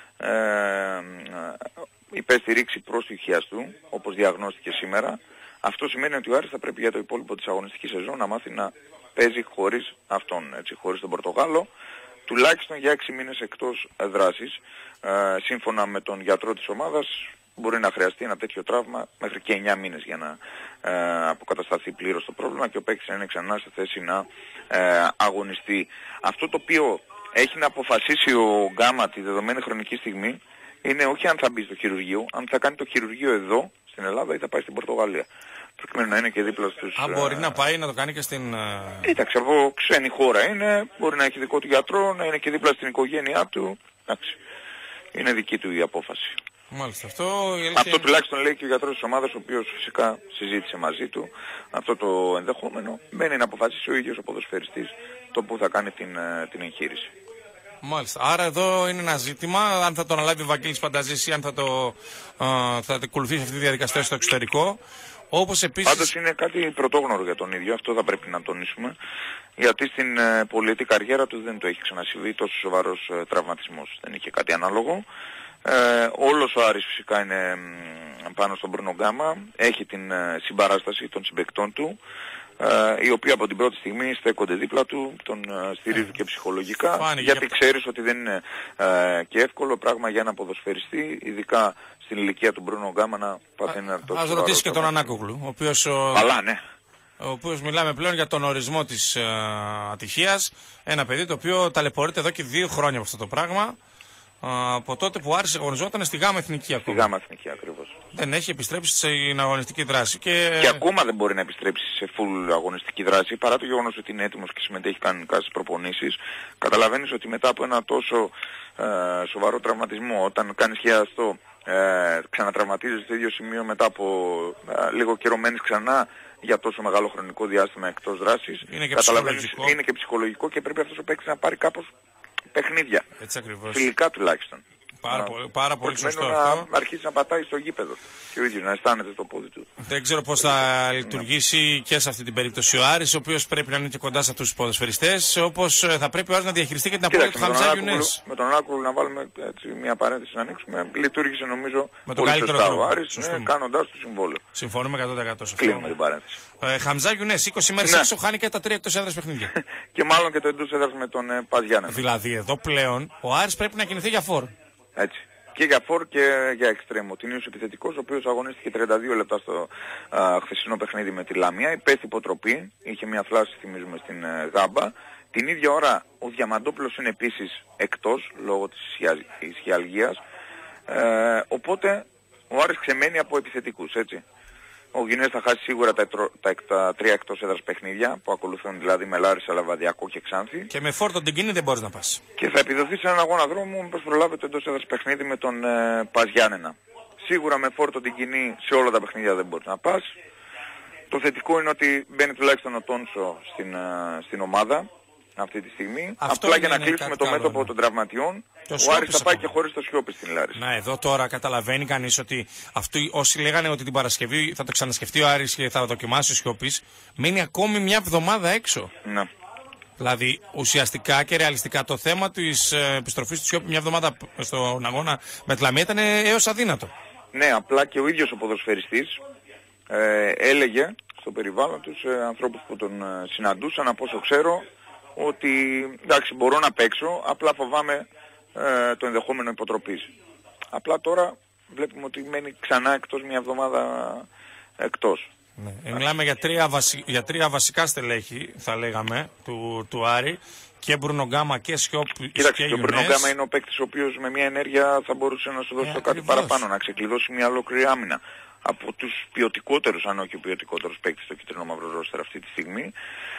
Speaker 1: Υπέστη ρήξη προς του χιαστού, όπως διαγνώστηκε σήμερα. Αυτό σημαίνει ότι ο Άρης θα πρέπει για το υπόλοιπο της αγωνιστικής σεζόν να μάθει να παίζει χωρίς αυτόν, χωρίς τον Πορτογάλο, τουλάχιστον για 6 μήνες εκτός δράσης. Σύμφωνα με τον γιατρό της ομάδας, μπορεί να χρειαστεί ένα τέτοιο τραύμα μέχρι και 9 μήνες για να αποκατασταθεί πλήρως το πρόβλημα και ο παίκτης να είναι ξανά σε θέση να αγωνιστεί. Αυτό το οποίο έχει να αποφασίσει ο Γκάμα τη δεδομένη χρονική στιγμή είναι όχι αν θα μπει στο χειρουργείο, αν θα κάνει το χειρουργείο εδώ στην Ελλάδα ή θα πάει στην Πορτογαλία. Προκειμένου να είναι και δίπλα στους...
Speaker 7: μπορεί να πάει να το κάνει και στην...
Speaker 1: Κοίταξε, από ξένη χώρα είναι, μπορεί να έχει δικό του γιατρό, να είναι και δίπλα στην οικογένειά του. Εντάξει, είναι δική του η απόφαση.
Speaker 7: Μάλιστα,
Speaker 1: αυτό τουλάχιστον λέει και ο γιατρός της ομάδας, ο οποίος φυσικά συζήτησε μαζί του αυτό το ενδεχόμενο. Μένει να αποφασίσει ο ίδιος ο ποδοσφαιριστής το που θα κάνει την εγχείρηση.
Speaker 7: Μάλιστα. Άρα εδώ είναι ένα ζήτημα αν θα το αναλάβει ο Βαγγέλης Πανταζής ή αν θα ακολουθήσει αυτή τη διαδικασία στο εξωτερικό. Όπως επίσης...
Speaker 1: Πάντως είναι κάτι πρωτόγνωρο για τον ίδιο, αυτό θα πρέπει να τονίσουμε, γιατί στην πολυετή καριέρα του δεν του έχει ξανασυμβεί τόσο σοβαρός τραυματισμός. Δεν είχε κάτι ανάλογο. Όλος ο Άρης φυσικά είναι πάνω στον Μπρούνο Γκάμα, έχει την συμπαράσταση των συμπαικτών του, οι οποίοι από την πρώτη στιγμή στέκονται δίπλα του, τον στηρίζουν και ψυχολογικά, γιατί ξέρεις ότι δεν είναι και εύκολο πράγμα για ένα ποδοσφαιριστή, ειδικά στην ηλικία του Μπρούνο Γκάμα, να παθαίνει ένα τόσο.
Speaker 7: Ας ρωτήσει και τον Ανάκογλου, ο οποίος...
Speaker 1: Καλά, ναι.
Speaker 7: Ο οποίος μιλάμε πλέον για τον ορισμό της ατυχίας, ένα παιδί το οποίο ταλαιπωρείται εδώ και 2 χρόνια από αυτό το πράγμα. Από τότε που άρχισε αγωνιζόταν στη ΓΑΜΑ Εθνική ακόμα.
Speaker 1: Στη ΓΑΜΑ Εθνική ακριβώς.
Speaker 7: Δεν έχει επιστρέψει στην αγωνιστική δράση. Και
Speaker 1: ακόμα δεν μπορεί να επιστρέψει σε full αγωνιστική δράση, παρά το γεγονός ότι είναι έτοιμος και συμμετέχει κανονικά στις προπονήσεις. Καταλαβαίνεις ότι μετά από ένα τόσο σοβαρό τραυματισμό, όταν κάνεις χιαστό, ξανατραυματίζεις στο ίδιο σημείο μετά από λίγο καιρό, μένεις ξανά για τόσο μεγάλο χρονικό διάστημα εκτός δράσης. Είναι και ψυχολογικό και πρέπει αυτός ο παίκτης να πάρει κάπως παιχνίδια.
Speaker 7: Έτσι ακριβώς.
Speaker 1: Φιλικά τουλάχιστον.
Speaker 7: Πάρα πολύ σωστό
Speaker 1: να
Speaker 7: αυτό.
Speaker 1: αρχίσει να πατάει στο γήπεδο και ο ίδιος να αισθάνεται το πόδι του.
Speaker 7: Δεν ξέρω πώς θα λειτουργήσει και σε αυτή την περίπτωση ο Άρης, ο οποίος πρέπει να είναι και κοντά σε αυτούς τους ποδοσφαιριστές, όπως θα πρέπει ο Άρης να διαχειριστεί και την απόδοση του Χαμζά Γιουνές.
Speaker 1: Με τον Άκουλου να βάλουμε έτσι, μια παρένθεση να ανοίξουμε. Λειτουργήσε νομίζω
Speaker 7: με τον
Speaker 1: πολύ
Speaker 7: καλύτερο
Speaker 1: σωστά
Speaker 7: τρόπο.
Speaker 1: ο Άρης, κάνοντας το συμβόλαιο.
Speaker 7: Συμφωνούμε 100% σε αυτό.
Speaker 1: Κλείνουμε την παρένθεση.
Speaker 7: Χαμζά Γιουνές, 20 μέρες έξω, χάνει και τα 3 εκτός έδρας παιχνίδια.
Speaker 1: Και μάλλον και το εντός έδρας με τον Πας Γιάννενα.
Speaker 7: Δηλαδή εδώ πλέον ο Άρης πρέπει να κινηθεί για φόρ.
Speaker 1: Έτσι. Και για φόρ και για εξτρέμ. Ο Τινίος επιθετικός, ο οποίος αγωνίστηκε 32 λεπτά στο χθεσινό παιχνίδι με τη Λαμία, υπέστη υποτροπή, είχε μια θλάση θυμίζουμε στην Γάμπα. Την ίδια ώρα ο Διαμαντόπουλος είναι επίσης εκτός λόγω της ισχυαλγίας. Οπότε ο Άρης ξεμένει από επιθετικούς, έτσι. Ο Γιουνές θα χάσει σίγουρα τα 3 εκτός έδρας παιχνίδια που ακολουθούν, δηλαδή με Λάρισα, Λαβαδιακό και Ξάνθη.
Speaker 7: Και με φόρτο την κίνη δεν μπορείς να πας.
Speaker 1: Και θα επιδοθεί σε έναν αγώνα δρόμου μήπως προλάβει το εντός έδρας παιχνίδι με τον Πας Γιάννενα. Σίγουρα με φόρτο την κοινή σε όλα τα παιχνίδια δεν μπορείς να πας. Το θετικό είναι ότι μπαίνει τουλάχιστον ο Τόνσο στην ομάδα αυτή τη στιγμή.
Speaker 7: Αυτό
Speaker 1: απλά για να κλείσουμε το μέτωπο των τραυματιών, ο Άρης θα πάει και χωρίς το Σιώπη στην Λάρισα.
Speaker 7: Να, εδώ τώρα καταλαβαίνει κανείς ότι αυτοί όσοι λέγανε ότι την Παρασκευή θα το ξανασκεφτεί ο Άρης και θα δοκιμάσει ο Σιώπης, μείνει ακόμη μια εβδομάδα έξω.
Speaker 1: Ναι.
Speaker 7: Δηλαδή ουσιαστικά και ρεαλιστικά το θέμα της επιστροφής του Σιώπη μια εβδομάδα στον αγώνα με τη Λαμία ήταν έως αδύνατο.
Speaker 1: Ναι, απλά και ο ίδιος ο ποδοσφαιριστής έλεγε στο περιβάλλον τους ανθρώπους που τον συναντούσαν, από όσο ξέρω, ότι εντάξει μπορώ να παίξω, απλά φοβάμαι το ενδεχόμενο υποτροπής. Απλά τώρα βλέπουμε ότι μένει ξανά εκτός μια εβδομάδα εκτός.
Speaker 7: Ναι. Μιλάμε για τρία βασικά στελέχη, θα λέγαμε, του Άρη, και Μπρουνο-Γκάμα και Σιώπη.
Speaker 1: Κοίταξε, και ο Μπρουνο-Γκάμα είναι ο παίκτης ο οποίος με μια ενέργεια θα μπορούσε να σου δώσει το κάτι παραπάνω, να ξεκλειδώσει μια ολόκληρη άμυνα. Από τους ποιοτικότερους, αν όχι ο ποιοτικότερος παίκτης στο κίτρινο μαύρο ρόστερ αυτή τη στιγμή.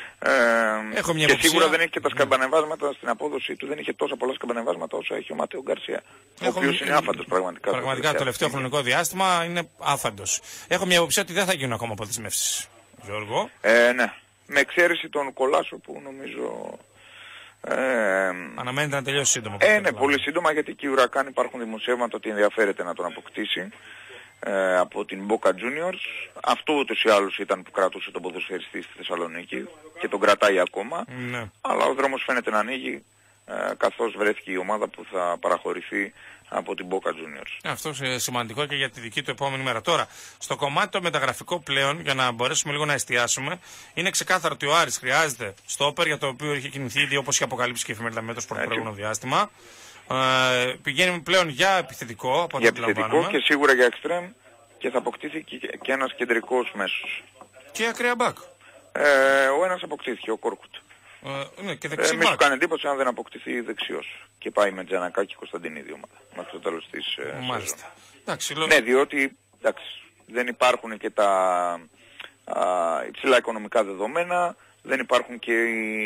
Speaker 1: Και σίγουρα δεν έχει και τα σκαμπανεβάσματα στην απόδοση του, δεν είχε τόσα πολλά σκαμπανεβάσματα όσο έχει ο Ματέο Γκαρσία. Ο οποίος είναι άφαντος πραγματικά.
Speaker 7: Πραγματικά το τελευταίο χρονικό διάστημα είναι άφαντος. Έχω μια υποψία ότι δεν θα γίνουν ακόμα αποδεσμεύσεις, Γιώργο.
Speaker 1: Ναι. Με εξαίρεση τον Κολάσο που νομίζω...
Speaker 7: αναμένεται να τελειώσει σύντομα.
Speaker 1: Ναι, πολύ σύντομα, γιατί και η Ουρακάν υπάρχουν δημοσιεύματα ότι ενδιαφέρεται να τον αποκτήσει από την Boca Juniors. Αυτό ούτως ή άλλως ήταν που κρατούσε τον ποδοσφαιριστή στη Θεσσαλονίκη και τον κρατάει ακόμα.
Speaker 7: Ναι.
Speaker 1: Αλλά ο δρόμος φαίνεται να ανοίγει καθώς βρέθηκε η ομάδα που θα παραχωρηθεί από την Boca Juniors.
Speaker 7: Αυτό είναι σημαντικό και για τη δική του επόμενη μέρα. Τώρα, στο κομμάτι το μεταγραφικό πλέον, για να μπορέσουμε λίγο να εστιάσουμε, είναι ξεκάθαρο ότι ο Άρης χρειάζεται στόπερ, για το οποίο είχε κινηθεί ήδη, όπως είχε αποκαλύψει και η εφημερίδα Μέτρος προ το προηγούμενο διάστημα. Πηγαίνουμε πλέον για επιθετικό, από
Speaker 1: για επιθετικό και σίγουρα για εξτρέμ, και θα αποκτήθηκε και ένας κεντρικός μέσος.
Speaker 7: Και ακραία μπακ.
Speaker 1: Ο ένας αποκτήθηκε, ο Κόρκουτ.
Speaker 7: Ναι, και δεξί
Speaker 1: μπακ. Μη σου κάνει εντύπωση αν δεν αποκτηθεί δεξιός και πάει με Τζανακάκη και Κωνσταντινίδη ομάδα μέχρι το τέλος της σεζόν. Ναι, διότι δεν υπάρχουν και τα υψηλά οικονομικά δεδομένα, δεν υπάρχουν και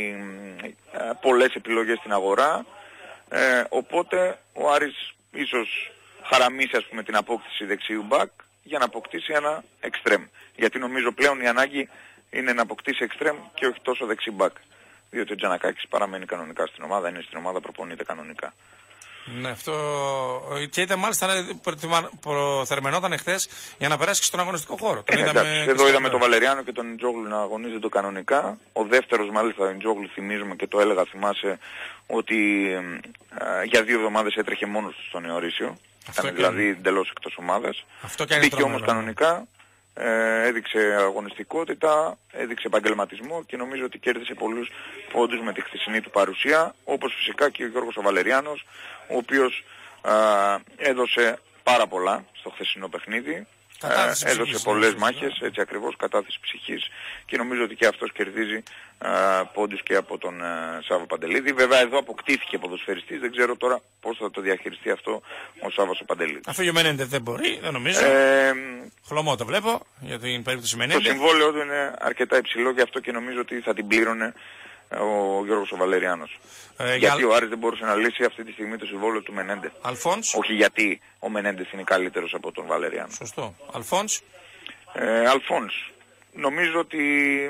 Speaker 1: πολλές επιλογές στην αγορά. Οπότε ο Άρης ίσως χαραμίσει, ας πούμε, την απόκτηση δεξιού μπακ για να αποκτήσει ένα εξτρέμ. Γιατί νομίζω πλέον η ανάγκη είναι να αποκτήσει εξτρέμ και όχι τόσο δεξί μπακ. Διότι ο Τζανακάκης παραμένει κανονικά στην ομάδα, είναι στην ομάδα, προπονείται κανονικά.
Speaker 7: Ναι, αυτό. Και ήταν μάλιστα προθερμενόταν εχθές για να περάσει στον αγωνιστικό χώρο.
Speaker 1: Εδώ είδαμε τον Βαλεριάνο και τον Ιτζόγλου να αγωνίζεται κανονικά. Ο δεύτερος μάλιστα, τον Ιτζόγλου, θυμίζουμε και το έλεγα, θυμάσαι, ότι για 2 εβδομάδες έτρεχε μόνος του στον Ιωρίσιο. Ήταν δηλαδή εντελώς εκτός ομάδας. Μπήκε όμως κανονικά. Έδειξε αγωνιστικότητα, έδειξε επαγγελματισμό και νομίζω ότι κέρδισε πολλούς πόντους με τη χθεσινή του παρουσία, όπως φυσικά και ο Γιώργος ο Βαλεριάνος, ο οποίος έδωσε πάρα πολλά στο χθεσινό παιχνίδι έδωσε πολλές μάχες, έτσι ακριβώς, κατάθεση ψυχής, και νομίζω ότι και αυτός κερδίζει πόντους και από τον Σάββα Παντελίδη. Βέβαια εδώ αποκτήθηκε ποδοσφαιριστής, δεν ξέρω τώρα πώς θα το διαχειριστεί αυτό ο Σάββας ο Παντελίδης.
Speaker 7: Αφού ο Μενέντε δεν μπορεί, δεν νομίζω. Χλωμό το βλέπω για την περίπτωση Μενέντε.
Speaker 1: Το συμβόλαιο του είναι αρκετά υψηλό, γι' αυτό και νομίζω ότι θα την πλήρωνε ο Γιώργος ο Βαλεριάνος. Γιατί ο Άρης δεν μπορούσε να λύσει αυτή τη στιγμή το συμβόλαιο του Μενέντε.
Speaker 7: Αλφόνς.
Speaker 1: Όχι γιατί ο Μενέντες είναι καλύτερος από τον Βαλεριάνο.
Speaker 7: Σωστό. Αλφόνς.
Speaker 1: Αλφόνς. Νομίζω ότι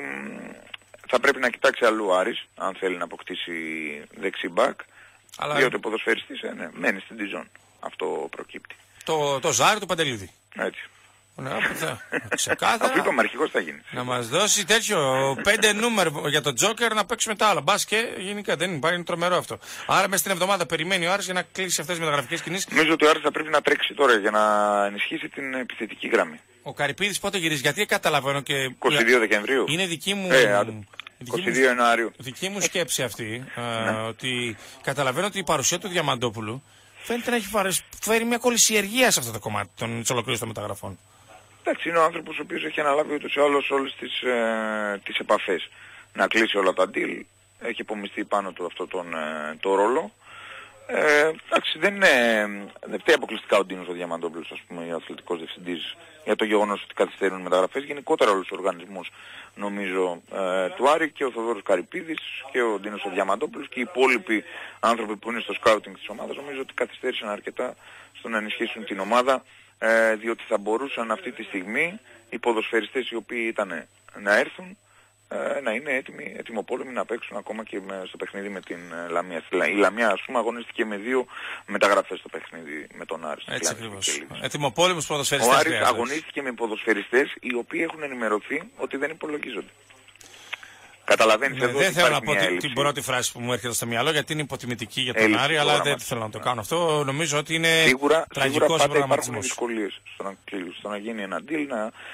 Speaker 1: θα πρέπει να κοιτάξει αλλού ο Άρης, αν θέλει να αποκτήσει δεξί μπακ. Αλλά... διότι ο ποδοσφαιριστής μένει στην Dijon. Αυτό προκύπτει.
Speaker 7: Το ζάρι του Παντελίδη.
Speaker 1: Έτσι.
Speaker 7: Ξεκάθαρα.
Speaker 1: Αφού είπαμε αρχηγός θα γίνει.
Speaker 7: Να μας δώσει τέτοιο 5 νούμερο για τον Τζόκερ να παίξουμε τα άλλα. Μπας και γενικά δεν υπάρχει, είναι τρομερό αυτό. Άρα μέσα στην εβδομάδα περιμένει ο Άρης για να κλείσει αυτές τις μεταγραφικές κινήσεις.
Speaker 1: Νομίζω ότι ο Άρης θα πρέπει να τρέξει τώρα για να ενισχύσει την επιθετική γραμμή.
Speaker 7: Ο Καρυπίδης πότε γυρίζει, γιατί καταλαβαίνω και...
Speaker 1: 22 Δεκεμβρίου.
Speaker 7: Είναι δική μου...
Speaker 1: 22 Ιανουαρίου.
Speaker 7: Δική μου σκέψη αυτή, ότι καταλαβαίνω ότι η παρουσία του Διαμαντόπουλου φαίνεται να έχει φέρει μια κολυσιεργία σε αυτό το κομμάτι της ολοκλήρωσης των μεταγραφών.
Speaker 1: Εντάξει, είναι ο άνθρωπος ο οποίος έχει αναλάβει ούτως ή άλλως όλες τις επαφές. Να κλείσει όλα τα deal, έχει υπομειστεί πάνω του αυτό το ρόλο. Εντάξει, δεν φταίει αποκλειστικά ο Ντίνος ο Διαμαντόπουλος, ας πούμε, ο αθλητικός διευθυντής, για το γεγονός ότι καθυστερούν μεταγραφές. Γενικότερα όλους τους οργανισμούς, νομίζω, του Άρη, και ο Θοδόρος Καρυπίδης και ο Ντίνος ο Διαμαντόπουλος και οι υπόλοιποι άνθρωποι που είναι στο σκάουτινγκ της ομάδας, νομίζω ότι καθυστέρησαν αρκετά στο να ενισχύσουν την ομάδα, διότι θα μπορούσαν αυτή τη στιγμή οι ποδοσφαιριστές οι οποίοι ήταν να έρθουν να είναι έτοιμοπόλεμοι να παίξουν ακόμα και στο παιχνίδι με την Λαμία. Η Λαμία, ας πούμε, αγωνίστηκε με 2 μεταγραφές στο παιχνίδι με τον Άρη.
Speaker 7: Έτσι ακριβώς. Έτοιμοπόλεμους ποδοσφαιριστές.
Speaker 1: Ο Άρης αγωνίστηκε με ποδοσφαιριστές οι οποίοι έχουν ενημερωθεί ότι δεν υπολογίζονται. Καταλαβαίνεις εδώ.
Speaker 7: Δεν θέλω να πω την πρώτη φράση που μου έρχεται στο μυαλό, γιατί είναι υποτιμητική για τον Άρη, αλλά δεν θέλω να το κάνω αυτό. Νομίζω ότι είναι τραγικός προγραμματισμός.
Speaker 1: Υπάρχουν δυσκολίες στο να γίνει ένα deal,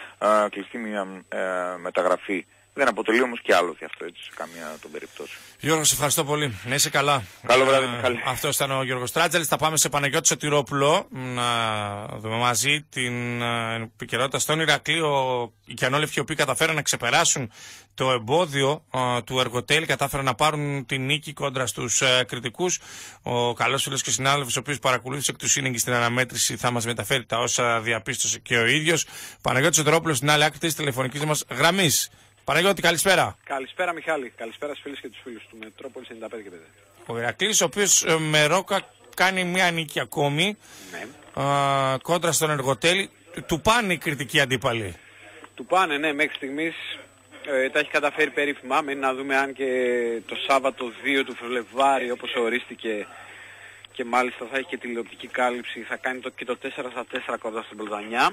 Speaker 1: να κλειστεί μια μεταγραφή. Δεν αποτελεί όμως και άλλο αυτό, έτσι, σε καμία των περιπτώσεων.
Speaker 7: Γιώργο, σε ευχαριστώ πολύ. Να είσαι καλά.
Speaker 1: Καλό βράδυ, Μιχάλη.
Speaker 7: Αυτό ήταν ο Γιώργος Τράτζαλης. Θα πάμε σε Παναγιώτη Σωτηρόπουλο να δούμε μαζί την επικαιρότητα στον Ηρακλείο. Οι Κιανόλευκοι, οι οποίοι καταφέραν να ξεπεράσουν το εμπόδιο του Εργοτέλη, κατάφεραν να πάρουν την νίκη κόντρα στους κριτικούς. Ο καλός φίλος και συνάδελφος, ο οποίος παρακολούθησε εκ του σύνεγγυ στην αναμέτρηση, θα μας μεταφέρει τα όσα διαπίστωσε και ο ίδιος. Παναγιώτη Σωτηρόπουλο στην άλλη άκρη της τηλεφωνικής μας γραμμής. Παναγιώτη, καλησπέρα.
Speaker 4: Καλησπέρα, Μιχάλη. Καλησπέρα στους φίλους και τους φίλους του Μετρόπολης 95 και 5.
Speaker 7: Ο Ηρακλής, ο οποίος με Ρόκα κάνει μια νίκη ακόμη,
Speaker 4: ναι,
Speaker 7: κόντρα στον Εργοτέλη. Του πάνε οι κριτικοί αντίπαλοι.
Speaker 4: Του πάνε, ναι, μέχρι στιγμής τα έχει καταφέρει περίφημα. Μένει να δούμε αν και το Σάββατο 2 του Φλεβάρι, όπως ορίστηκε, και μάλιστα θα έχει και τηλεοπτική κάλυψη, θα κάνει και το 4-4 κοντά στην Πολδανιά.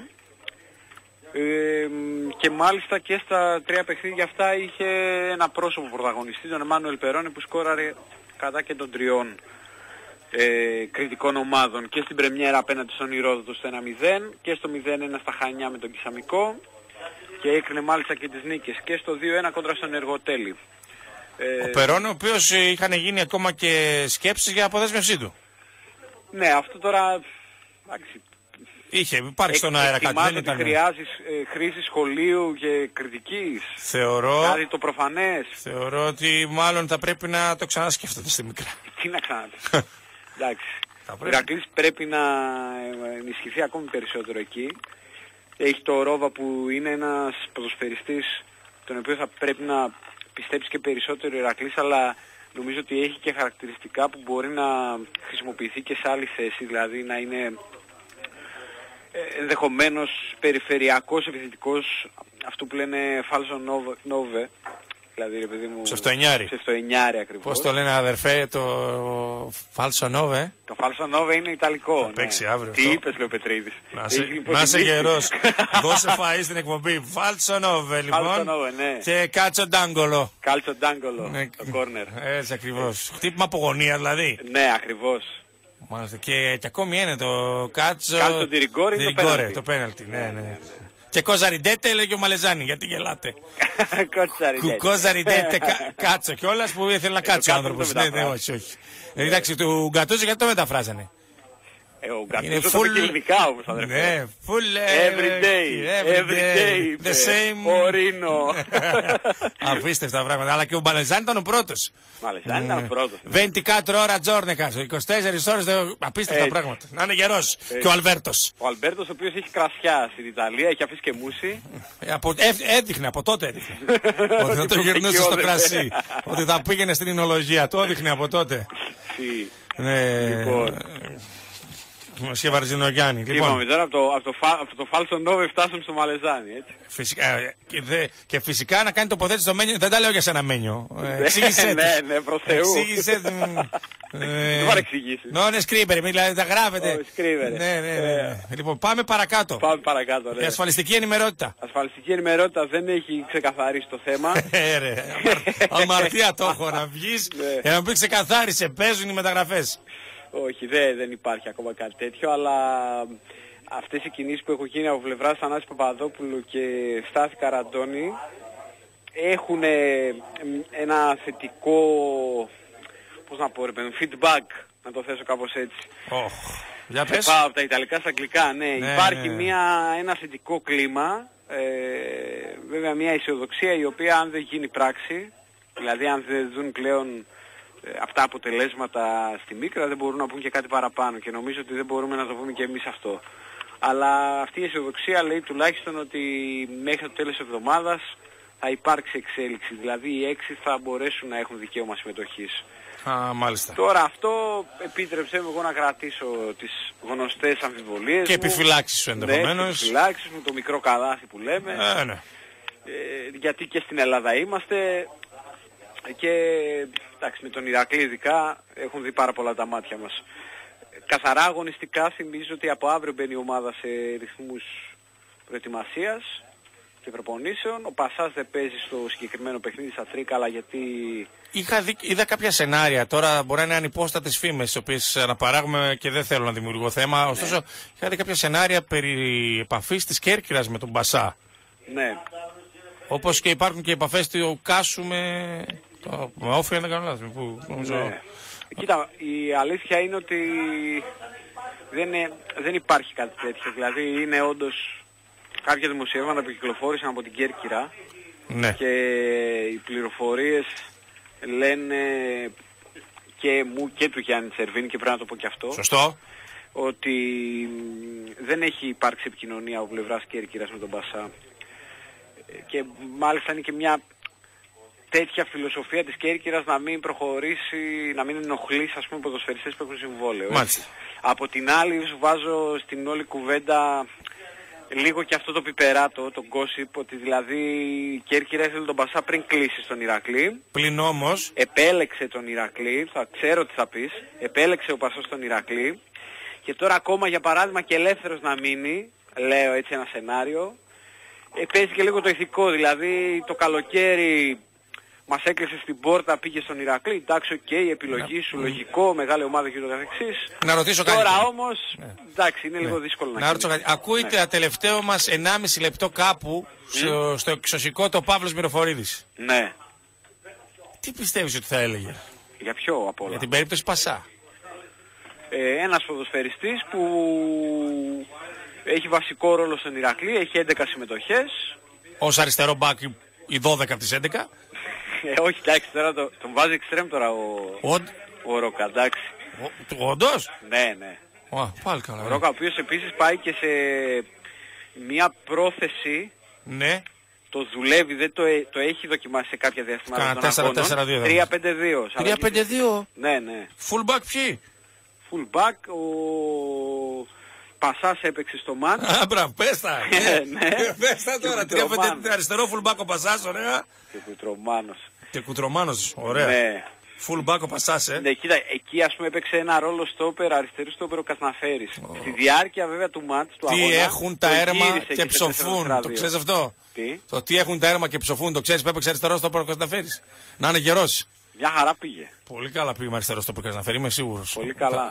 Speaker 4: Και μάλιστα και στα 3 παιχνίδια αυτά είχε ένα πρόσωπο πρωταγωνιστή, τον Εμμάνουελ Περόνι, που σκόραρε κατά και των 3 κριτικών ομάδων, και στην πρεμιέρα απέναντι στον Ηρόδοτο στο 1-0 και στο 0-1 στα Χανιά με τον Κισαμικό, και έκρινε μάλιστα και τις νίκες και στο 2-1 κόντρα στον Εργοτέλη.
Speaker 7: Ο Περόνι, ο οποίος είχαν γίνει ακόμα και σκέψεις για αποδέσμευσή του.
Speaker 4: Ναι, αυτό τώρα... Εντάξει,
Speaker 7: είχε υπάρξει στον αέρα κάτι, δεν ήταν.
Speaker 4: Χρειάζει χρήση σχολείου και κριτικής.
Speaker 7: Θεωρώ.
Speaker 4: Δηλαδή το προφανές.
Speaker 7: Θεωρώ ότι μάλλον θα πρέπει να το ξανασκέφτεται στη μικρά.
Speaker 4: Τι να ξαναδείς. Εντάξει. Ο Ηρακλής πρέπει να ενισχυθεί ακόμη περισσότερο εκεί. Έχει το Ρόβα που είναι ένας ποδοσφαιριστής τον οποίο θα πρέπει να πιστέψει και περισσότερο ο Ηρακλής, αλλά νομίζω ότι έχει και χαρακτηριστικά που μπορεί να χρησιμοποιηθεί και σε άλλη θέση, δηλαδή να είναι ενδεχομένως περιφερειακός επιθετικός, αυτό που λένε falso nove, δηλαδή ρε παιδί μου... Ψευτοενιάρη ακριβώς.
Speaker 7: Πώς το λένε αδερφέ, το falso nove?
Speaker 4: Το falso nove είναι ιταλικό.
Speaker 7: Θα παίξει αύριο.
Speaker 4: Τι είπες, λέει ο Πετρίδης.
Speaker 7: Να είσαι γερός. Δώσε φαΐ στην εκπομπή. Falso nove λοιπόν.
Speaker 4: Falso nove, ναι.
Speaker 7: Και κάτσο ντάγκολο.
Speaker 4: Κάλτσο ντάγκολο, το κόρνερ.
Speaker 7: Έτσι ακριβώς. Χτύπημα από γωνία δηλαδή.
Speaker 4: Ναι, ακριβώς.
Speaker 7: Μάλιστα. Και ακόμη είναι το κάτσο...
Speaker 4: Κάτσο τυριγκόρι είναι
Speaker 7: το πέναλτι. Ναι. Και κόζαριντέτε, λέγει ο Μαλεζάνη, γιατί γελάτε. Κόζαριντέτε, κάτσο κιόλας που ήθελε να κάτσει ο άνθρωπος. Ναι, όχι. Εντάξει, του Γκατούζο γιατί το μεταφράζανε.
Speaker 4: Ο Γκατούσο το είπε ελληνικά όμως, αδερφέ.
Speaker 3: Ναι, full
Speaker 4: every day,
Speaker 3: the same.
Speaker 4: Ορίνο.
Speaker 3: Απίστευτα πράγματα, αλλά και ο Μπαλεζάν ήταν ο πρώτος.
Speaker 4: Μπαλεζάν ήταν ο πρώτος.
Speaker 3: 24 ώρα τζόρνεκα, 24 ώρες, απίστευτα πράγματα. Να είναι γερός. Και ο Αλβέρτος.
Speaker 4: Ο Αλβέρτος, ο οποίος έχει κρασιά στην Ιταλία, έχει αφήσει και μουσι.
Speaker 3: Έδειχνε, από τότε έδειχνε. Ότι θα το γυρνούσε στο κρασί. Ότι θα πήγαινε στην εινολογία. Το έδειχνε από τότε. Λοιπόν. Μωσία Βαρζινογιάννη.
Speaker 4: Είπαμε τώρα από το Φάλσο Νόβε φτάσαμε στο Μαλεζάνι, έτσι.
Speaker 3: Φυσικά, και φυσικά να κάνει τοποθέτηση στο Μένιο, δεν τα λέω για σένα Μένιο. Εξήγησέ
Speaker 4: ναι, προς Θεού.
Speaker 3: Εξήγησέ
Speaker 4: δεν παρεξηγήσεις.
Speaker 3: Ναι, σκρίπερ, δηλαδή τα γράφετε.
Speaker 4: Σκρίπερ.
Speaker 3: Ναι. Λοιπόν, πάμε παρακάτω.
Speaker 4: Ναι.
Speaker 3: Η ασφαλιστική ενημερότητα.
Speaker 4: Ασφαλιστική ενημερότητα δεν έχει ξεκαθαρίσει το θέμα.
Speaker 3: Αμαρτία το έχω να βγεις για να μου πει ξεκαθάρισε, παίζουν οι μεταγραφές.
Speaker 4: Όχι, δεν υπάρχει ακόμα κάτι τέτοιο, αλλά αυτές οι κινήσεις που έχουν γίνει από πλευράς Θανάση Παπαδόπουλου και Στάθη Καραντώνη έχουν ένα θετικό, πώς να πω ρε παιδί, feedback, να το θέσω κάπως έτσι.
Speaker 3: Για πες.
Speaker 4: Πάω από τα Ιταλικά στα Αγγλικά, ναι. Υπάρχει ένα θετικό κλίμα, βέβαια μια αισιοδοξία η οποία αν δεν γίνει πράξη, δηλαδή αν δεν δουν πλέον αυτά αποτελέσματα στη μίκρα δεν μπορούν να πούν και κάτι παραπάνω και νομίζω ότι δεν μπορούμε να το πούμε και εμείς αυτό. Αλλά αυτή η αισιοδοξία λέει τουλάχιστον ότι μέχρι το τέλος της εβδομάδας θα υπάρξει εξέλιξη. Δηλαδή οι 6 θα μπορέσουν να έχουν δικαίωμα συμμετοχής.
Speaker 3: Μάλιστα.
Speaker 4: Τώρα αυτό επίτρεψε εγώ να κρατήσω τις γνωστές αμφιβολίες
Speaker 3: και επιφυλάξεις σου ενδεχομένως.
Speaker 4: Ναι, επιφυλάξεις μου, το μικρό καλάθι που λέμε.
Speaker 3: Ναι.
Speaker 4: Γιατί και στην Ελλάδα είμαστε. Και εντάξει, με τον Ηρακλή ειδικά έχουν δει πάρα πολλά τα μάτια μας. Καθαρά αγωνιστικά θυμίζω ότι από αύριο μπαίνει η ομάδα σε ρυθμούς προετοιμασίας και προπονήσεων. Ο Πασάς δεν παίζει στο συγκεκριμένο παιχνίδι στα Τρίκαλα γιατί...
Speaker 3: Είδα κάποια σενάρια, τώρα μπορεί να είναι ανυπόστατες φήμες τις οποίες αναπαράγουμε και δεν θέλω να δημιουργώ θέμα. Ωστόσο είχα δει κάποια σενάρια περί επαφής της Κέρκυρας με τον Πασά.
Speaker 4: Ναι.
Speaker 3: Όπως και υπάρχουν και επαφές του Κάσου με Όφη, αν δεν κάνω λάθος.
Speaker 4: Ναι. Κοίτα, η αλήθεια είναι ότι δεν υπάρχει κάτι τέτοιο. Δηλαδή είναι όντως κάποια δημοσιεύματα που κυκλοφόρησαν από την Κέρκυρα και οι πληροφορίες λένε και μου και του Γιάννη Τσερβίνη και πρέπει να το πω και αυτό.
Speaker 3: Σωστό.
Speaker 4: Ότι δεν έχει υπάρξει επικοινωνία από πλευράς Κέρκυρας με τον Πασά. Και μάλιστα είναι και μια τέτοια φιλοσοφία της Κέρκυρας να μην προχωρήσει, να μην ενοχλήσει ας πούμε ποδοσφαιριστές που έχουν συμβόλαιο. Από την άλλη βάζω στην όλη κουβέντα λίγο και αυτό το πιπεράτο, τον gossip, ότι δηλαδή η Κέρκυρα ήθελε τον Πασά πριν κλείσει στον Ηρακλή.
Speaker 3: Πλην όμως
Speaker 4: επέλεξε τον Ηρακλή, θα ξέρω τι θα πεις, επέλεξε ο Πασάς τον Ηρακλή και τώρα ακόμα για παράδειγμα και ελεύθερος να μείνει, λέω έτσι ένα σενάριο, παίζει και λίγο το ηθικό, δηλαδή το καλοκαίρι μας έκλεισε στην πόρτα, πήγε στον Ηρακλή, εντάξει, η επιλογή σου, λογικό, μεγάλη ομάδα και το καθεξής.
Speaker 3: Να ρωτήσω κάτι.
Speaker 4: Τώρα όμως, εντάξει, είναι λίγο δύσκολο να
Speaker 3: ρωτήσω κάτι. Ακούγεται τελευταίο μας 1,5 λεπτό κάπου στο εξωσικό το Παύλος Μυροφορίδης.
Speaker 4: Ναι.
Speaker 3: Τι πιστεύεις ότι θα έλεγε?
Speaker 4: Για ποιο από όλα?
Speaker 3: Για την περίπτωση Πασά.
Speaker 4: Ένας ποδοσφαιριστής που έχει βασικό ρόλο στον Ηρακλή, έχει 11 συμμετοχές.
Speaker 3: Ως αριστερό μπακ οι 12 από τις 11.
Speaker 4: Όχι, εντάξει, τώρα τον βάζει εξτρέμ τώρα ο Ρόκα, εντάξει.
Speaker 3: Όντως?
Speaker 4: Ναι.
Speaker 3: Πάλι καλά.
Speaker 4: Ο Ρόκα, ο οποίος επίσης πάει και σε μια πρόθεση.
Speaker 3: Ναι.
Speaker 4: Το δουλεύει, δεν το έχει δοκιμάσει σε κάποια διαστήματα.
Speaker 3: Κάνα 4-4-2.
Speaker 4: 3-5-2.
Speaker 3: 3-5-2.
Speaker 4: Ναι.
Speaker 3: Full back ποιοι?
Speaker 4: Full back, ο Πασάς έπαιξε στο μάτς.
Speaker 3: Μπράβο, πες τα.
Speaker 4: Ναι.
Speaker 3: Πες τα τώρα. 3-5 αριστερό full back ο Πασάς, ωραία.
Speaker 4: Και
Speaker 3: Κουτρομάνος, ωραία.
Speaker 4: Ναι.
Speaker 3: Full back ο Πασάς,
Speaker 4: Ναι, κοίτα, εκεί ας πούμε έπαιξε ένα ρόλο στόπερ, αριστερού στόπερ ο Κασναφέρης. Στη διάρκεια βέβαια του μάτς, του αγώνα.
Speaker 3: Τι έχουν τα έρμα και ψοφούν, το ξέρεις αυτό?
Speaker 4: Τι?
Speaker 3: Το τι έχουν τα έρμα και ψοφούν, το ξέρεις που έπαιξε αριστερό στόπερ ο Κασναφέρης? Να είναι γερός.
Speaker 4: Μια χαρά πήγε.
Speaker 7: Πολύ καλά πήγε με αριστερό στο Προκασναφέρη, είμαι σίγουρος.
Speaker 4: Πολύ καλά.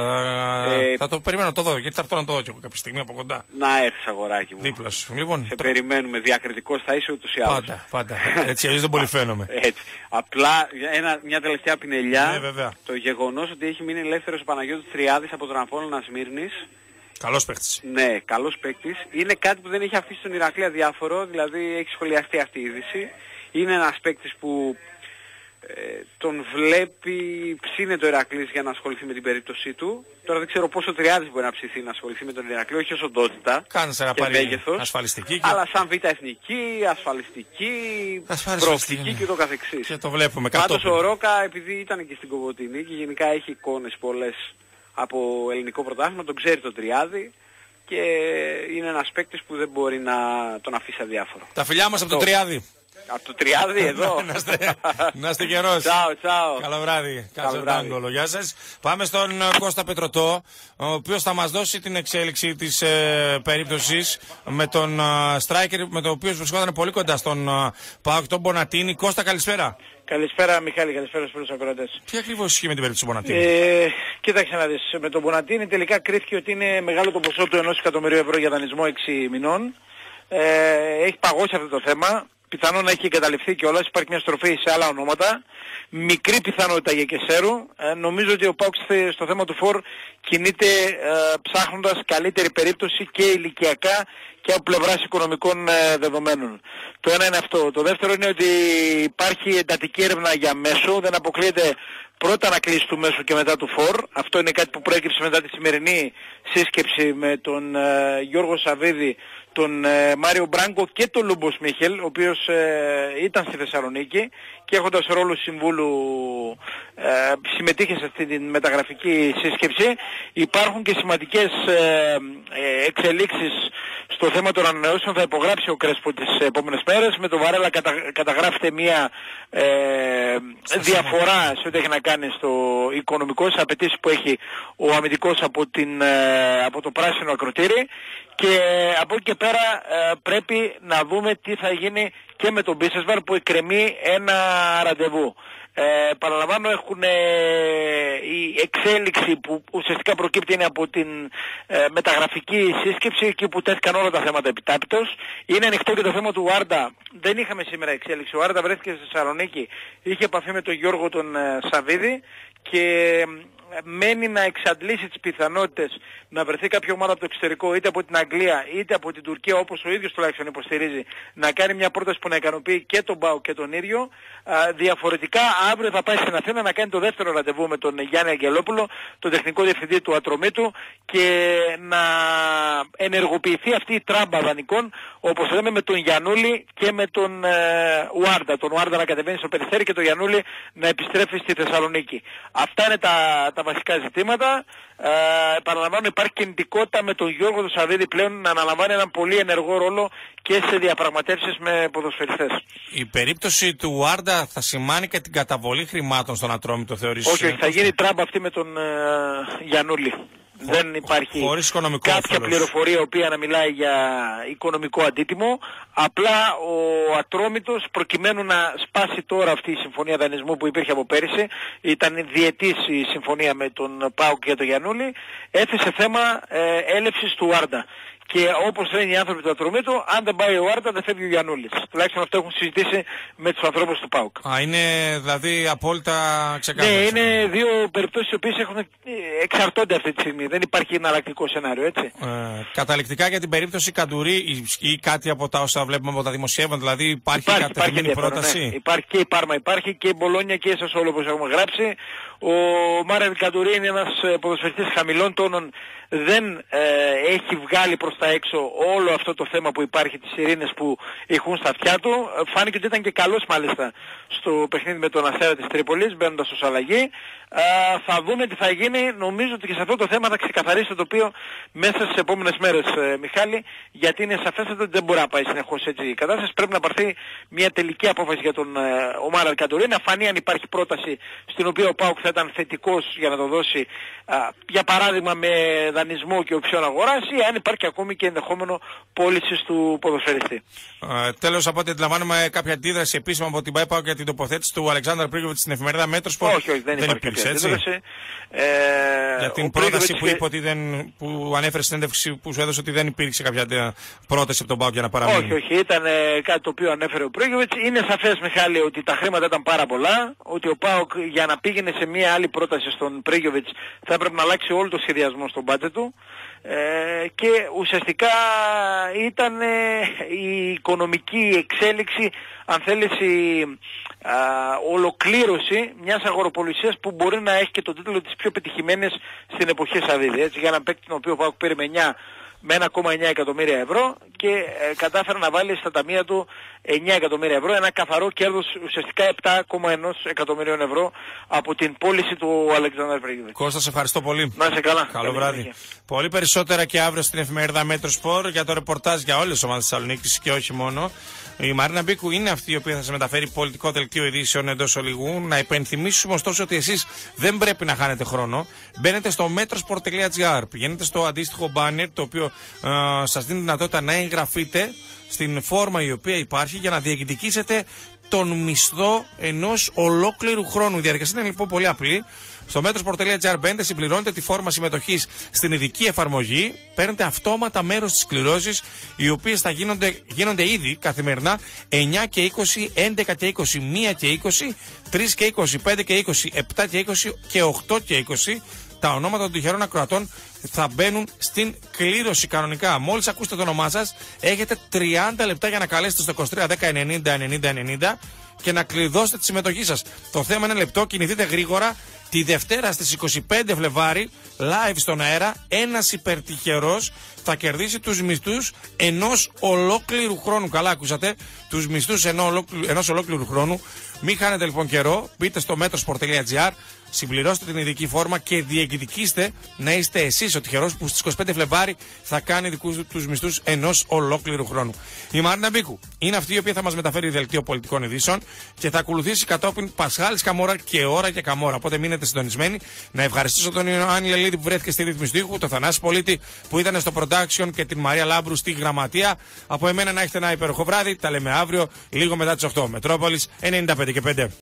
Speaker 7: Θα το περιμένω να το δω, γιατί θα έρθω να το δω και εγώ κάποια στιγμή από κοντά.
Speaker 4: Να έρθεις αγοράκι μου.
Speaker 7: Δίπλα σου. Λοιπόν,
Speaker 4: σε περιμένουμε, διακριτικός θα είσαι ούτως ή άλλως.
Speaker 7: Πάντα. Έτσι αλλιώς δεν πολύ φαίνομαι.
Speaker 4: Έτσι. Απλά μια τελευταία πινελιά.
Speaker 7: Ναι, βέβαια.
Speaker 4: Το γεγονός ότι έχει μείνει ελεύθερος ο Παναγιώτης Τριάδης από τον Απόλλωνα Σμύρνης.
Speaker 7: Καλός παίκτης.
Speaker 4: Ναι, καλός παίκτης. Είναι κάτι που δεν έχει αφήσει τον Ηρακλή αδιάφορο, δηλαδή έχει σχολιαστεί αυτή η είδηση. Είναι ένας παίκτης που τον βλέπει, ψήνεται ο Ηρακλής για να ασχοληθεί με την περίπτωσή του. Τώρα δεν ξέρω πόσο Τριάδης μπορεί να ψηθεί να ασχοληθεί με τον Ηρακλή, όχι ως οντότητα
Speaker 7: Κάνεις να
Speaker 4: και
Speaker 7: πάρει
Speaker 4: μέγεθος,
Speaker 7: ασφαλιστική
Speaker 4: αλλά σαν β' εθνική, ασφαλιστική, προοπτική και το καθεξής.
Speaker 7: Και το βλέπουμε
Speaker 4: Πάντως ο Ρόκα, επειδή ήταν και στην Κοβοτηνή και γενικά έχει εικόνες πολλές από ελληνικό πρωτάθλημα, τον ξέρει το Τριάδη και είναι ένας παίκτης που δεν μπορεί να τον αφήσει αδιάφορο.
Speaker 7: Τα φιλιά μας από το Τριάδη.
Speaker 4: Από το Τριάδη εδώ.
Speaker 7: Να είστε καιρός.
Speaker 4: Τσάου.
Speaker 7: Καλό βράδυ. Καλό γεια σας. Πάμε στον Κώστα Πετρωτό, ο οποίος θα μας δώσει την εξέλιξη της περίπτωσης με τον striker, με τον οποίο βρισκόταν πολύ κοντά στον ΠΑΟΚ, τον Μπονατίνη. Κώστα, καλησπέρα.
Speaker 21: Καλησπέρα Μιχάλη, καλησπέρα στους ακροατές.
Speaker 7: Τι ακριβώς ισχύει με την περίπτωση του Μπονατίνη?
Speaker 21: Κοίταξε να δεις, με τον Μπονατίνη τελικά κρίθηκε ότι είναι μεγάλο το ποσό του 1 εκατομμυρίου ευρώ για δανεισμό 6 μηνών. Έχει παγώσει αυτό το θέμα. Πιθανόν να έχει εγκαταλειφθεί κιόλας, υπάρχει μια στροφή σε άλλα ονόματα. Μικρή πιθανότητα για Κεσέρου. Νομίζω ότι ο ΠΑΟΚ στο θέμα του φόρ κινείται ψάχνοντας καλύτερη περίπτωση και ηλικιακά και από πλευράς οικονομικών δεδομένων. Το ένα είναι αυτό. Το δεύτερο είναι ότι υπάρχει εντατική έρευνα για μέσο. Δεν αποκλείεται πρώτα να κλείσει του μέσου και μετά του φόρ. Αυτό είναι κάτι που προέκυψε μετά τη σημερινή σύσκεψη με τον Γιώργο Σαββίδη, τον Μάριο Μπράγκο και τον Λούμπο Σμίχελ, ο οποίος ήταν στη Θεσσαλονίκη και έχοντας ρόλο συμβούλου συμμετείχε σε αυτή τη μεταγραφική σύσκεψη. Υπάρχουν και σημαντικές εξελίξεις στο θέμα των ανανεώσεων. Θα υπογράψει ο Κρέσπο τις επόμενες μέρες. Με τον Βαρέλα καταγράφεται μια διαφορά σε ό,τι έχει να κάνει στο οικονομικό, σε απαιτήσεις που έχει ο αμυντικός από το πράσινο ακροτήρι. Και από εκεί και πέρα πρέπει να δούμε τι θα γίνει και με τον Μπίσεσβαρ που εκκρεμεί ένα ραντεβού. Παραλαμβάνω, η εξέλιξη που ουσιαστικά προκύπτει είναι από την μεταγραφική σύσκεψη, εκεί που τέθηκαν όλα τα θέματα επιτάπητος. Είναι ανοιχτό και το θέμα του Άρντα. Δεν είχαμε σήμερα εξέλιξη. Ο Άρντα βρέθηκε στη Θεσσαλονίκη, είχε επαφή με τον Γιώργο τον Σαββίδη και μένει να εξαντλήσει τις πιθανότητες να βρεθεί κάποια ομάδα από το εξωτερικό, είτε από την Αγγλία είτε από την Τουρκία, όπως ο ίδιος τουλάχιστον υποστηρίζει, να κάνει μια πρόταση που να ικανοποιεί και τον ΠΑΟΚ και τον ίδιο. Διαφορετικά αύριο θα πάει στην Αθήνα να κάνει το δεύτερο ραντεβού με τον Γιάννη Αγγελόπουλο, τον τεχνικό διευθυντή του Ατρομήτου, και να ενεργοποιηθεί αυτή η τράμπα δανεικών, όπως λέμε, με τον Γιαννούλη και με τον Ουάρντα. Τον Ουάρντα να κατεβαίνει στο Περιστέρι και τον Γιαννούλη να επιστρέφει στη Θεσσαλονίκη. Αυτά είναι τα βασικά ζητήματα. Παραλαμβάνω, υπάρχει κινητικότητα με τον Γιώργο του Σαββίδη πλέον να αναλαμβάνει έναν πολύ ενεργό ρόλο και σε διαπραγματεύσεις με ποδοσφαιριστές.
Speaker 7: Η περίπτωση του Άρντα θα σημάνει και την καταβολή χρημάτων στον Ατρόμητο, θεωρείς?
Speaker 21: Όχι, θα γίνει τράμπα αυτή με τον Γιαννούλη. Δεν υπάρχει κάποια πληροφορία η οποία να μιλάει για οικονομικό αντίτιμο. Απλά ο Ατρόμητος, προκειμένου να σπάσει τώρα αυτή η συμφωνία δανεισμού που υπήρχε από πέρυσι, ήταν διετής η συμφωνία με τον ΠΑΟΚ και τον Γιαννούλη, έθεσε θέμα έλευσης του Άρντα. Και όπως λένε οι άνθρωποι του Ατρομήτου, αν δεν πάει ο Άρντα δεν φεύγει ο Γιαννούλης. Τουλάχιστον αυτό έχουν συζητήσει με τους ανθρώπους του ΠΑΟΚ.
Speaker 7: Είναι δηλαδή απόλυτα ξεκάθαρο?
Speaker 21: Ναι, είναι δύο περιπτώσεις οι οποίες εξαρτώνται αυτή τη στιγμή. Δεν υπάρχει εναλλακτικό σενάριο, έτσι.
Speaker 7: Καταληκτικά για την περίπτωση Καντουρί ή κάτι από τα όσα βλέπουμε από τα δημοσιεύματα, δηλαδή υπάρχει κατευθυμένη πρόταση?
Speaker 21: Ναι. Υπάρχει και η Πάρμα, υπάρχει και η Μπολόνια και η Σασόλο, όπως έχουμε γράψει. Ο Μάρεν Καντουρί είναι ένας ποδοσφαιριστής χαμηλών τόνων. Δεν έχει βγάλει προς τα έξω όλο αυτό το θέμα που υπάρχει, τις ειρήνες που ηχούν στα αυτιά του. Φάνηκε ότι ήταν και καλός μάλιστα στο παιχνίδι με τον Αστέρα της Τρίπολης, μπαίνοντας ως αλλαγή. Θα δούμε τι θα γίνει. Νομίζω ότι και σε αυτό το θέμα θα ξεκαθαρίσει το τοπίο μέσα στις επόμενες μέρες, Μιχάλη, γιατί είναι σαφέστατο ότι δεν μπορεί να πάει συνεχώς έτσι η κατάσταση. Πρέπει να πάρθει μια τελική απόφαση για τον Ομάρα Καντουρί, να φανεί αν υπάρχει πρόταση στην οποία ο ΠΑΟΚ θα ήταν θετικός για να το δώσει, για παράδειγμα με δανεισμό και οψιόν αγοράς, ή αν υπάρχει ακόμη γνώμη και ενδεχόμενο πώλησης του ποδοσφαιριστή.
Speaker 7: Τέλος, από ό,τι αντιλαμβάνομαι, κάποια αντίδραση επίσημα από την ΠΑΕΠΑ για την τοποθέτηση του Αλεξάνδρ Πρίγιοβιτς στην εφημερίδα Μέτρος.
Speaker 21: Όχι, δεν υπήρξε αντίδραση.
Speaker 7: Για την πρόταση που είπε ότι που ανέφερε στην συνέντευξη που σου έδωσε ότι δεν υπήρξε κάποια πρόταση από τον ΠΑΟΚ για να παραμείνει.
Speaker 21: Όχι, ήταν κάτι το οποίο ανέφερε ο Πρίγιοβιτς. Είναι σαφές, Μιχάλη, ότι τα χρήματα ήταν πάρα πολλά, ότι ο ΠΑΟΚ για να πήγαινε σε μια άλλη πρόταση στον Πρίγιοβιτς θα έπρεπε να αλλάξει όλο το σχεδιασμό στον μπάτζετ του. Και ουσιαστικά ήταν η οικονομική εξέλιξη, αν θέλεις, η ολοκλήρωση μιας αγοροπολισίας που μπορεί να έχει και τον τίτλο της πιο πετυχημένης στην εποχή Σαββίδη. Έτσι, για έναν παίκτη τον οποίο ο ΠΑΟΚ πήρε με 1,9 εκατομμύρια ευρώ και κατάφερε να βάλει στα ταμεία του 9 εκατομμύρια ευρώ, ένα καθαρό κέρδος ουσιαστικά 7,1 εκατομμυρίων ευρώ από την πώληση του Αλεξάνδρ Πρίγιοβιτς.
Speaker 7: Κώστα, σε ευχαριστώ πολύ.
Speaker 21: Να είσαι καλά.
Speaker 7: Καλό βράδυ. Πολύ περισσότερα και αύριο στην εφημερίδα Μέτρο Σπορ για το ρεπορτάζ για όλες τις ομάδες της Θεσσαλονίκης και όχι μόνο. Η Μαρίνα Μπίκου είναι αυτή η οποία θα σε μεταφέρει πολιτικό δελτίο ειδήσεων εντός ολιγού. Να υπενθυμίσουμε ωστόσο ότι εσείς δεν πρέπει να χάνετε χρόνο. Μπαίνετε στο metrosport.gr, πηγαίνετε στο αντίστοιχο banner το οποίο σας δίνει δυνατότητα να εγγραφείτε στην φόρμα η οποία υπάρχει για να διεκδικήσετε τον μισθό ενός ολόκληρου χρόνου. Η διαδικασία είναι λοιπόν πολύ απλή. Στο metrosport.gr μπαίνετε, συμπληρώνετε τη φόρμα συμμετοχής στην ειδική εφαρμογή, παίρνετε αυτόματα μέρος στις κληρώσεις, οι οποίες θα γίνονται ήδη καθημερινά 9 και 20, 11 και 20, 1 και 20, 3 και 20, 5 και 20, 7 και 20 και 8 και 20. Τα ονόματα των τυχερών ακροατών θα μπαίνουν στην κλήρωση κανονικά. Μόλις ακούσετε το όνομά σας, έχετε 30 λεπτά για να καλέσετε στο 23 10 90 90 90 και να κλειδώσετε τη συμμετοχή σας. Το θέμα είναι λεπτό, κινηθείτε γρήγορα. Τη Δευτέρα στις 25 Φλεβάρι, live στον αέρα, ένας υπερτυχερός θα κερδίσει τους μισθούς ενός ολόκληρου χρόνου. Καλά ακούσατε, τους μισθούς ενός ολόκληρου χρόνου. Μην χάνετε λοιπόν καιρό, μπείτε στο metrosport.gr, συμπληρώστε την ειδική φόρμα και διεκδικήστε να είστε εσείς ο τυχερός που στις 25 Φλεβάρι θα κάνει δικούς τους μισθούς ενός ολόκληρου χρόνου. Η Μαρίνα Μπίκου είναι αυτή η οποία θα μας μεταφέρει δελτίο πολιτικών ειδήσεων και θα ακολουθήσει κατόπιν Πασχάλης Καμόρα και Ώρα και Καμόρα. Οπότε μείνετε συντονισμένοι. Να ευχαριστήσω τον Ιωάννη Λελίδη που βρέθηκε στη ρύθμιση του ήχου, τον Θανάση Πολίτη που ήταν στο production και την Μαρία Λάμπρου στη γραμματεία. Από εμένα να έχετε ένα υπέροχο βράδυ. Τα λέμε αύριο λίγο μετά τις 8. Μετρόπολης 95 και 5.